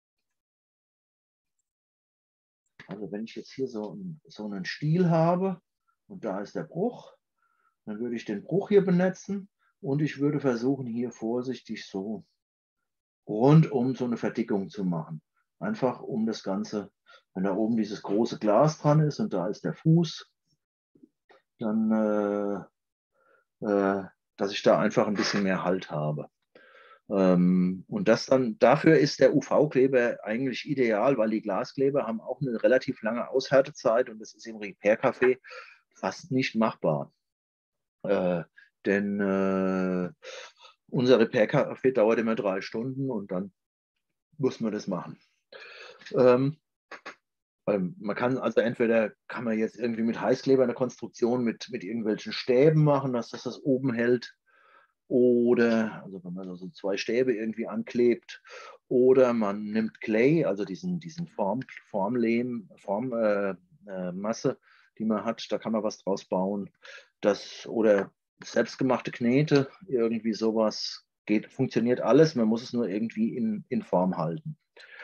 Also wenn ich jetzt hier so, ein, so einen Stiel habe und da ist der Bruch, dann würde ich den Bruch hier benetzen und ich würde versuchen, hier vorsichtig so rundum so eine Verdickung zu machen. Einfach um das Ganze, wenn da oben dieses große Glas dran ist und da ist der Fuß, dann äh, dass ich da einfach ein bisschen mehr Halt habe. Und das dann, dafür ist der U V-Kleber eigentlich ideal, weil die Glaskleber haben auch eine relativ lange Aushärtezeit und das ist im Repair-Café fast nicht machbar. Äh, denn äh, unser Repair-Café dauert immer drei Stunden und dann muss man das machen. Ähm, Ähm, man kann also entweder kann man jetzt irgendwie mit Heißkleber eine Konstruktion mit, mit irgendwelchen Stäben machen, dass das das oben hält. Oder, also wenn man so zwei Stäbe irgendwie anklebt, oder man nimmt Clay, also diesen, diesen Form, Formlehm, Formmasse, äh, Masse, die man hat, da kann man was draus bauen. Das, oder selbstgemachte Knete, irgendwie sowas, geht, funktioniert alles, man muss es nur irgendwie in, in Form halten.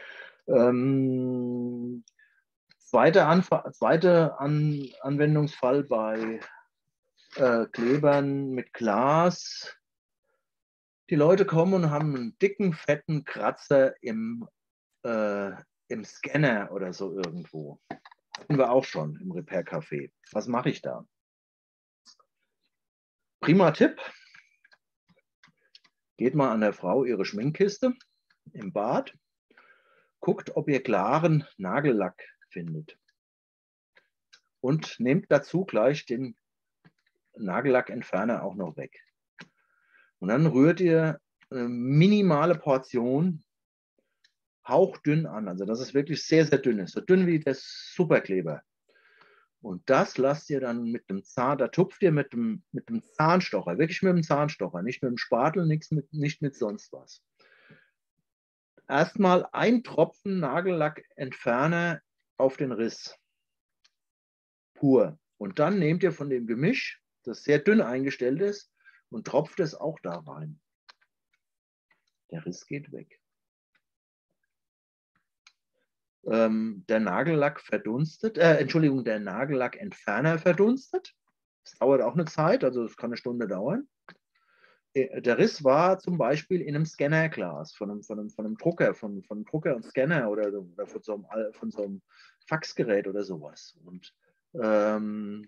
Ähm, zweiter Anf zweite An Anwendungsfall bei äh, Klebern mit Glas. Die Leute kommen und haben einen dicken, fetten Kratzer im, äh, im Scanner oder so irgendwo. Hatten wir auch schon im Repair-Café. Was mache ich da? Prima Tipp. Geht mal an der Frau ihre Schminkkiste im Bad, guckt, ob ihr klaren Nagellack findet. Und nehmt dazu gleich den Nagellackentferner auch noch weg. Und dann rührt ihr eine minimale Portion hauchdünn an. Also das ist wirklich sehr, sehr dünn ist. So dünn wie das Superkleber. Und das lasst ihr dann mit dem Zahn, da tupft ihr mit dem, mit dem Zahnstocher, wirklich mit dem Zahnstocher, nicht mit dem Spatel, nichts mit, nicht mit sonst was. Erstmal ein Tropfen Nagellackentferner auf den Riss. Pur. Und dann nehmt ihr von dem Gemisch, das sehr dünn eingestellt ist, und tropft es auch da rein. Der Riss geht weg. Ähm, der Nagellack verdunstet, äh, Entschuldigung, der Nagellackentferner verdunstet. Das dauert auch eine Zeit, also es kann eine Stunde dauern. Der Riss war zum Beispiel in einem Scannerglas, von einem, von einem, von einem Drucker, von, von einem Drucker und Scanner oder, oder von, so einem, von so einem Faxgerät oder sowas. Und ähm,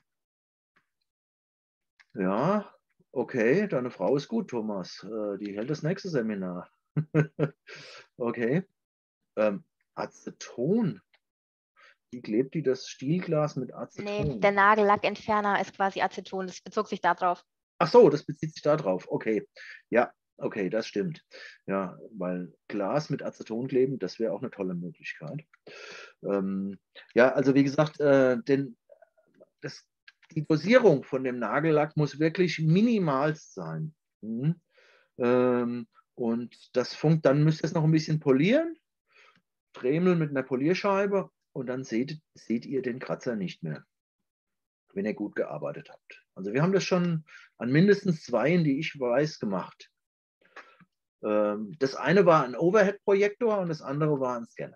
ja, okay, deine Frau ist gut, Thomas. Äh, die hält das nächste Seminar. Okay. Ähm, Aceton. Wie klebt die das Stielglas mit Aceton? Nee, der Nagellackentferner ist quasi Aceton, das bezog sich darauf. Ach so, das bezieht sich darauf. Okay. Ja, okay, das stimmt. Ja, weil Glas mit Aceton kleben, das wäre auch eine tolle Möglichkeit. Ähm, ja, also wie gesagt, äh, denn das, die Dosierung von dem Nagellack muss wirklich minimal sein. Mhm. Ähm, und das funkt, dann müsst ihr es noch ein bisschen polieren, Dremel mit einer Polierscheibe und dann seht, seht ihr den Kratzer nicht mehr, wenn ihr gut gearbeitet habt. Also wir haben das schon an mindestens zweien, die ich weiß, gemacht. Ähm, das eine war ein Overhead-Projektor und das andere war ein Scanner.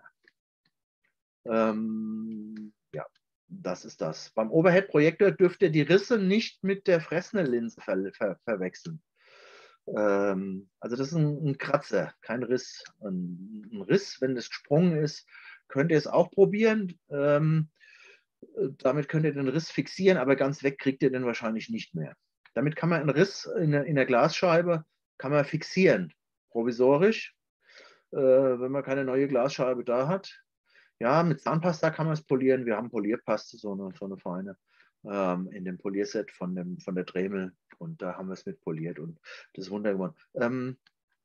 Ähm, ja, das ist das. Beim Overhead-Projektor dürft ihr die Risse nicht mit der Fresnel-Linse ver ver verwechseln. Ähm, also das ist ein, ein Kratzer, kein Riss. Ein, ein Riss, wenn das gesprungen ist, könnt ihr es auch probieren. Ähm, damit könnt ihr den Riss fixieren, aber ganz weg kriegt ihr den wahrscheinlich nicht mehr. Damit kann man einen Riss in der, in der Glasscheibe kann man fixieren, provisorisch, äh, wenn man keine neue Glasscheibe da hat. Ja, mit Zahnpasta kann man es polieren. Wir haben Polierpaste, so eine, so eine feine, ähm, in dem Polierset von, dem, von der Dremel. Und da haben wir es mit poliert und das ist wunderbar. Ähm,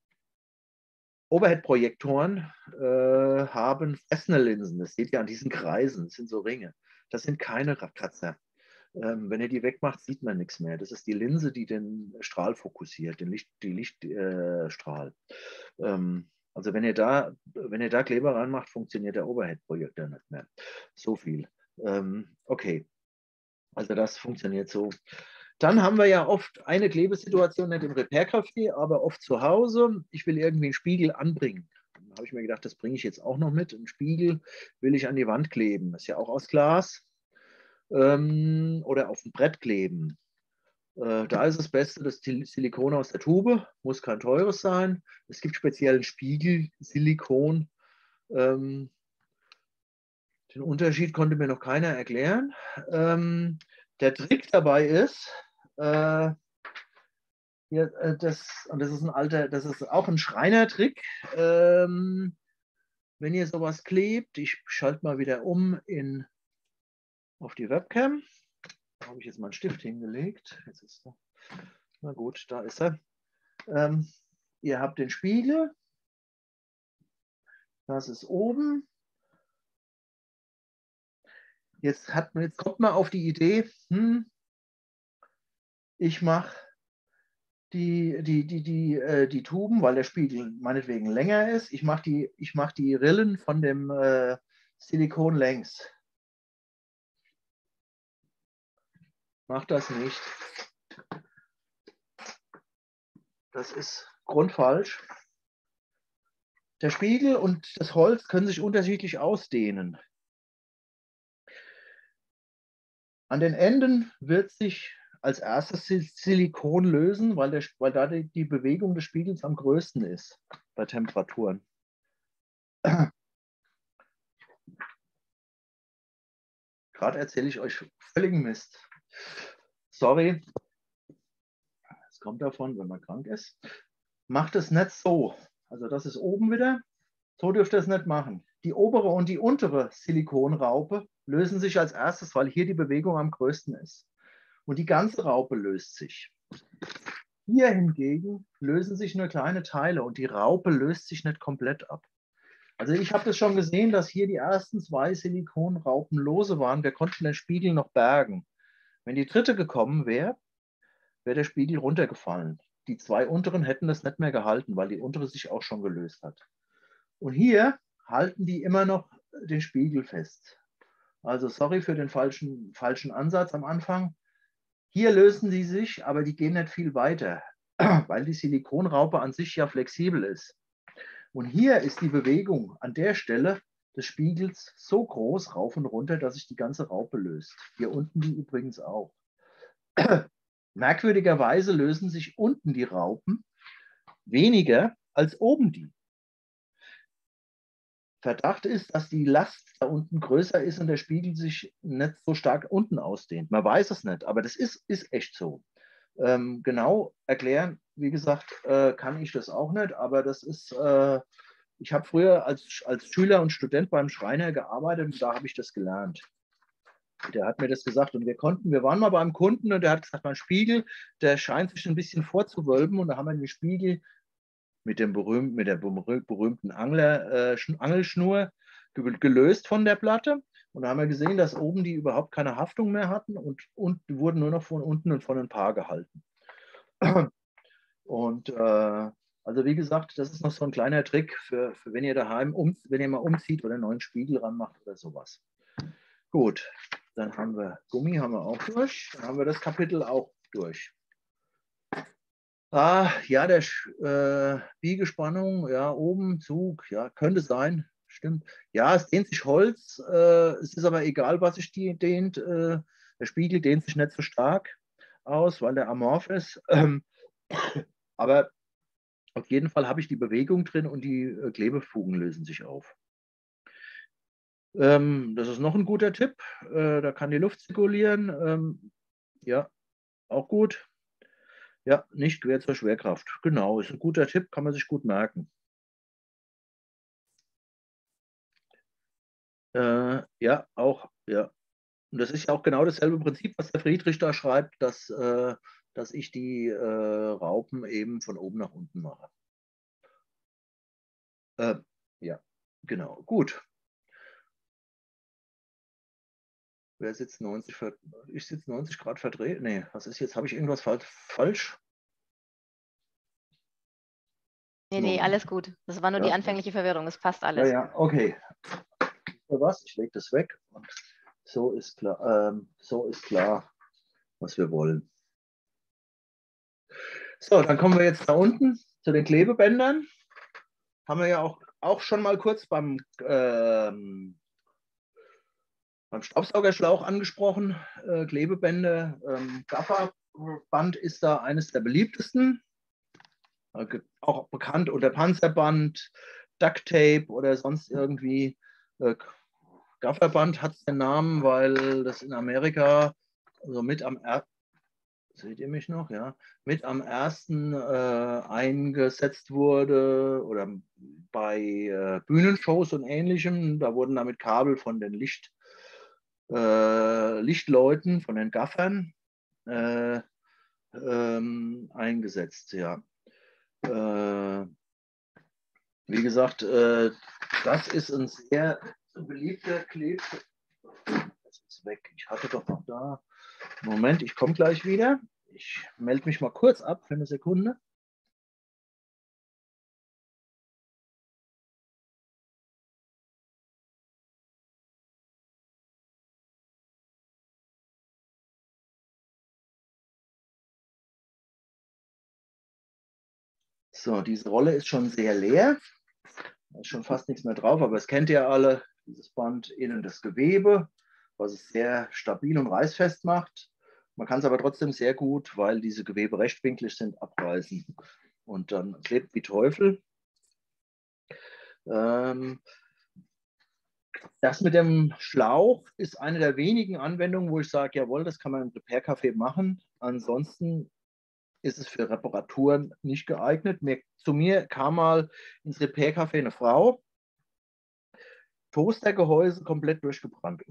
Overhead-Projektoren äh, haben Fresnel-Linsen. Das seht ihr an diesen Kreisen. Das sind so Ringe. Das sind keine Kratzer. Ähm, wenn ihr die wegmacht, sieht man nichts mehr. Das ist die Linse, die den Strahl fokussiert, den Licht, die Lichtstrahl. Äh, ähm, also wenn ihr da, wenn ihr da Kleber reinmacht, funktioniert der Overhead-Projektor nicht mehr. So viel. Ähm, okay. Also das funktioniert so. Dann haben wir ja oft eine Klebesituation, nicht im Repair-Café, aber oft zu Hause. Ich will irgendwie einen Spiegel anbringen. Da habe ich mir gedacht, das bringe ich jetzt auch noch mit. Einen Spiegel will ich an die Wand kleben. Das ist ja auch aus Glas. Ähm, oder auf ein Brett kleben. Äh, da ist das Beste das Silikon aus der Tube. Muss kein teures sein. Es gibt speziellen Spiegel, Silikon. Ähm, den Unterschied konnte mir noch keiner erklären. Ähm, der Trick dabei ist, äh, ja, das, und das ist ein alter, das ist auch ein Schreinertrick. Ähm, wenn ihr sowas klebt, ich schalte mal wieder um in, auf die Webcam. Da habe ich jetzt mal einen Stift hingelegt. Jetzt ist er. Na gut, da ist er. Ähm, ihr habt den Spiegel. Das ist oben. Jetzt, hat, jetzt kommt man auf die Idee, hm, ich mache die, die, die, die, äh, die Tuben, weil der Spiegel meinetwegen länger ist, ich mache die, ich mach die Rillen von dem äh, Silikon längs. Mach das nicht. Das ist grundfalsch. Der Spiegel und das Holz können sich unterschiedlich ausdehnen. An den Enden wird sich als erstes Silikon lösen, weil, der, weil da die, die Bewegung des Spiegels am größten ist bei Temperaturen. Gerade erzähle ich euch völligen Mist. Sorry. Es kommt davon, wenn man krank ist. Macht es nicht so. Also das ist oben wieder. So dürft ihr es nicht machen. Die obere und die untere Silikonraupe lösen sich als erstes, weil hier die Bewegung am größten ist. Und die ganze Raupe löst sich. Hier hingegen lösen sich nur kleine Teile und die Raupe löst sich nicht komplett ab. Also ich habe das schon gesehen, dass hier die ersten zwei Silikonraupen lose waren. Wir konnten den Spiegel noch bergen. Wenn die dritte gekommen wäre, wäre der Spiegel runtergefallen. Die zwei unteren hätten das nicht mehr gehalten, weil die untere sich auch schon gelöst hat. Und hier halten die immer noch den Spiegel fest. Also sorry für den falschen, falschen Ansatz am Anfang. Hier lösen die sich, aber die gehen nicht viel weiter, weil die Silikonraupe an sich ja flexibel ist. Und hier ist die Bewegung an der Stelle des Spiegels so groß rauf und runter, dass sich die ganze Raupe löst. Hier unten die übrigens auch. Merkwürdigerweise lösen sich unten die Raupen weniger als oben die. Verdacht ist, dass die Last da unten größer ist und der Spiegel sich nicht so stark unten ausdehnt. Man weiß es nicht, aber das ist, ist echt so. Ähm, genau erklären, wie gesagt, äh, kann ich das auch nicht, aber das ist, äh, ich habe früher als, als Schüler und Student beim Schreiner gearbeitet und da habe ich das gelernt. Der hat mir das gesagt und wir konnten, wir waren mal beim Kunden und der hat gesagt, mein Spiegel, der scheint sich ein bisschen vorzuwölben und da haben wir den Spiegel mit, dem berühmten, mit der berühmten Angler, äh, Angelschnur gelöst von der Platte. Und da haben wir gesehen, dass oben die überhaupt keine Haftung mehr hatten und, und die wurden nur noch von unten und von ein Paar gehalten. Und äh, also wie gesagt, das ist noch so ein kleiner Trick, für, für wenn ihr daheim, um, wenn ihr mal umzieht oder einen neuen Spiegel ranmacht oder sowas. Gut, dann haben wir Gummi haben wir auch durch. Dann haben wir das Kapitel auch durch. Ah, ja, der äh, Biegespannung, ja, oben, Zug, ja, könnte sein, stimmt. Ja, es dehnt sich Holz, äh, es ist aber egal, was sich die dehnt. Äh, der Spiegel dehnt sich nicht so stark aus, weil der amorph ist. Ähm, aber auf jeden Fall habe ich die Bewegung drin und die äh, Klebefugen lösen sich auf. Ähm, das ist noch ein guter Tipp. Äh, da kann die Luft zirkulieren. Ähm, ja, auch gut. Ja, nicht quer zur Schwerkraft. Genau, ist ein guter Tipp, kann man sich gut merken. Äh, ja, auch, ja. Und das ist ja auch genau dasselbe Prinzip, was der Friedrich da schreibt, dass, äh, dass ich die äh, Raupen eben von oben nach unten mache. Äh, ja, genau, gut. Wer sitzt neunzig? Ich sitze neunzig Grad verdreht. Nee, was ist jetzt? Habe ich irgendwas falsch? Nee, nee, Moment. alles gut. Das war nur Ja. die anfängliche Verwirrung. Es passt alles. Ja, ja, okay. Was? Ich lege das weg. Und so ist klar, ähm, so ist klar, was wir wollen. So, dann kommen wir jetzt da unten zu den Klebebändern. Haben wir ja auch, auch schon mal kurz beim, ähm, beim Staubsaugerschlauch angesprochen. Äh, Klebebänder. Ähm, Gafferband ist da eines der beliebtesten. Äh, auch bekannt unter Panzerband, Duct Tape oder sonst irgendwie. Äh, Gafferband hat den Namen, weil das in Amerika also mit am er seht ihr mich noch, ja, mit am ersten äh, eingesetzt wurde oder bei äh, Bühnenshows und Ähnlichem. Da wurden damit Kabel von den Licht, äh, Lichtleuten, von den Gaffern äh, ähm, eingesetzt, ja. Äh, wie gesagt, äh, das ist ein sehr beliebter Kleb. jetzt weg? Ich hatte doch noch da. Moment, ich komme gleich wieder. Ich melde mich mal kurz ab für eine Sekunde. So, diese Rolle ist schon sehr leer. Da ist schon fast nichts mehr drauf, aber es kennt ihr alle, dieses Band innen das Gewebe, was es sehr stabil und reißfest macht. Man kann es aber trotzdem sehr gut, weil diese Gewebe rechtwinklig sind, abreißen. Und dann klebt wie Teufel. Ähm, das mit dem Schlauch ist eine der wenigen Anwendungen, wo ich sage, jawohl, das kann man im Repair-Café machen. Ansonsten ist es für Reparaturen nicht geeignet. Mir, zu mir kam mal ins Repair-Café eine Frau, Toastergehäuse komplett durchgebrannt.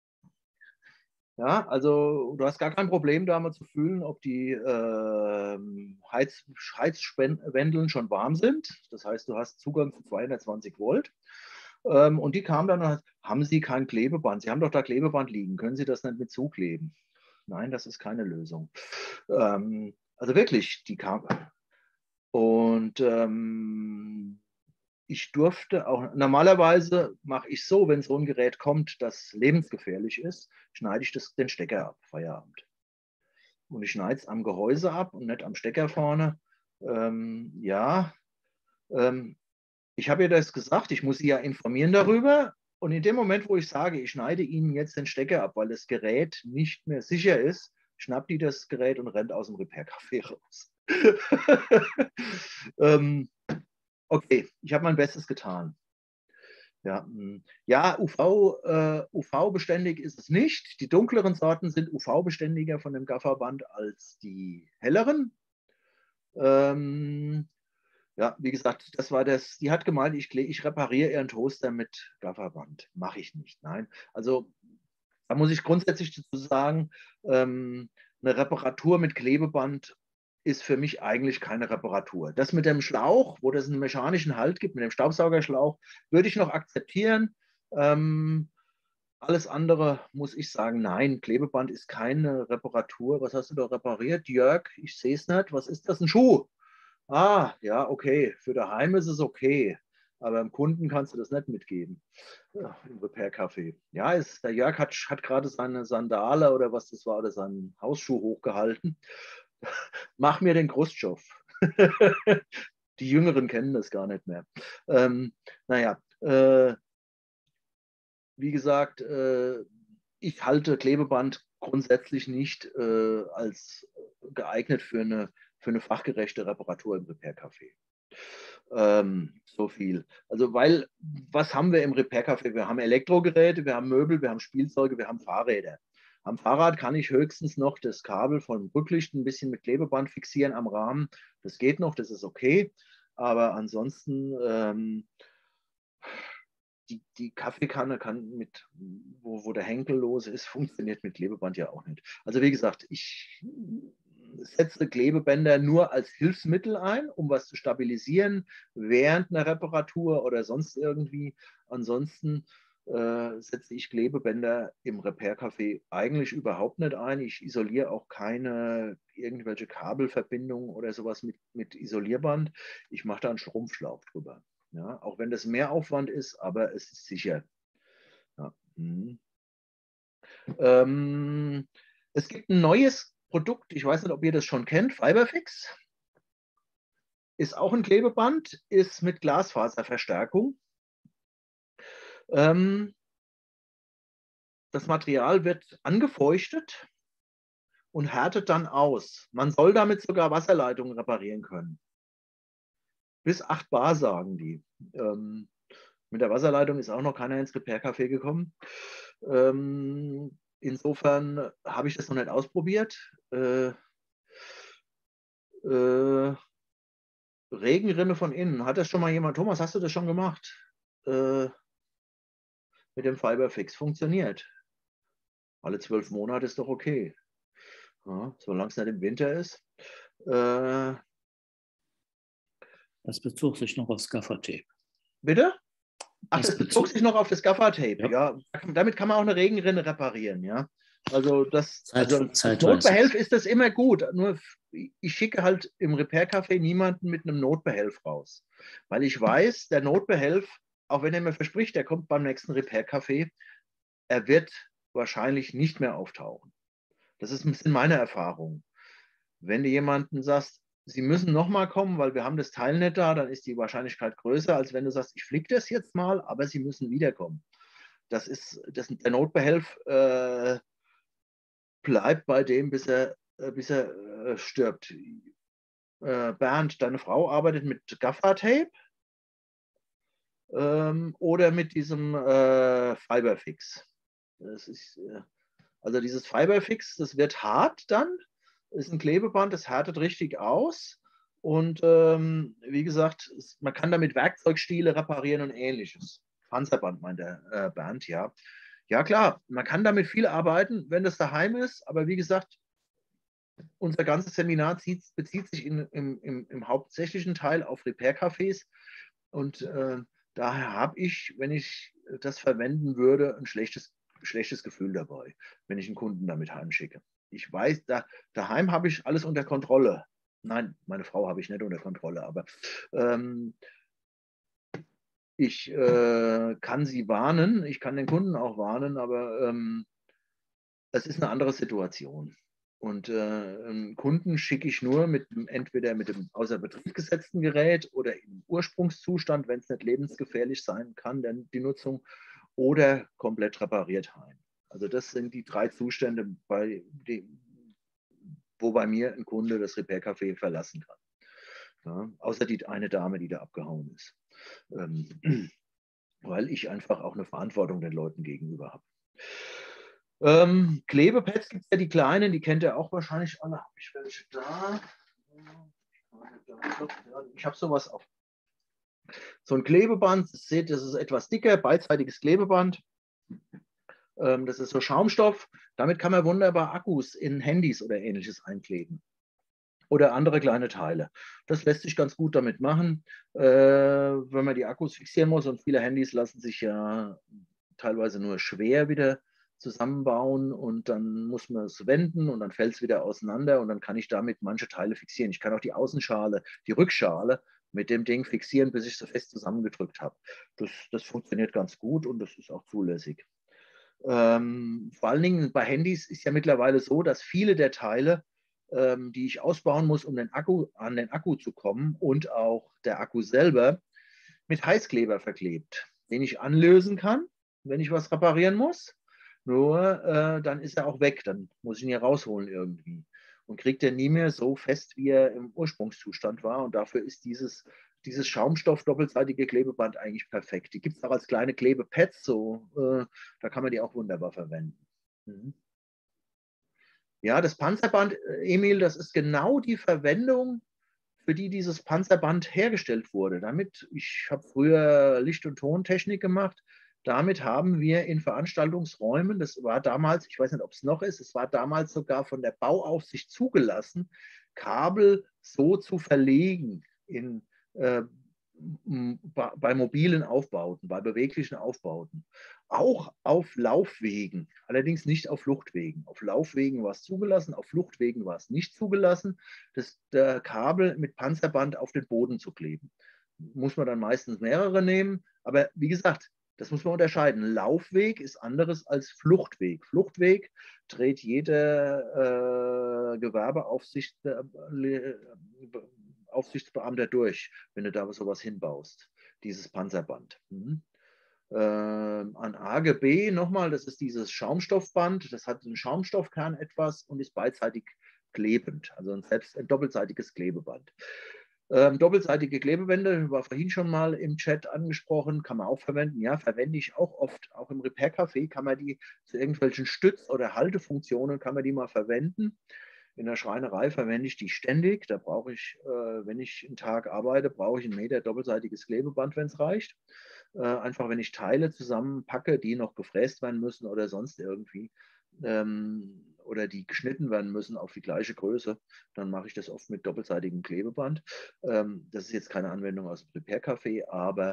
Ja, also du hast gar kein Problem, da mal zu fühlen, ob die äh, Heiz, Heizwendeln schon warm sind. Das heißt, du hast Zugang zu zweihundertzwanzig Volt. Ähm, und die kam dann und hat, haben Sie kein Klebeband? Sie haben doch da Klebeband liegen. Können Sie das nicht mit zukleben? Nein, das ist keine Lösung. Ähm, also wirklich, die kam. Und ähm, ich durfte auch, normalerweise mache ich so, wenn so ein Gerät kommt, das lebensgefährlich ist, schneide ich das, den Stecker ab, Feierabend. Und ich schneide es am Gehäuse ab und nicht am Stecker vorne. Ähm, ja, ähm, ich habe ihr das gesagt, ich muss sie ja informieren darüber. Und in dem Moment, wo ich sage, ich schneide Ihnen jetzt den Stecker ab, weil das Gerät nicht mehr sicher ist, schnappt die das Gerät und rennt aus dem Repair-Café raus. ähm, okay, ich habe mein Bestes getan. Ja, ja U V, äh, U V-beständig ist es nicht. Die dunkleren Sorten sind U V-beständiger von dem Gafferband als die helleren. Ähm, ja, wie gesagt, das war das. Die hat gemeint, ich, ich repariere ihren Toaster mit Gafferband. Mache ich nicht. Nein. Also da muss ich grundsätzlich dazu sagen, ähm, eine Reparatur mit Klebeband ist für mich eigentlich keine Reparatur. Das mit dem Schlauch, wo das einen mechanischen Halt gibt, mit dem Staubsaugerschlauch, würde ich noch akzeptieren. Ähm, alles andere muss ich sagen, nein, Klebeband ist keine Reparatur. Was hast du da repariert, Jörg? Ich sehe es nicht. Was ist das? Ein Schuh? Ah, ja, okay. Für daheim ist es okay. Aber im Kunden kannst du das nicht mitgeben. Ja, im Repair-Café. Ja, ist, der Jörg hat, hat gerade seine Sandale oder was das war, oder seinen Hausschuh hochgehalten. Mach mir den Khrushchev. Die Jüngeren kennen das gar nicht mehr. Ähm, naja, äh, wie gesagt, äh, ich halte Klebeband grundsätzlich nicht äh, als geeignet für eine, für eine fachgerechte Reparatur im Repair-Café. Ähm, so viel. Also, weil, was haben wir im Repair-Café? Wir haben Elektrogeräte, wir haben Möbel, wir haben Spielzeuge, wir haben Fahrräder. Am Fahrrad kann ich höchstens noch das Kabel vom Rücklicht ein bisschen mit Klebeband fixieren am Rahmen. Das geht noch, das ist okay. Aber ansonsten, ähm, die, die Kaffeekanne kann mit, wo, wo der Henkel los ist, funktioniert mit Klebeband ja auch nicht. Also wie gesagt, ich setze Klebebänder nur als Hilfsmittel ein, um was zu stabilisieren während einer Reparatur oder sonst irgendwie. Ansonsten äh, setze ich Klebebänder im Repair-Café eigentlich überhaupt nicht ein. Ich isoliere auch keine irgendwelche Kabelverbindungen oder sowas mit, mit Isolierband. Ich mache da einen Strumpfschlauch drüber. Ja, auch wenn das mehr Aufwand ist, aber es ist sicher. Ja. Hm. Ähm, es gibt ein neues Produkt, ich weiß nicht, ob ihr das schon kennt, Fiberfix. Ist auch ein Klebeband, ist mit Glasfaserverstärkung. Ähm, das Material wird angefeuchtet und härtet dann aus. Man soll damit sogar Wasserleitungen reparieren können. Bis acht Bar, sagen die. Ähm, mit der Wasserleitung ist auch noch keiner ins Repair-Café gekommen. Ähm, insofern habe ich das noch nicht ausprobiert. Äh, äh, Regenrinne von innen. Hat das schon mal jemand? Thomas, hast du das schon gemacht? Äh, mit dem Fiberfix. Funktioniert. Alle zwölf Monate ist doch okay. Ja, solange es nicht im Winter ist. Äh, Das bezog sich noch aufs Gaffertape. bitte? Ach, das bezog sich noch auf das Gaffer-Tape, ja. Ja. ja. Damit kann man auch eine Regenrinne reparieren, ja. Also das, Zeit, also als Notbehelf ist das immer gut. Nur ich schicke halt im Repair-Café niemanden mit einem Notbehelf raus. Weil ich weiß, der Notbehelf, auch wenn er mir verspricht, der kommt beim nächsten Repair-Café, er wird wahrscheinlich nicht mehr auftauchen. Das ist ein bisschen meine Erfahrung. Wenn du jemanden sagst, sie müssen nochmal kommen, weil wir haben das Teil nicht da, dann ist die Wahrscheinlichkeit größer, als wenn du sagst, ich fliege das jetzt mal, aber sie müssen wiederkommen. Das ist, das, der Notbehelf äh, bleibt bei dem, bis er, äh, bis er äh, stirbt. Äh, Bernd, deine Frau arbeitet mit Gaffer-Tape ähm, oder mit diesem äh, Fiberfix. Das ist, äh, also dieses Fiberfix, das wird hart dann, ist ein Klebeband, das härtet richtig aus. Und ähm, wie gesagt, man kann damit Werkzeugstiele reparieren und ähnliches. Panzerband meint der äh, Bernd, ja. Ja klar, man kann damit viel arbeiten, wenn das daheim ist, aber wie gesagt, unser ganzes Seminar zieht, bezieht sich in, im, im, im hauptsächlichen Teil auf Repair-Cafés und äh, daher habe ich, wenn ich das verwenden würde, ein schlechtes, schlechtes Gefühl dabei, wenn ich einen Kunden damit heimschicke. Ich weiß, da, daheim habe ich alles unter Kontrolle. Nein, meine Frau habe ich nicht unter Kontrolle, aber ähm, ich äh, kann sie warnen, ich kann den Kunden auch warnen, aber ähm, es ist eine andere Situation. Und äh, einen Kunden schicke ich nur mit dem, entweder mit dem außer Betrieb gesetzten Gerät oder im Ursprungszustand, wenn es nicht lebensgefährlich sein kann, denn die Nutzung, oder komplett repariert heim. Also das sind die drei Zustände, bei dem, wo bei mir ein Kunde das Repair-Café verlassen kann. Ja, außer die eine Dame, die da abgehauen ist. Ähm, weil ich einfach auch eine Verantwortung den Leuten gegenüber habe. Ähm, Klebepads gibt es ja die kleinen, die kennt ihr auch wahrscheinlich alle. Habe ich welche da? Ich habe sowas auch. So ein Klebeband, das seht, das ist etwas dicker, beidseitiges Klebeband. Ähm, das ist so Schaumstoff. Damit kann man wunderbar Akkus in Handys oder ähnliches einkleben. Oder andere kleine Teile. Das lässt sich ganz gut damit machen, äh, wenn man die Akkus fixieren muss. Und viele Handys lassen sich ja teilweise nur schwer wieder zusammenbauen und dann muss man es wenden und dann fällt es wieder auseinander und dann kann ich damit manche Teile fixieren. Ich kann auch die Außenschale, die Rückschale mit dem Ding fixieren, bis ich sie fest zusammengedrückt habe. Das, das funktioniert ganz gut und das ist auch zulässig. Ähm, vor allen Dingen bei Handys ist ja mittlerweile so, dass viele der Teile, ähm, die ich ausbauen muss, um den Akku, an den Akku zu kommen und auch der Akku selber mit Heißkleber verklebt, den ich anlösen kann, wenn ich was reparieren muss. Nur äh, dann ist er auch weg, dann muss ich ihn hier rausholen irgendwie. Und kriegt er nie mehr so fest, wie er im Ursprungszustand war. Und dafür ist dieses, dieses Schaumstoff-doppelseitige Klebeband eigentlich perfekt. Die gibt es auch als kleine Klebepads, so, äh, da kann man die auch wunderbar verwenden. Mhm. Ja, das Panzerband, Emil, das ist genau die Verwendung, für die dieses Panzerband hergestellt wurde. Damit, ich habe früher Licht- und Tontechnik gemacht, damit haben wir in Veranstaltungsräumen, das war damals, ich weiß nicht, ob es noch ist, es war damals sogar von der Bauaufsicht zugelassen, Kabel so zu verlegen in, äh, bei mobilen Aufbauten, bei beweglichen Aufbauten. Auch auf Laufwegen, allerdings nicht auf Fluchtwegen. Auf Laufwegen war es zugelassen, auf Fluchtwegen war es nicht zugelassen, das der Kabel mit Panzerband auf den Boden zu kleben. Muss man dann meistens mehrere nehmen, aber wie gesagt, das muss man unterscheiden. Laufweg ist anderes als Fluchtweg. Fluchtweg dreht jeder äh, Gewerbeaufsicht, äh, Aufsichtsbeamter durch, wenn du da sowas hinbaust, dieses Panzerband. Mhm. Äh, an A G B nochmal, das ist dieses Schaumstoffband, das hat einen Schaumstoffkern etwas und ist beidseitig klebend, also ein, selbst ein doppelseitiges Klebeband. Ähm, doppelseitige Klebebänder, war vorhin schon mal im Chat angesprochen, kann man auch verwenden. Ja, verwende ich auch oft. Auch im Repair-Café kann man die zu irgendwelchen Stütz- oder Haltefunktionen kann man die mal verwenden. In der Schreinerei verwende ich die ständig. Da brauche ich, äh, wenn ich einen Tag arbeite, brauche ich einen Meter doppelseitiges Klebeband, wenn es reicht. Äh, einfach, wenn ich Teile zusammenpacke, die noch gefräst werden müssen oder sonst irgendwie, ähm, oder die geschnitten werden müssen auf die gleiche Größe, dann mache ich das oft mit doppelseitigem Klebeband. Ähm, das ist jetzt keine Anwendung aus dem Repair-Café, aber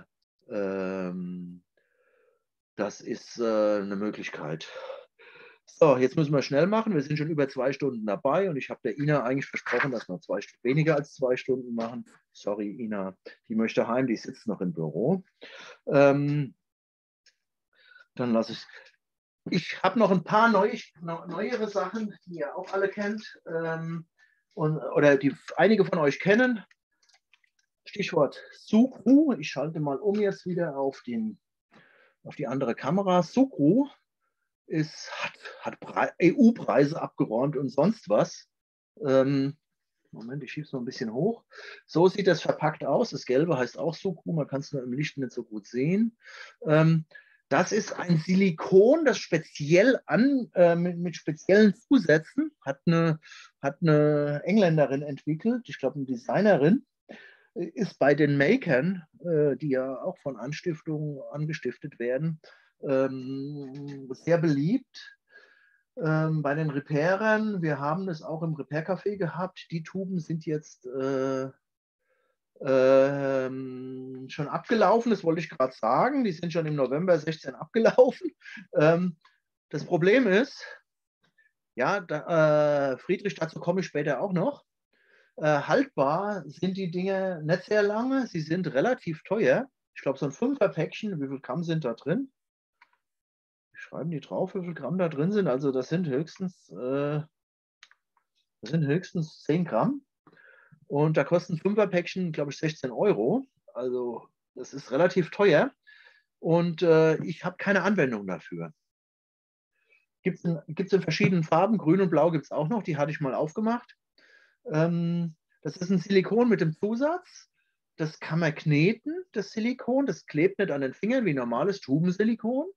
Ähm, das ist äh, eine Möglichkeit. So, jetzt müssen wir schnell machen. Wir sind schon über zwei Stunden dabei und ich habe der Ina eigentlich versprochen, dass wir zwei Stunden, weniger als zwei Stunden machen. Sorry, Ina, die möchte heim, die sitzt noch im Büro. Ähm, dann lasse ich. Ich habe noch ein paar neu, neuere Sachen, die ihr auch alle kennt ähm, und, oder die einige von euch kennen. Stichwort Sucru. Ich schalte mal um jetzt wieder auf, den, auf die andere Kamera. Sucru ist, hat, hat E U-Preise abgeräumt und sonst was. Ähm, Moment, ich schiebe es noch ein bisschen hoch. So sieht das verpackt aus. Das Gelbe heißt auch Sucru. Man kann es nur im Licht nicht so gut sehen. Ähm, das ist ein Silikon, das speziell an, äh, mit, mit speziellen Zusätzen hat eine, hat eine Engländerin entwickelt. Ich glaube, eine Designerin. Ist bei den Makern, äh, die ja auch von Anstiftungen angestiftet werden, ähm, sehr beliebt. Ähm, bei den Repairern, wir haben es auch im Repair-Café gehabt, die Tuben sind jetzt äh, ähm, schon abgelaufen, das wollte ich gerade sagen, die sind schon im November sechzehn abgelaufen. Ähm, das Problem ist, ja, da, äh, Friedrich, dazu komme ich später auch noch, äh, haltbar sind die Dinge nicht sehr lange, sie sind relativ teuer. Ich glaube, so ein Fünfer-Päckchen, wie viel Gramm sind da drin? Schreiben die drauf, wie viel Gramm da drin sind? Also das sind höchstens, äh, das sind höchstens zehn Gramm. Und da kosten Fünfer-Päckchen, glaube ich, sechzehn Euro. Also das ist relativ teuer. Und äh, ich habe keine Anwendung dafür. Gibt es in, gibt's in verschiedenen Farben, grün und blau gibt es auch noch, die hatte ich mal aufgemacht. Ähm, das ist ein Silikon mit dem Zusatz. Das kann man kneten, das Silikon. Das klebt nicht an den Fingern wie normales Tubensilikon.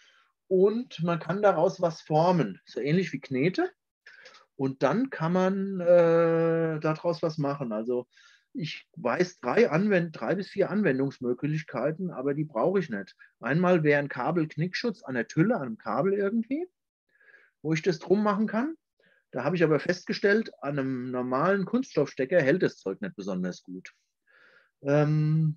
Und man kann daraus was formen, so ähnlich wie Knete. Und dann kann man äh, daraus was machen. Also ich weiß drei, Anwend drei bis vier Anwendungsmöglichkeiten, aber die brauche ich nicht. Einmal wäre ein Kabelknickschutz an der Tülle, an einem Kabel irgendwie, wo ich das drum machen kann. Da habe ich aber festgestellt, an einem normalen Kunststoffstecker hält das Zeug nicht besonders gut. Ähm,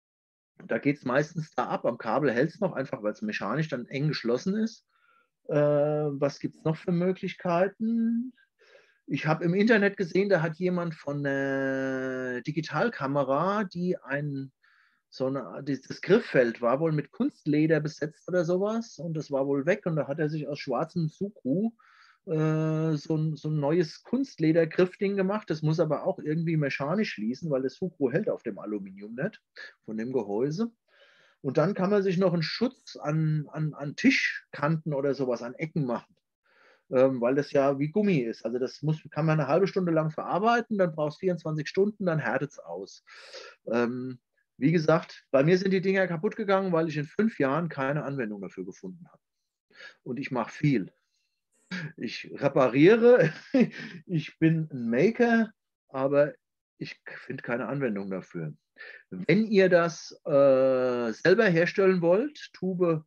da geht es meistens da ab. Am Kabel hält es noch, einfach weil es mechanisch dann eng geschlossen ist. Äh, was gibt es noch für Möglichkeiten? Ich habe im Internet gesehen, da hat jemand von einer Digitalkamera, die ein, so eine, das Grifffeld war wohl mit Kunstleder besetzt oder sowas und das war wohl weg und da hat er sich aus schwarzem Sucru äh, so, ein, so ein neues Kunstleder-Griffding gemacht. Das muss aber auch irgendwie mechanisch schließen, weil das Sucru hält auf dem Aluminium nicht, von dem Gehäuse. Und dann kann man sich noch einen Schutz an, an, an Tischkanten oder sowas, an Ecken machen. Ähm, weil das ja wie Gummi ist. Also das muss, kann man eine halbe Stunde lang verarbeiten, dann brauchst du vierundzwanzig Stunden, dann härtet es aus. Ähm, wie gesagt, bei mir sind die Dinger kaputt gegangen, weil ich in fünf Jahren keine Anwendung dafür gefunden habe. Und ich mache viel. Ich repariere, ich bin ein Maker, aber ich finde keine Anwendung dafür. Wenn ihr das äh, selber herstellen wollt, Tube,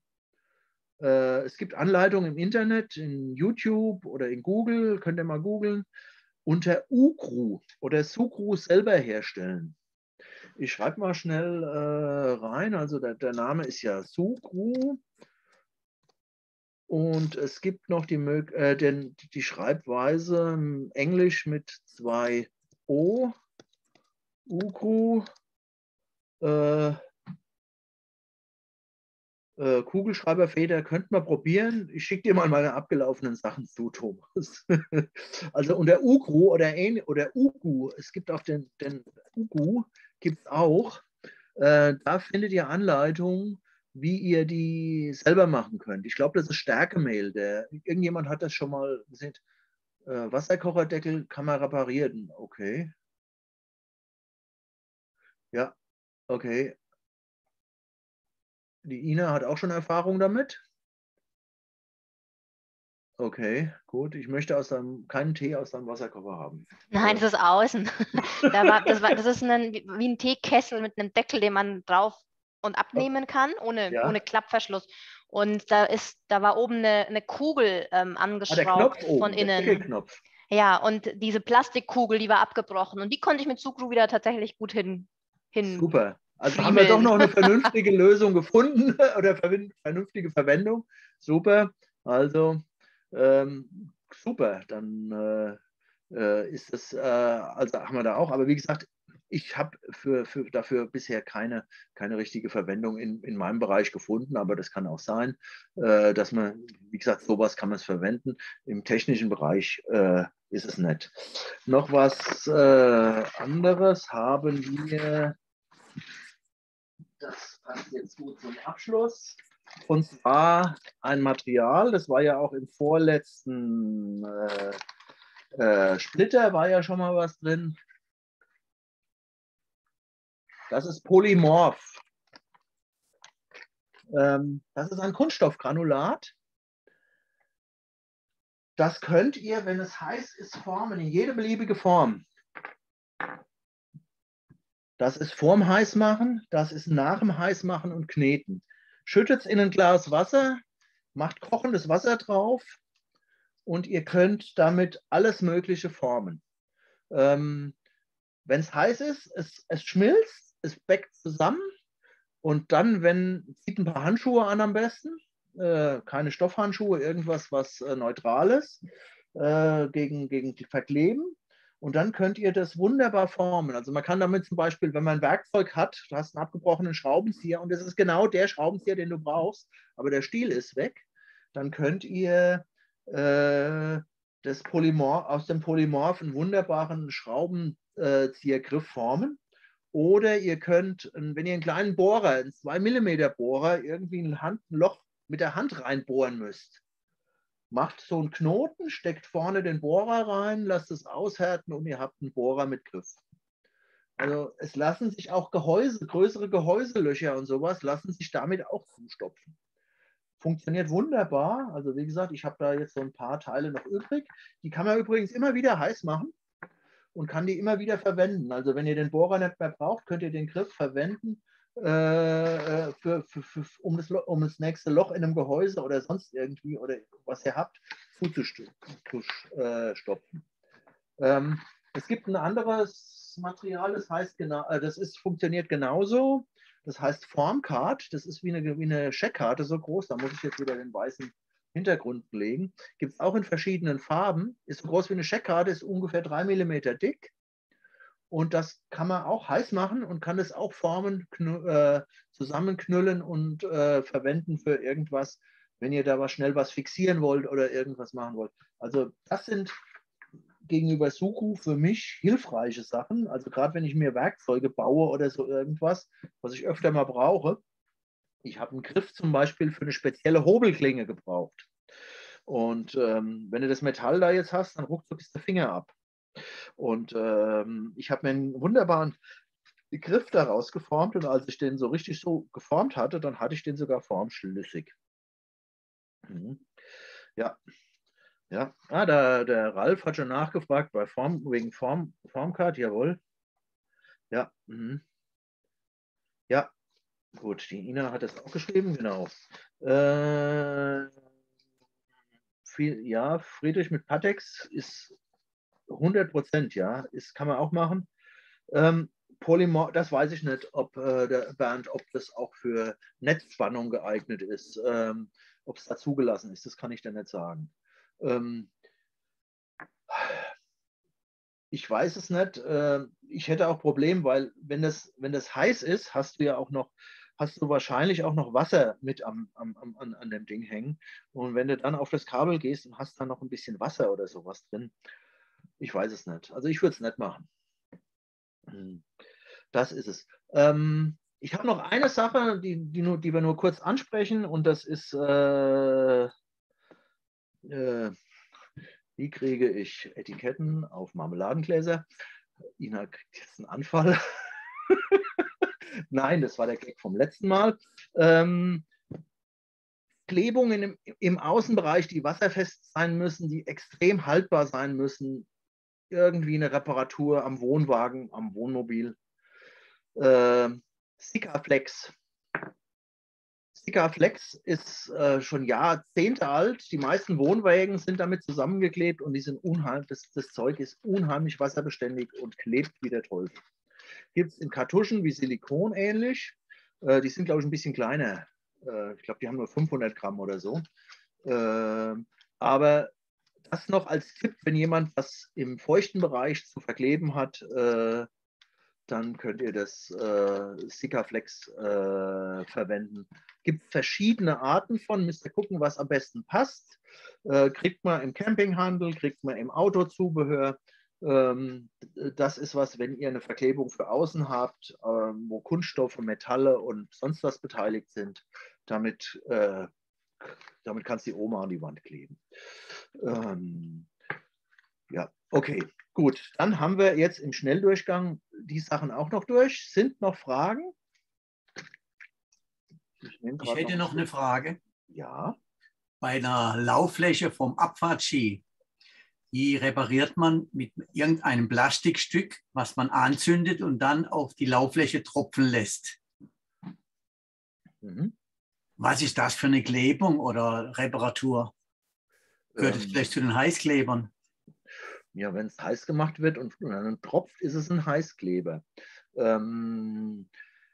äh, es gibt Anleitungen im Internet, in YouTube oder in Google, könnt ihr mal googeln, unter Ucru oder Sucru selber herstellen. Ich schreibe mal schnell äh, rein, also der, der Name ist ja Sucru. Und es gibt noch die, äh, den, die Schreibweise Englisch mit zwei O, Ucru, äh, äh, Kugelschreiberfeder, könnten wir probieren. Ich schicke dir mal meine abgelaufenen Sachen zu, Thomas. Also unter Ucru oder, oder Ugu, es gibt auch den, den Ugu, gibt es auch. Äh, da findet ihr Anleitungen, wie ihr die selber machen könnt. Ich glaube, das ist Stärkemehl. Der, irgendjemand hat das schon mal gesehen. Äh, Wasserkocherdeckel kann man reparieren. Okay. Ja, okay. Die Ina hat auch schon Erfahrung damit. Okay, gut. Ich möchte aus deinem, keinen Tee aus deinem Wasserkocher haben. Nein, das ist außen. da war, das, war, das ist ein, wie ein Teekessel mit einem Deckel, den man drauf und abnehmen kann, ohne, Ja. ohne Klappverschluss. Und da ist, da war oben eine, eine Kugel ähm, angeschraubt ah, der Knopf oben, von innen. Der Deckelknopf. Ja, und diese Plastikkugel, die war abgebrochen und die konnte ich mit Sucru wieder tatsächlich gut hin. hin Super. Also haben wir doch noch eine vernünftige Lösung gefunden oder vernünftige Verwendung. Super. Also ähm, super. Dann äh, äh, ist das, äh, also haben wir da auch. Aber wie gesagt, ich habe für, für, dafür bisher keine, keine richtige Verwendung in, in meinem Bereich gefunden. Aber das kann auch sein, äh, dass man, wie gesagt, sowas kann man es verwenden. Im technischen Bereich äh, ist es nett. Noch was äh, anderes haben wir. Das passt jetzt gut zum Abschluss. Und zwar ein Material, das war ja auch im vorletzten äh, äh, Splitter, war ja schon mal was drin. Das ist Polymorph. Ähm, das ist ein Kunststoffgranulat. Das könnt ihr, wenn es heiß ist, formen in jede beliebige Form. Das ist vorm Heißmachen, das ist nach dem Heißmachen und Kneten. Schüttet es in ein Glas Wasser, macht kochendes Wasser drauf und ihr könnt damit alles Mögliche formen. Ähm, wenn es heiß ist, es, es schmilzt, es bäckt zusammen und dann, wenn, zieht ein paar Handschuhe an am besten, äh, keine Stoffhandschuhe, irgendwas, was äh, Neutrales äh, gegen, gegen die Verkleben. Und dann könnt ihr das wunderbar formen. Also man kann damit zum Beispiel, wenn man ein Werkzeug hat, du hast einen abgebrochenen Schraubenzieher und das ist genau der Schraubenzieher, den du brauchst, aber der Stiel ist weg, dann könnt ihr äh, das Polymorph, aus dem Polymorph einen wunderbaren Schraubenziehergriff formen. Oder ihr könnt, wenn ihr einen kleinen Bohrer, einen zwei Millimeter Bohrer, irgendwie ein, Hand, ein Loch mit der Hand reinbohren müsst, macht so einen Knoten, steckt vorne den Bohrer rein, lasst es aushärten und ihr habt einen Bohrer mit Griff. Also es lassen sich auch Gehäuse, größere Gehäuselöcher und sowas, lassen sich damit auch zustopfen. Funktioniert wunderbar. Also wie gesagt, ich habe da jetzt so ein paar Teile noch übrig. Die kann man übrigens immer wieder heiß machen und kann die immer wieder verwenden. Also wenn ihr den Bohrer nicht mehr braucht, könnt ihr den Griff verwenden, Äh, für, für, für, um, das, um das nächste Loch in einem Gehäuse oder sonst irgendwie oder was ihr habt, zuzustopfen. Ähm, es gibt ein anderes Material, das heißt genau, das ist, funktioniert genauso. Das heißt Formcard. Das ist wie eine, wie eine Scheckkarte, so groß. Da muss ich jetzt wieder den weißen Hintergrund legen. Gibt es auch in verschiedenen Farben. Ist so groß wie eine Scheckkarte, ist ungefähr drei Millimeter dick. Und das kann man auch heiß machen und kann es auch formen, äh, zusammenknüllen und äh, verwenden für irgendwas, wenn ihr da was schnell was fixieren wollt oder irgendwas machen wollt. Also das sind gegenüber Suku für mich hilfreiche Sachen. Also gerade wenn ich mir Werkzeuge baue oder so irgendwas, was ich öfter mal brauche. Ich habe einen Griff zum Beispiel für eine spezielle Hobelklinge gebraucht. Und ähm, wenn du das Metall da jetzt hast, dann ruckzuck ist der Finger ab. Und ähm, ich habe mir einen wunderbaren Griff daraus geformt und als ich den so richtig so geformt hatte, dann hatte ich den sogar formschlüssig. Mhm. Ja, ja. Ah, der, der Ralf hat schon nachgefragt bei Form, wegen Form, Formcard, jawohl. Ja, mhm. Ja, gut, die Ina hat das auch geschrieben, genau. Äh, viel, ja, Friedrich mit Patex ist hundert Prozent, ja, ist, kann man auch machen. Ähm, Polymorph, das weiß ich nicht, ob äh, der Bernd, ob das auch für Netzspannung geeignet ist, ähm, ob es da zugelassen ist, das kann ich dir nicht sagen. Ähm, ich weiß es nicht. Äh, ich hätte auch Probleme, weil wenn das, wenn das heiß ist, hast du ja auch noch, hast du wahrscheinlich auch noch Wasser mit am, am, am, an, an dem Ding hängen. Und wenn du dann auf das Kabel gehst und hast dann noch ein bisschen Wasser oder sowas drin, ich weiß es nicht. Also ich würde es nicht machen. Das ist es. Ähm, ich habe noch eine Sache, die, die, nur, die wir nur kurz ansprechen, und das ist, äh, äh, wie kriege ich Etiketten auf Marmeladengläser? Ina kriegt jetzt einen Anfall. Nein, das war der Gag vom letzten Mal. Ähm, Klebungen im, im Außenbereich, die wasserfest sein müssen, die extrem haltbar sein müssen. Irgendwie eine Reparatur am Wohnwagen, am Wohnmobil. Äh, Stickerflex. Stickerflex ist äh, schon Jahrzehnte alt. Die meisten Wohnwägen sind damit zusammengeklebt und die sind unheimlich, das, das Zeug ist unheimlich wasserbeständig und klebt wie der Teufel. gibt es in Kartuschen wie Silikon ähnlich. Äh, die sind, glaube ich, ein bisschen kleiner. Äh, ich glaube, die haben nur fünfhundert Gramm oder so. Äh, aber das noch als Tipp, wenn jemand was im feuchten Bereich zu verkleben hat, äh, dann könnt ihr das äh, Sikaflex äh, verwenden. Gibt verschiedene Arten von, müsst ihr gucken, was am besten passt. Äh, kriegt man im Campinghandel, kriegt man im Autozubehör. Ähm, das ist was, wenn ihr eine Verklebung für außen habt, äh, wo Kunststoffe, Metalle und sonst was beteiligt sind, damit, äh, damit kannst du die Oma an die Wand kleben. Ähm, ja, okay. Gut, dann haben wir jetzt im Schnelldurchgang die Sachen auch noch durch. Sind noch Fragen? Ich, ich hätte noch, noch eine Frage. Ja. Bei einer Lauffläche vom Abfahrtski, die repariert man mit irgendeinem Plastikstück, was man anzündet und dann auf die Lauffläche tropfen lässt. Mhm. Was ist das für eine Klebung oder Reparatur? Gehört es ähm, vielleicht zu den Heißklebern? Ja, wenn es heiß gemacht wird und dann tropft, ist es ein Heißkleber. Ähm,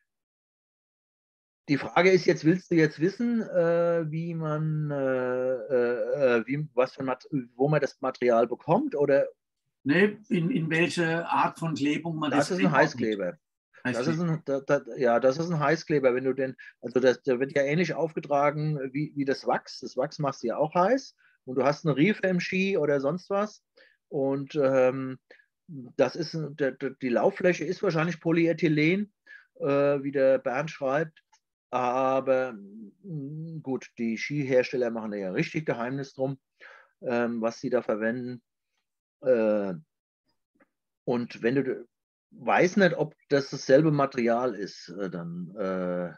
die Frage ist jetzt, willst du jetzt wissen, äh, wie man, äh, äh, wie, was für Mat wo man das Material bekommt? Oder? Nee, in, in welche Art von Klebung man das das ist ein Heißkleber. Das ist ein, da, da, ja, das ist ein Heißkleber. Wenn du den, also das, der wird ja ähnlich aufgetragen wie, wie das Wachs. Das Wachs machst du ja auch heiß und du hast eine Riefe im Ski oder sonst was. Und ähm, das ist, der, der, die Lauffläche ist wahrscheinlich Polyethylen, äh, wie der Bernd schreibt. Aber mh, gut, die Skihersteller machen da ja richtig Geheimnis drum, ähm, was sie da verwenden. Äh, und wenn du weißt nicht, ob das dasselbe Material ist, äh, dann äh,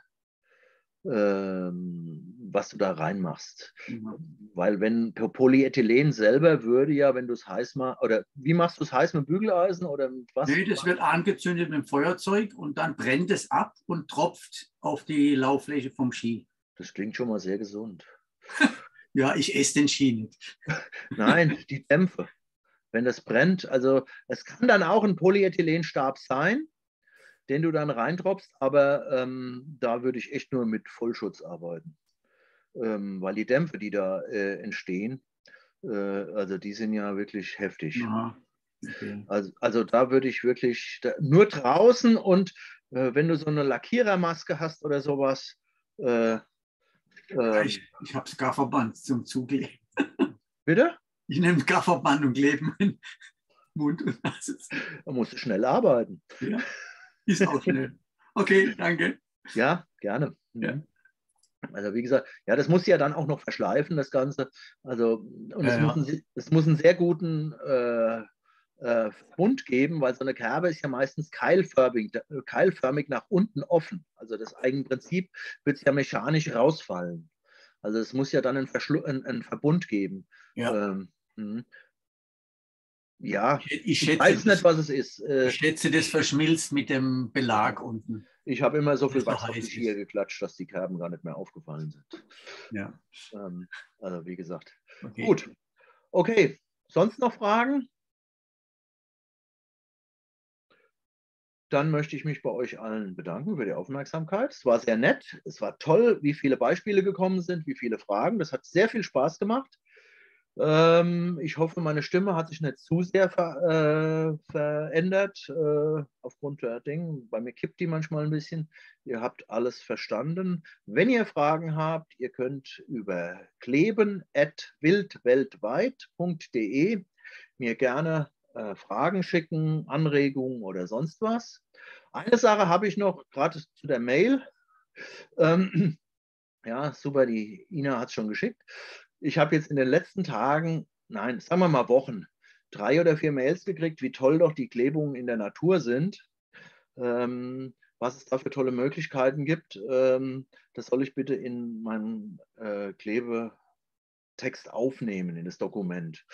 ähm, was du da reinmachst. Mhm. Weil wenn Polyethylen selber würde ja, wenn du es heiß machst, oder wie machst du es heiß mit Bügeleisen oder mit was? Nee, das wird angezündet mit dem Feuerzeug und dann brennt es ab und tropft auf die Lauffläche vom Ski. Das klingt schon mal sehr gesund. Ja, ich esse den Ski nicht. Nein, die Dämpfe. Wenn das brennt, also es kann dann auch ein Polyethylenstab sein, den du dann reintropfst, aber ähm, da würde ich echt nur mit Vollschutz arbeiten, ähm, weil die Dämpfe, die da äh, entstehen, äh, also die sind ja wirklich heftig. Ja, okay. also, also da würde ich wirklich da, nur draußen und äh, wenn du so eine Lackierermaske hast oder sowas. Äh, äh, ich ich habe das Gafferband zum Zukleben. Bitte? Ich nehme das Gafferband und klebe meinen Mund und Nase. Da musst du schnell arbeiten. Ja. Ist auch schnell. Okay, danke. Ja, gerne. Ja. Also wie gesagt, ja, das muss ja dann auch noch verschleifen, das Ganze. Also, und ja, es, muss einen, es muss einen sehr guten äh, äh, Verbund geben, weil so eine Kerbe ist ja meistens keilförmig, keilförmig nach unten offen. Also das Eigenprinzip wird es ja mechanisch rausfallen. Also es muss ja dann einen, einen, einen Verbund geben. Ja. Ähm, Ja, ich, ich, ich schätze, weiß nicht, was es ist. Ich schätze, das verschmilzt mit dem Belag unten. Ich habe immer so viel Wachs auf die Skier geklatscht, dass die Kerben gar nicht mehr aufgefallen sind. Ja. Ähm, also wie gesagt. Okay. Gut. Okay. Sonst noch Fragen? Dann möchte ich mich bei euch allen bedanken für die Aufmerksamkeit. Es war sehr nett. Es war toll, wie viele Beispiele gekommen sind, wie viele Fragen. Das hat sehr viel Spaß gemacht. Ähm, ich hoffe, meine Stimme hat sich nicht zu sehr ver, äh, verändert äh, aufgrund der Dinge. Bei mir kippt die manchmal ein bisschen. Ihr habt alles verstanden. Wenn ihr Fragen habt, ihr könnt über kleben at wildweltweit punkt de mir gerne äh, Fragen schicken, Anregungen oder sonst was. Eine Sache habe ich noch, gerade zu der Mail. Ähm, ja, super, die Ina hat es schon geschickt. Ich habe jetzt in den letzten Tagen, nein, sagen wir mal Wochen, drei oder vier Mails gekriegt, wie toll doch die Klebungen in der Natur sind, ähm, was es da für tolle Möglichkeiten gibt. Ähm, das soll ich bitte in meinen äh, Klebetext aufnehmen, in das Dokument.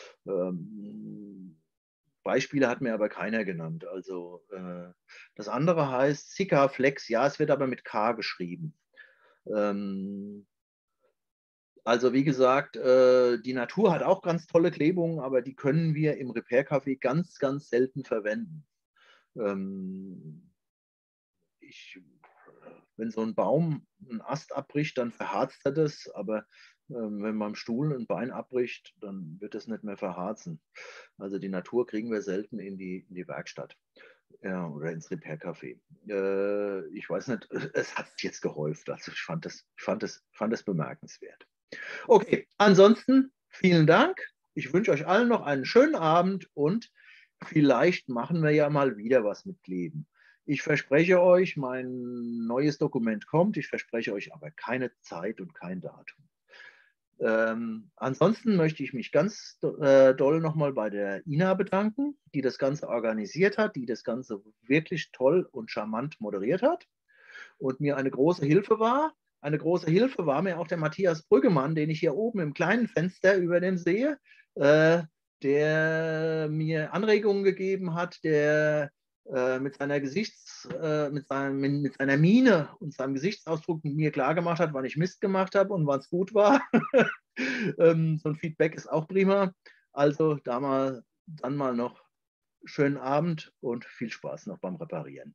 Ähm, Beispiele hat mir aber keiner genannt. Also äh, das andere heißt Sikaflex, ja, es wird aber mit K geschrieben. Ähm, Also wie gesagt, äh, die Natur hat auch ganz tolle Klebungen, aber die können wir im Repair-Café ganz, ganz selten verwenden. Ähm, ich, wenn so ein Baum einen Ast abbricht, dann verharzt er das, aber ähm, wenn man am Stuhl ein Bein abbricht, dann wird es nicht mehr verharzen. Also die Natur kriegen wir selten in die, in die Werkstatt. Ja, oder ins Repair-Café. Äh, ich weiß nicht, es hat sich jetzt gehäuft. Also ich fand das, ich fand das, fand das bemerkenswert. Okay, ansonsten vielen Dank. Ich wünsche euch allen noch einen schönen Abend und vielleicht machen wir ja mal wieder was mit Kleben. Ich verspreche euch, mein neues Dokument kommt. Ich verspreche euch aber keine Zeit und kein Datum. Ähm, ansonsten möchte ich mich ganz äh, doll nochmal bei der Ina bedanken, die das Ganze organisiert hat, die das Ganze wirklich toll und charmant moderiert hat und mir eine große Hilfe war. Eine große Hilfe war mir auch der Matthias Brüggemann, den ich hier oben im kleinen Fenster über dem sehe, äh, der mir Anregungen gegeben hat, der äh, mit seiner Gesichts, äh, mit, seinem, mit seiner Miene und seinem Gesichtsausdruck mir klargemacht hat, wann ich Mist gemacht habe und wann es gut war. ähm, so ein Feedback ist auch prima. Also da mal, dann mal noch schönen Abend und viel Spaß noch beim Reparieren.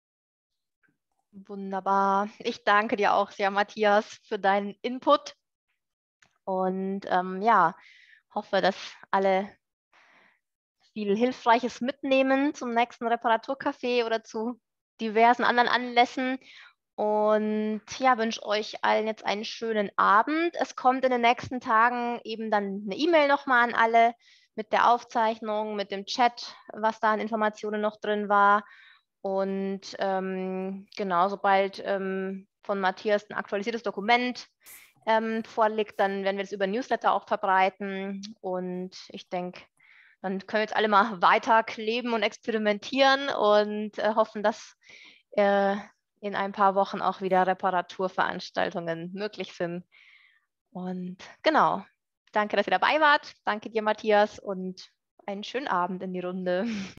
Wunderbar. Ich danke dir auch sehr, Matthias, für deinen Input. Und ähm, ja, hoffe, dass alle viel Hilfreiches mitnehmen zum nächsten Reparaturcafé oder zu diversen anderen Anlässen. Und ja, wünsche euch allen jetzt einen schönen Abend. Es kommt in den nächsten Tagen eben dann eine E-Mail nochmal an alle mit der Aufzeichnung, mit dem Chat, was da an Informationen noch drin war. Und ähm, genau, sobald ähm, von Matthias ein aktualisiertes Dokument ähm, vorliegt, dann werden wir das über Newsletter auch verbreiten. Und ich denke, dann können wir jetzt alle mal weiter kleben und experimentieren und äh, hoffen, dass äh, in ein paar Wochen auch wieder Reparaturveranstaltungen möglich sind. Und genau, danke, dass ihr dabei wart. Danke dir, Matthias, und einen schönen Abend in die Runde.